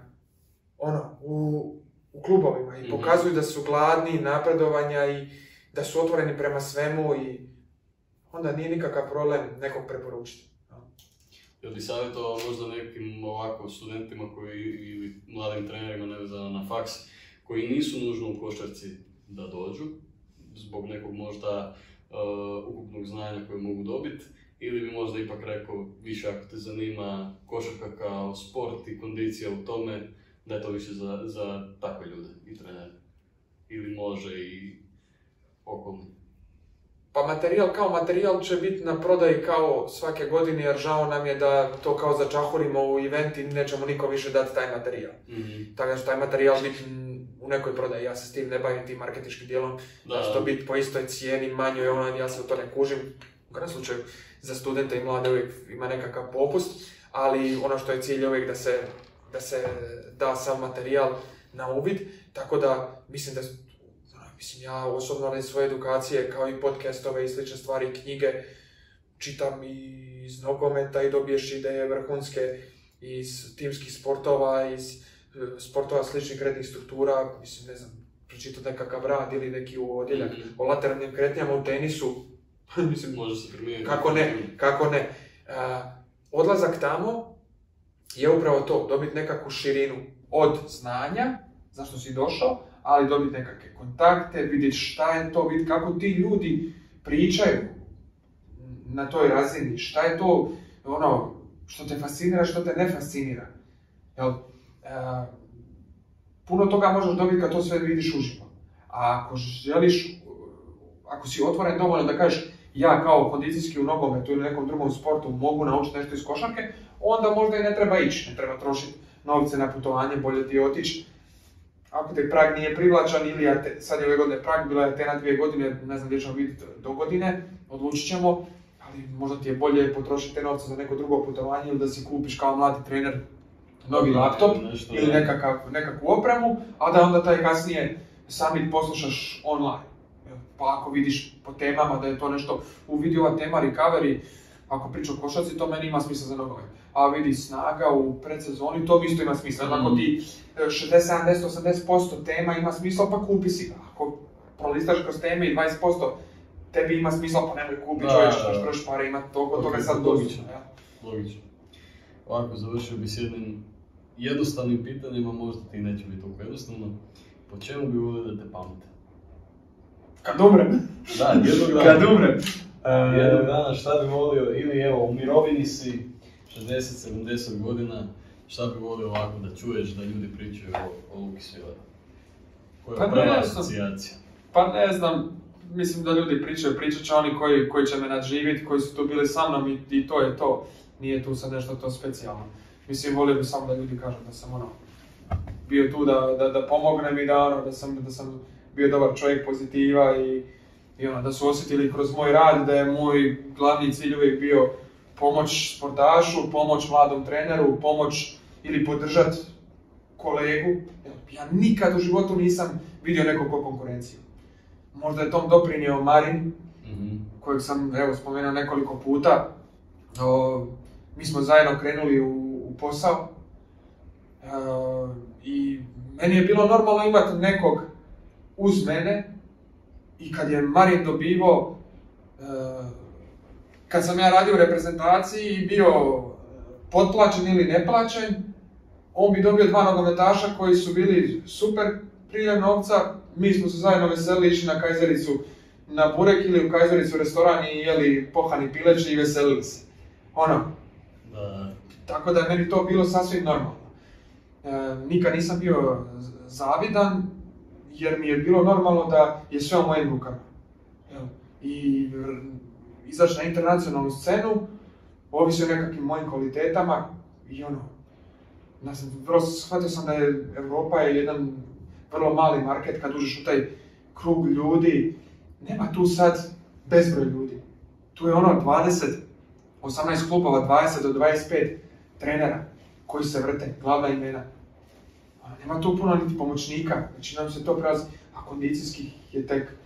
u klubovima i pokazuju da su gladni napredovanja i da su otvoreni prema svemu i onda nije nikakav problem nekog preporučiti. Jel bi savjetovao možda nekim ovako studentima ili mladim trenerima nevezano na faks, koji nisu nužno u košarci da dođu, zbog nekog možda ukupnog znanja koje mogu dobiti, ili bi možda ipak rekao više ako te zanima košarka kao sport i kondicija u tome, da je to više za takve ljude i trenere. Ili može i okolni. Pa materijal će biti na prodaji kao svake godine, jer žao nam je da to kao začahurimo u event i nećemo niko više dati taj materijal. Tako da će taj materijal biti u nekoj prodaji. Ja se s tim ne bavim tim marketinškim dijelom, da će to biti po istoj cijeni, manjoj, ja se u to ne kužim. U krajnjem slučaju za studente i mlade uvijek ima nekakav popust, ali ono što je cilj uvijek da se da sam materijal na uvid, tako da mislim ja osobno iz svoje edukacije, kao i podcastove i slične stvari, knjige, čitam i iz nogometa i dobiješ ideje vrhunske iz timskih sportova, iz sportova sličnih kretnih struktura, mislim, ne znam, pročitati nekakav rad ili neki odjeljak o lateralnim kretnjama u tenisu, mislim, može se primijeniti. Kako ne. Odlazak tamo je upravo to, dobiti nekakvu širinu od znanja, zašto si došao, ali dobiti nekakve kontakte, vidjeti šta je to, vidjeti kako ti ljudi pričaju na toj razini, šta je to što te fascinira, što te ne fascinira. Puno toga možeš dobiti kad to sve vidiš uživo. A ako si otvoren dovoljno da kažeš ja kao kondicijski u nogometu ili nekom drugom sportu mogu naučiti nešto iz košarke, onda možda i ne treba ići, ne treba trošiti novce na putovanje, bolje ti otići. Ako te prag nije privlačan ili sad je ove godine prag, bila je te na 2 godine, ne znam gdje ćemo vidjeti do godine, odlučit ćemo, ali možda ti je bolje potrošiti te novce za neko drugo putovanje ili da si kupiš kao mladi trener novi laptop ili nekakvu opremu, a da onda taj kasnije summit poslušaš online. Pa ako vidiš po temama da je to nešto u videova tema recovery, ako priča o košarci, to meni ima smisla za nogomet. A vidi snaga u predsezoni, to isto ima smisla. Ako ti 60, 70, 80% tema ima smisla, pa kupi si ga. Ako prolistaš kroz teme i 20%, tebi ima smisla, pa nemoj kupi, čovječ, što trošiš pare, ima toliko toga sad dostupno. Logično. Ovako, završio bi s jednim jednostavnim pitanjima, možda ti neće biti toliko jednostavno. Po čemu bi volio da te pamte? Kad umrem. Da, jednog dana. Kad umrem. Jednog dana šta bi volio, ili evo, u mirovini si 60-70 godina, šta bi volio ovako da čuješ da ljudi pričaju o Luki Svilaju? Koja je prva asocijacija? Pa ne znam, mislim da ljudi pričat će oni koji će me nadživjeti, koji su tu bili sa mnom i to je to. Nije tu sad nešto to specijalno. Mislim, volio bi samo da ljudi kažu da sam bio tu da pomognem i da sam bio dobar čovjek, pozitiva i da su osjetili kroz moj rad da je moj glavni cilj uvijek bio pomoć sportašu, pomoć mladom treneru, pomoć ili podržati kolegu. Ja nikad u životu nisam vidio nekog ko konkurenciju. Možda je tom doprinio Marin, kojeg sam spomenuo nekoliko puta. Mi smo zajedno krenuli u posao i meni je bilo normalno imati nekog uz mene i kad je Marin dobivao, kad sam ja radio u reprezentaciji i bio potplaćen ili neplaćen, on bi dobio 2 nogometaša koji su bili super priljev novca, mi smo se zajedno veselili, išli na Kajzericu na burek ili u Kajzericu restoran i jeli pohani pileće i veselili se. Tako da je meni to bilo sasvim normalno. Nikad nisam bio zavidan, jer mi je bilo normalno da je sve u mojim rukama. I izaći na internacionalnu scenu, ovisi o nekakvim mojim kvalitetama i shvatio sam da je Europa jedan vrlo mali market kad uđeš u taj krug ljudi. Nema tu sad bezbroj ljudi. Tu je 20 18 klubova, 20 do 25 trenera koji se vrte, glavna imena. Nema tu puno niti pomoćnika, znači nam se to prelazi, a kondicijskih je tek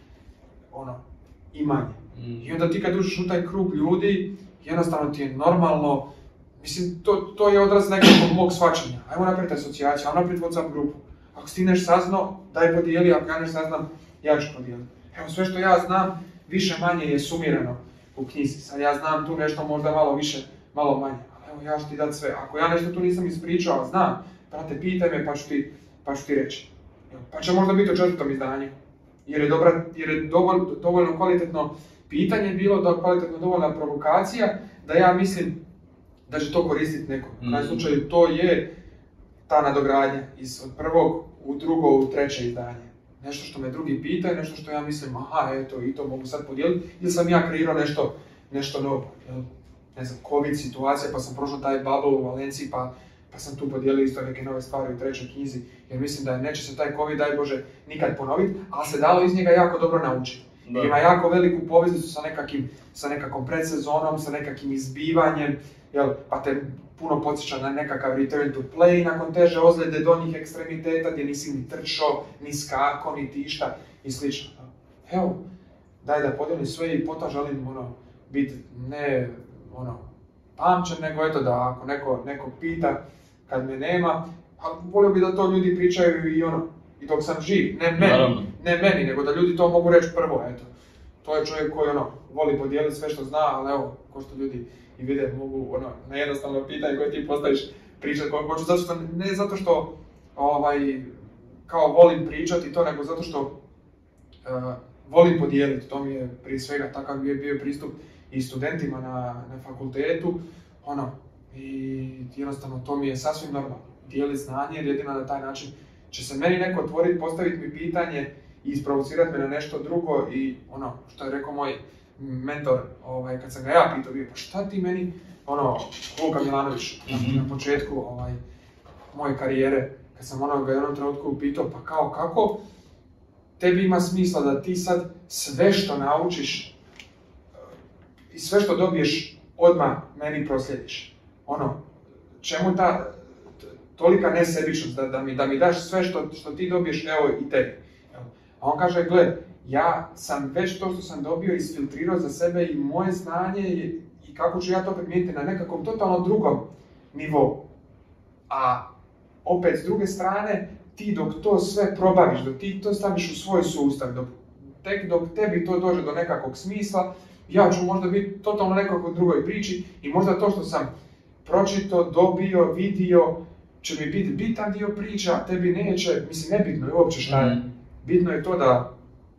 i manje. I onda ti kad uđeš u taj krug ljudi, jednostavno ti je normalno, mislim, to je odraz nekakvog mog shvaćanja. Ajmo napraviti asocijaciju, ajmo napraviti WhatsApp grupu. Ako si ti nešto saznao, daj podijeli, ako ja nešto saznam, ja ću podijeliti. Evo, sve što ja znam, više manje je sumirano u knjizi. Sad ja znam tu nešto možda malo više, malo manje. Ali evo, ja ću ti dati sve. Ako ja nešto tu nisam ispričao, znam, brate, pitaj me pa ću ti reći. Pa će možda biti u 4. izdanju. Jer je dovoljno kvalitetno pitanje bilo, kvalitetno dovoljna provokacija, da ja mislim da će to koristiti nekom. U krajnjem slučaju to je ta nadogradnja od 1. u 2. u 3. izdanje. Nešto što me drugi pitaju, nešto što ja mislim, aha, eto, i to mogu sad podijeliti, ili sam ja kreirao nešto novo. Ne znam, COVID situacija, pa sam prošao taj bubble u Valenciji, pa sam tu podijelio isto neke nove stvari u 3. knjizi, jer mislim da neće se taj COVID, daj Bože, nikad ponoviti, ali se dalo iz njega jako dobro naučiti. Ima jako veliku poveznicu sa nekakvom predsezonom, sa nekakvim izbivanjem, pa te puno podsjeća na nekakav return to play nakon teže ozljede donjih ekstremiteta gdje nisi ni trčao, ni skakao, ni tišta i slično. Evo, daj da podijelim sve i potom želim biti ne pamćen, nego eto da ako neko pita kad me nema, volio bi da to ljudi pričaju i dok sam živ, ne meni, nego da ljudi to mogu reći prvo, eto. To je čovjek koji voli podijeliti sve što zna, ali evo, ko što ljudi i vide, mogu na jednostavno pitanje koje ti postaviš pričati koliko hoću, ne zato što kao volim pričati to, nego zato što volim podijeliti, to mi je prije svega takav bio pristup i studentima na fakultetu, i jednostavno to mi je sasvim normalno, dijeliti znanje, jer jedino na taj način će se meni neko otvoriti, postaviti mi pitanje i isprovocirati me na nešto drugo i što je rekao moj mentor, kad sam ga ja pitao, bio, pa šta ti meni, Luka Milanović, na početku moje karijere, kad sam ga jednom trenutku pitao, pa kako tebi ima smisla da ti sad sve što naučiš i sve što dobiješ odmah meni proslijediš? Čemu ta tolika nesebičnost da mi daš sve što ti dobiješ, evo i tebi? A on kaže, gle, ja sam već to što sam dobio isfiltrirao za sebe i moje znanje i kako ću ja to primijeniti na nekakvom totalno drugom nivou. A opet s druge strane, ti dok to sve probaviš, dok ti to staviš u svoj sustav, dok tebi to dođe do nekakvog smisla, ja ću možda biti totalno nekako drugoj priči i možda to što sam pročitao, dobio, vidio, će mi biti bitan dio priča, a tebi neće, mislim, nebitno je uopće šta je. Bitno je to da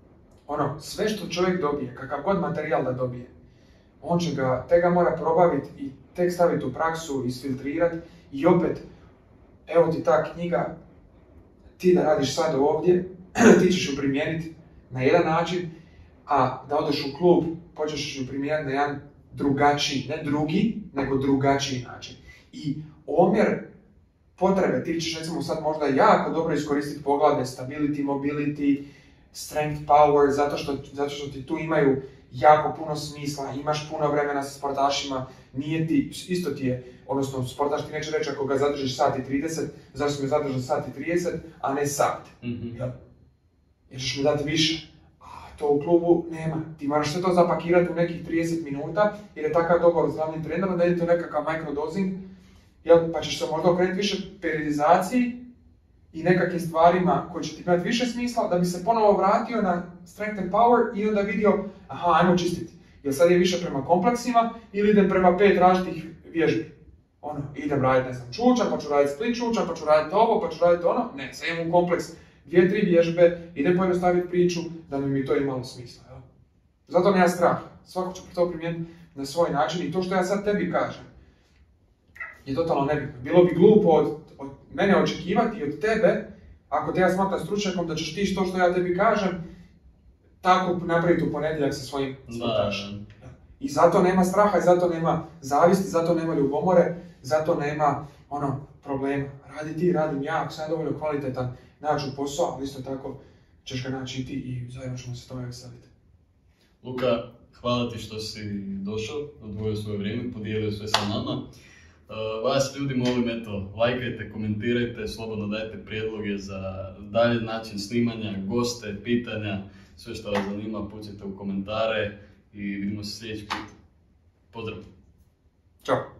sve što čovjek dobije, kakav god materijal da dobije, on će ga mora probaviti i tek staviti u praksu, isfiltrirati i opet, evo ti ta knjiga, ti da radiš sad ovdje, ti ćeš ju primijeniti na jedan način, a da odeš u klub, počneš ju primijeniti na jedan drugačiji, ne drugi, nego drugačiji način. I omjer potrebe, ti ćeš recimo sad možda jako dobro iskoristiti poglavlje stability, mobility, strength, power, zato što ti tu imaju jako puno smisla, imaš puno vremena sa sportašima, isto ti je, odnosno sportaš ti neće reći ako ga zadržiš sat i 30, zašto si me zadržao sat i 30, a ne sat. Jer ćeš mi dati više. A to u klubu nema. Ti moraš sve to zapakirati u nekih 30 minuta, jer je takav dogovor s glavnim trenerom da idete u nekakav microdosing, pa ćeš se možda okrenuti više periodizaciji i nekakvim stvarima koji će ti imati više smisla, da bi se ponovo vratio na strength and power i onda vidio, aha, ajmo čistiti. Jel sad je više prema kompleksima ili idem prema 5 različitih vježbi? Idem raditi, ne znam, čuča, pa ću raditi split čuča, pa ću raditi ovo, pa ću raditi ono. Ne, sad imam u kompleks 2-3 vježbe, idem pojednostaviti priču da mi to imalo smisla. Jel? Zato nema strah. Svako će to primijeniti na svoj način i to što ja sad tebi kažem je totalno nebitno. Bilo bi glupo od mene očekivati i od tebe, ako te ja smatram stručnjakom, da ćeš ti to što ja tebi kažem tako napraviti u ponedjeljak sa svojim sportašem. I zato nema straha, i zato nema zavisti, zato nema ljubomore, zato nema problema. Radi ti, radim ja, ako sam ja dovoljno kvalitetan, naći u posao, ali isto tako ćeš ga naći i ti i zajedno ćemo se tome veseliti. Luka, hvala ti što si došao, odvojio svoje vrijeme, podijelio sve sa nama. Vas ljudi molim, eto, lajkajte, komentirajte, slobodno dajte prijedloge za dalje način snimanja, goste, pitanja, sve što vas zanima, pucajte u komentare i vidimo se sljedeći put. Pozdrav! Ćao!